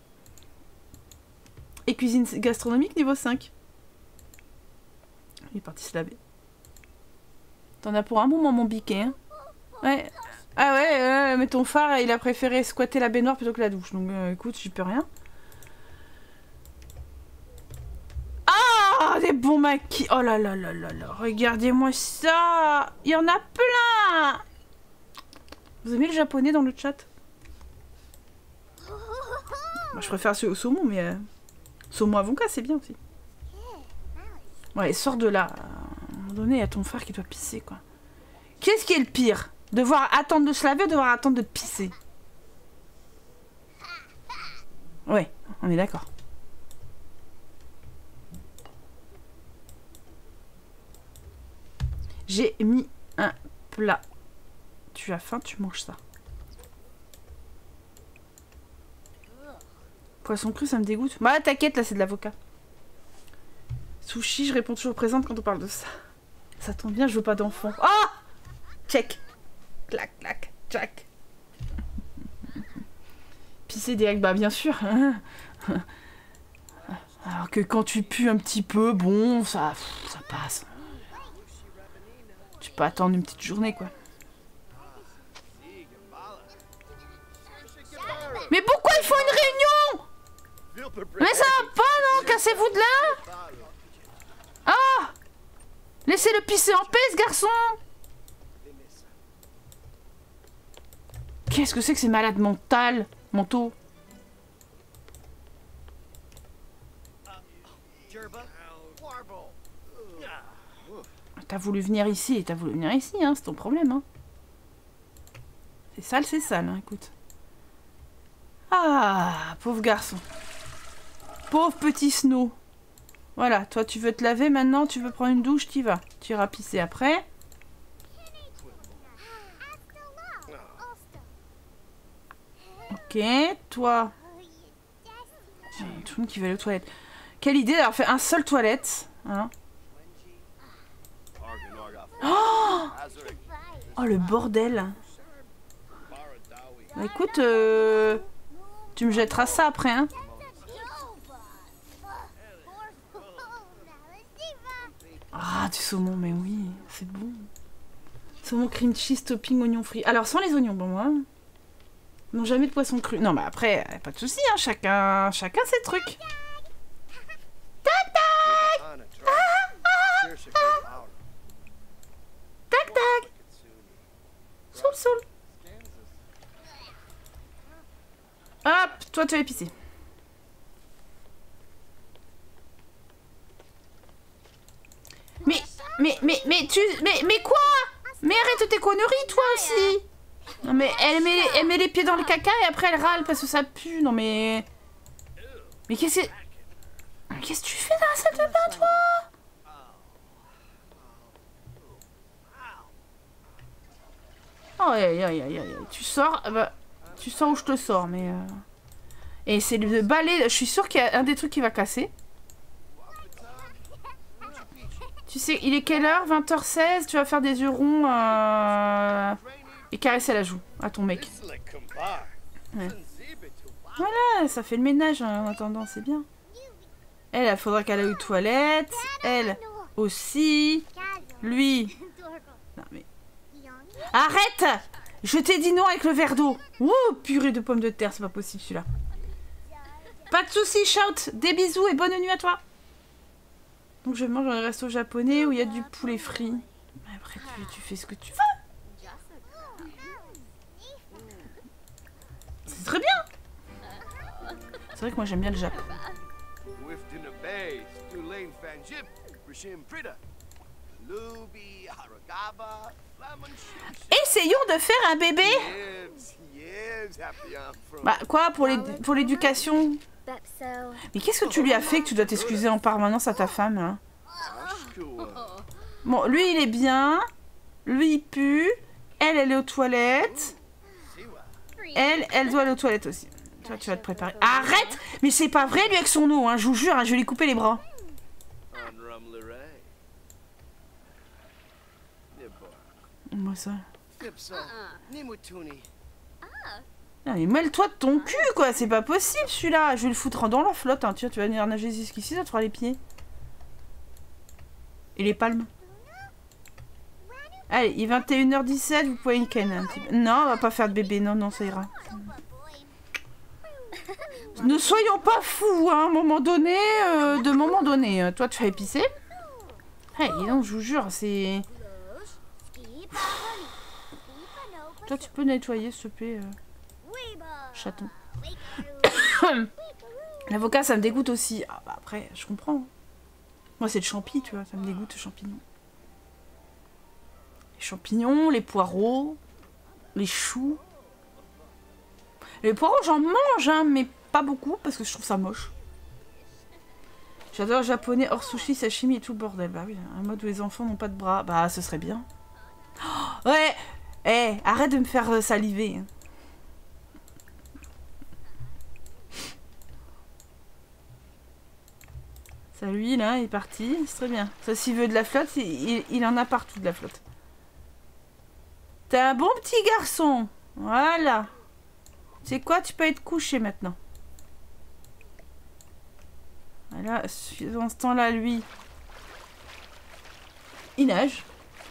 Et cuisine gastronomique niveau cinq. Il est parti se laver. T'en as pour un moment, mon biquet. Hein, ouais. Ah ouais, euh, mais ton phare, il a préféré squatter la baignoire plutôt que la douche. Donc euh, écoute, j'y peux rien. Ah, des bons maquis. Oh là là là là là. Regardez-moi ça. Il y en a plein. Vous aimez le japonais dans le chat? Moi, je préfère celui au saumon, mais... Euh, saumon avocat, c'est bien aussi. Ouais, sors de là. À un moment donné, il y a ton frère qui doit pisser, quoi. Qu'est-ce qui est le pire? Devoir attendre de se laver ou devoir attendre de pisser? Ouais, on est d'accord. J'ai mis un plat. Tu as faim, tu manges ça. Poisson cru, ça me dégoûte. Bah t'inquiète, là c'est de l'avocat. Sushi, je réponds toujours présente quand on parle de ça. Ça tombe bien, je veux pas d'enfant. Oh! Check. Clac, clac, check. Pisser direct, bah bien sûr. Alors que quand tu pues un petit peu, bon, ça, ça passe. Tu peux attendre une petite journée, quoi. Mais pourquoi il faut une réunion? Mais ça va pas, non? Cassez-vous de là. Ah! Laissez-le pisser en paix, ce garçon. Qu'est-ce que c'est que ces malades mentales, mentaux? T'as voulu venir ici et t'as voulu venir ici, hein, c'est ton problème, hein. C'est sale, c'est sale, hein, écoute. Ah, pauvre garçon. Pauvre petit Snow. Voilà, toi tu veux te laver maintenant, tu veux prendre une douche, t'y vas. Tu iras pisser après. Ok, toi... Tout le monde qui va aller aux toilettes. Quelle idée d'avoir fait un seul toilette, hein. Oh, oh le bordel. Bah, écoute, euh, tu me jetteras ça après, hein. Ah, du saumon, mais oui, c'est bon. Saumon cream cheese topping oignon frit. Alors sans les oignons, bon moi. Non, jamais de poisson cru. Non, mais après, pas de soucis, hein, chacun, chacun ses trucs. Tac tac. Ah, ah, ah. Tac tac. Soul soul. Hop, toi tu vas pisser. Mais, mais, mais, mais, tu, mais, mais quoi? Mais arrête tes conneries, toi aussi. Non mais elle met, elle met les pieds dans le caca et après elle râle parce que ça pue. Non mais, mais qu'est-ce que, qu'est-ce que tu fais dans la salle de bain, toi? Oh, aïe, aïe, aïe, aïe. Tu sors, bah, tu sors où je te sors, mais... Euh... Et c'est le balai, je suis sûre qu'il y a un des trucs qui va casser. Tu sais, il est quelle heure? vingt heures seize, tu vas faire des yeux ronds euh... et caresser la joue à ton mec. Ouais. Voilà, ça fait le ménage en attendant, c'est bien. Elle, il faudra qu'elle aille aux toilettes. Elle aussi. Lui. Non mais... Arrête! Je t'ai dit non avec le verre d'eau. Ouh, purée de pommes de terre, c'est pas possible celui-là. Pas de soucis, shout. Des bisous et bonne nuit à toi. Donc je mange dans un resto japonais où il y a du poulet frit. Après, tu, tu fais ce que tu veux. C'est très bien. C'est vrai que moi j'aime bien le Japon. Essayons de faire un bébé. Bah quoi pour les pour l'éducation? Mais qu'est-ce que tu lui as fait que tu dois t'excuser en permanence à ta femme hein? Bon, lui il est bien. Lui il pue. Elle, elle est aux toilettes. Elle, elle doit aller aux toilettes aussi. Toi, tu vas te préparer. Arrête! Mais c'est pas vrai lui avec son eau, hein. Je vous jure, hein, je vais lui couper les bras. Moi ça. Non, mais mêle-toi de ton cul, quoi. C'est pas possible, celui-là. Je vais le foutre dans la flotte. Hein. Tiens, tu vas venir nager jusqu'ici, ça te fera les pieds. Et les palmes. Allez, il est vingt et une heures dix-sept, vous pouvez une ken un petit peu. Non, on va pas faire de bébé. Non, non, ça ira. Ne soyons pas fous, hein. À un moment donné, euh, de moment donné. Toi, tu vas épicer. Hey, non, je vous jure, c'est... Toi, tu peux nettoyer, s'il te plaît, euh... chaton. L'avocat, ça me dégoûte aussi. Ah, bah, après, je comprends. Moi, c'est le champi, tu vois. Ça me dégoûte, le champignon. Les champignons, les poireaux, les choux. Les poireaux, j'en mange, hein, mais pas beaucoup, parce que je trouve ça moche. J'adore le japonais hors sushi, sashimi et tout le bordel. Bah oui, un mode où les enfants n'ont pas de bras. Bah, ce serait bien. Oh, ouais. Eh, hey, arrête de me faire euh, saliver. Ça, lui, là, il est parti. C'est très bien. Ça, s'il veut de la flotte, il, il, il en a partout de la flotte. T'es un bon petit garçon. Voilà. Tu sais quoi, tu peux être couché maintenant. Voilà, dans ce temps-là, lui, il nage.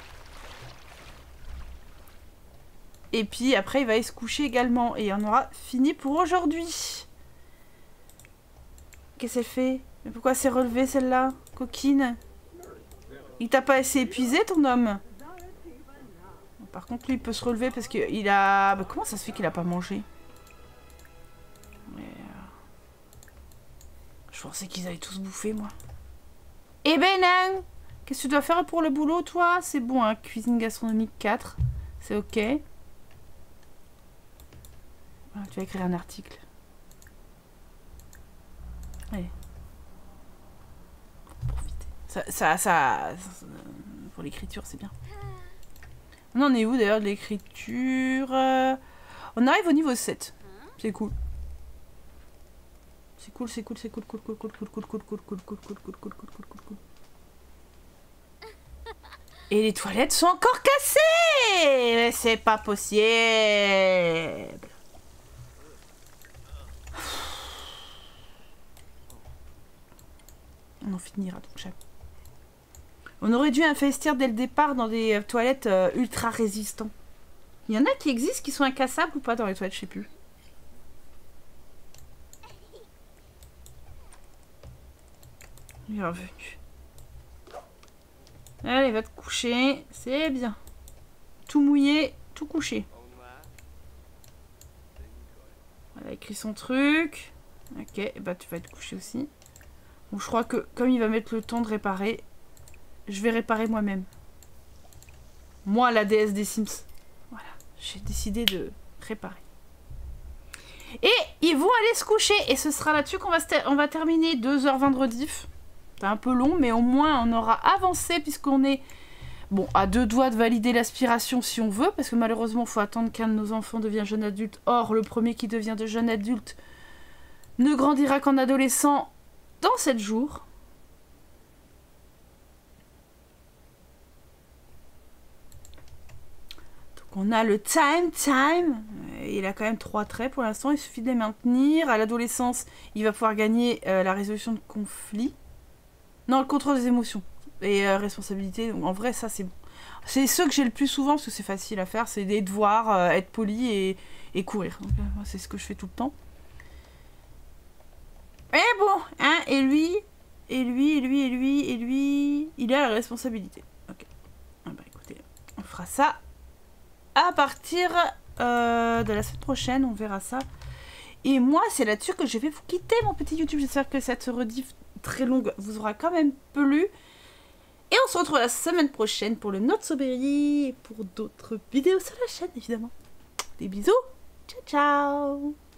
Et puis après, il va aller se coucher également. Et on aura fini pour aujourd'hui. Qu'est-ce qu'elle fait? Mais pourquoi c'est relevé celle-là? Coquine. Il t'a pas assez épuisé ton homme? Par contre, lui, il peut se relever parce qu'il a... Bah, comment ça se fait qu'il a pas mangé? Mais, euh... je pensais qu'ils allaient tous bouffer, moi. Eh ben non! Qu'est-ce que tu dois faire pour le boulot, toi? C'est bon, hein? Cuisine gastronomique quatre. C'est ok. Voilà, tu vas écrire un article. Allez. Profitez. Ça, ça, ça... Pour l'écriture, c'est bien. On en est où d'ailleurs de l'écriture? On arrive au niveau sept. C'est cool. C'est cool, c'est cool, c'est cool, cool, cool, cool, cool, cool, cool, cool, cool, cool, cool, cool, cool, cool, cool, cool, cool. Et les toilettes sont encore cassées! C'est pas possible! On en finira donc jamais. On aurait dû investir dès le départ dans des euh, toilettes euh, ultra résistants. Il y en a qui existent, qui sont incassables ou pas dans les toilettes, je sais plus. Bienvenue. Allez, va te coucher. C'est bien. Tout mouillé, tout couché. Voilà, écrit son truc. Ok, bah tu vas être couché aussi. Bon, je crois que comme il va mettre le temps de réparer, je vais réparer moi-même. Moi, la déesse des Sims. Voilà, j'ai décidé de réparer. Et ils vont aller se coucher. Et ce sera là-dessus qu'on va, on va terminer deux heures vingt de rediff. C'est un peu long, mais au moins on aura avancé puisqu'on est bon à deux doigts de valider l'aspiration si on veut. Parce que malheureusement, il faut attendre qu'un de nos enfants devienne jeune adulte. Or, le premier qui devient de jeune adulte ne grandira qu'en adolescent dans sept jours. qu'on a le time, time. Il a quand même trois traits pour l'instant, il suffit de les maintenir. À l'adolescence, il va pouvoir gagner euh, la résolution de conflits. Non, le contrôle des émotions. Et euh, responsabilité, en vrai, ça c'est bon. C'est ceux que j'ai le plus souvent, parce que c'est facile à faire, c'est des devoirs, euh, être poli et, et courir. Donc, euh, c'est ce que je fais tout le temps. Et bon, hein, et lui, et lui, et lui, et lui, et lui, il a la responsabilité. Ok. Ah bah écoutez, on fera ça à partir euh, de la semaine prochaine, on verra ça. Et moi, c'est là-dessus que je vais vous quitter, mon petit YouTube. J'espère que cette rediff très longue vous aura quand même plu. Et on se retrouve la semaine prochaine pour le Not So Berry et pour d'autres vidéos sur la chaîne, évidemment. Des bisous, ciao ciao.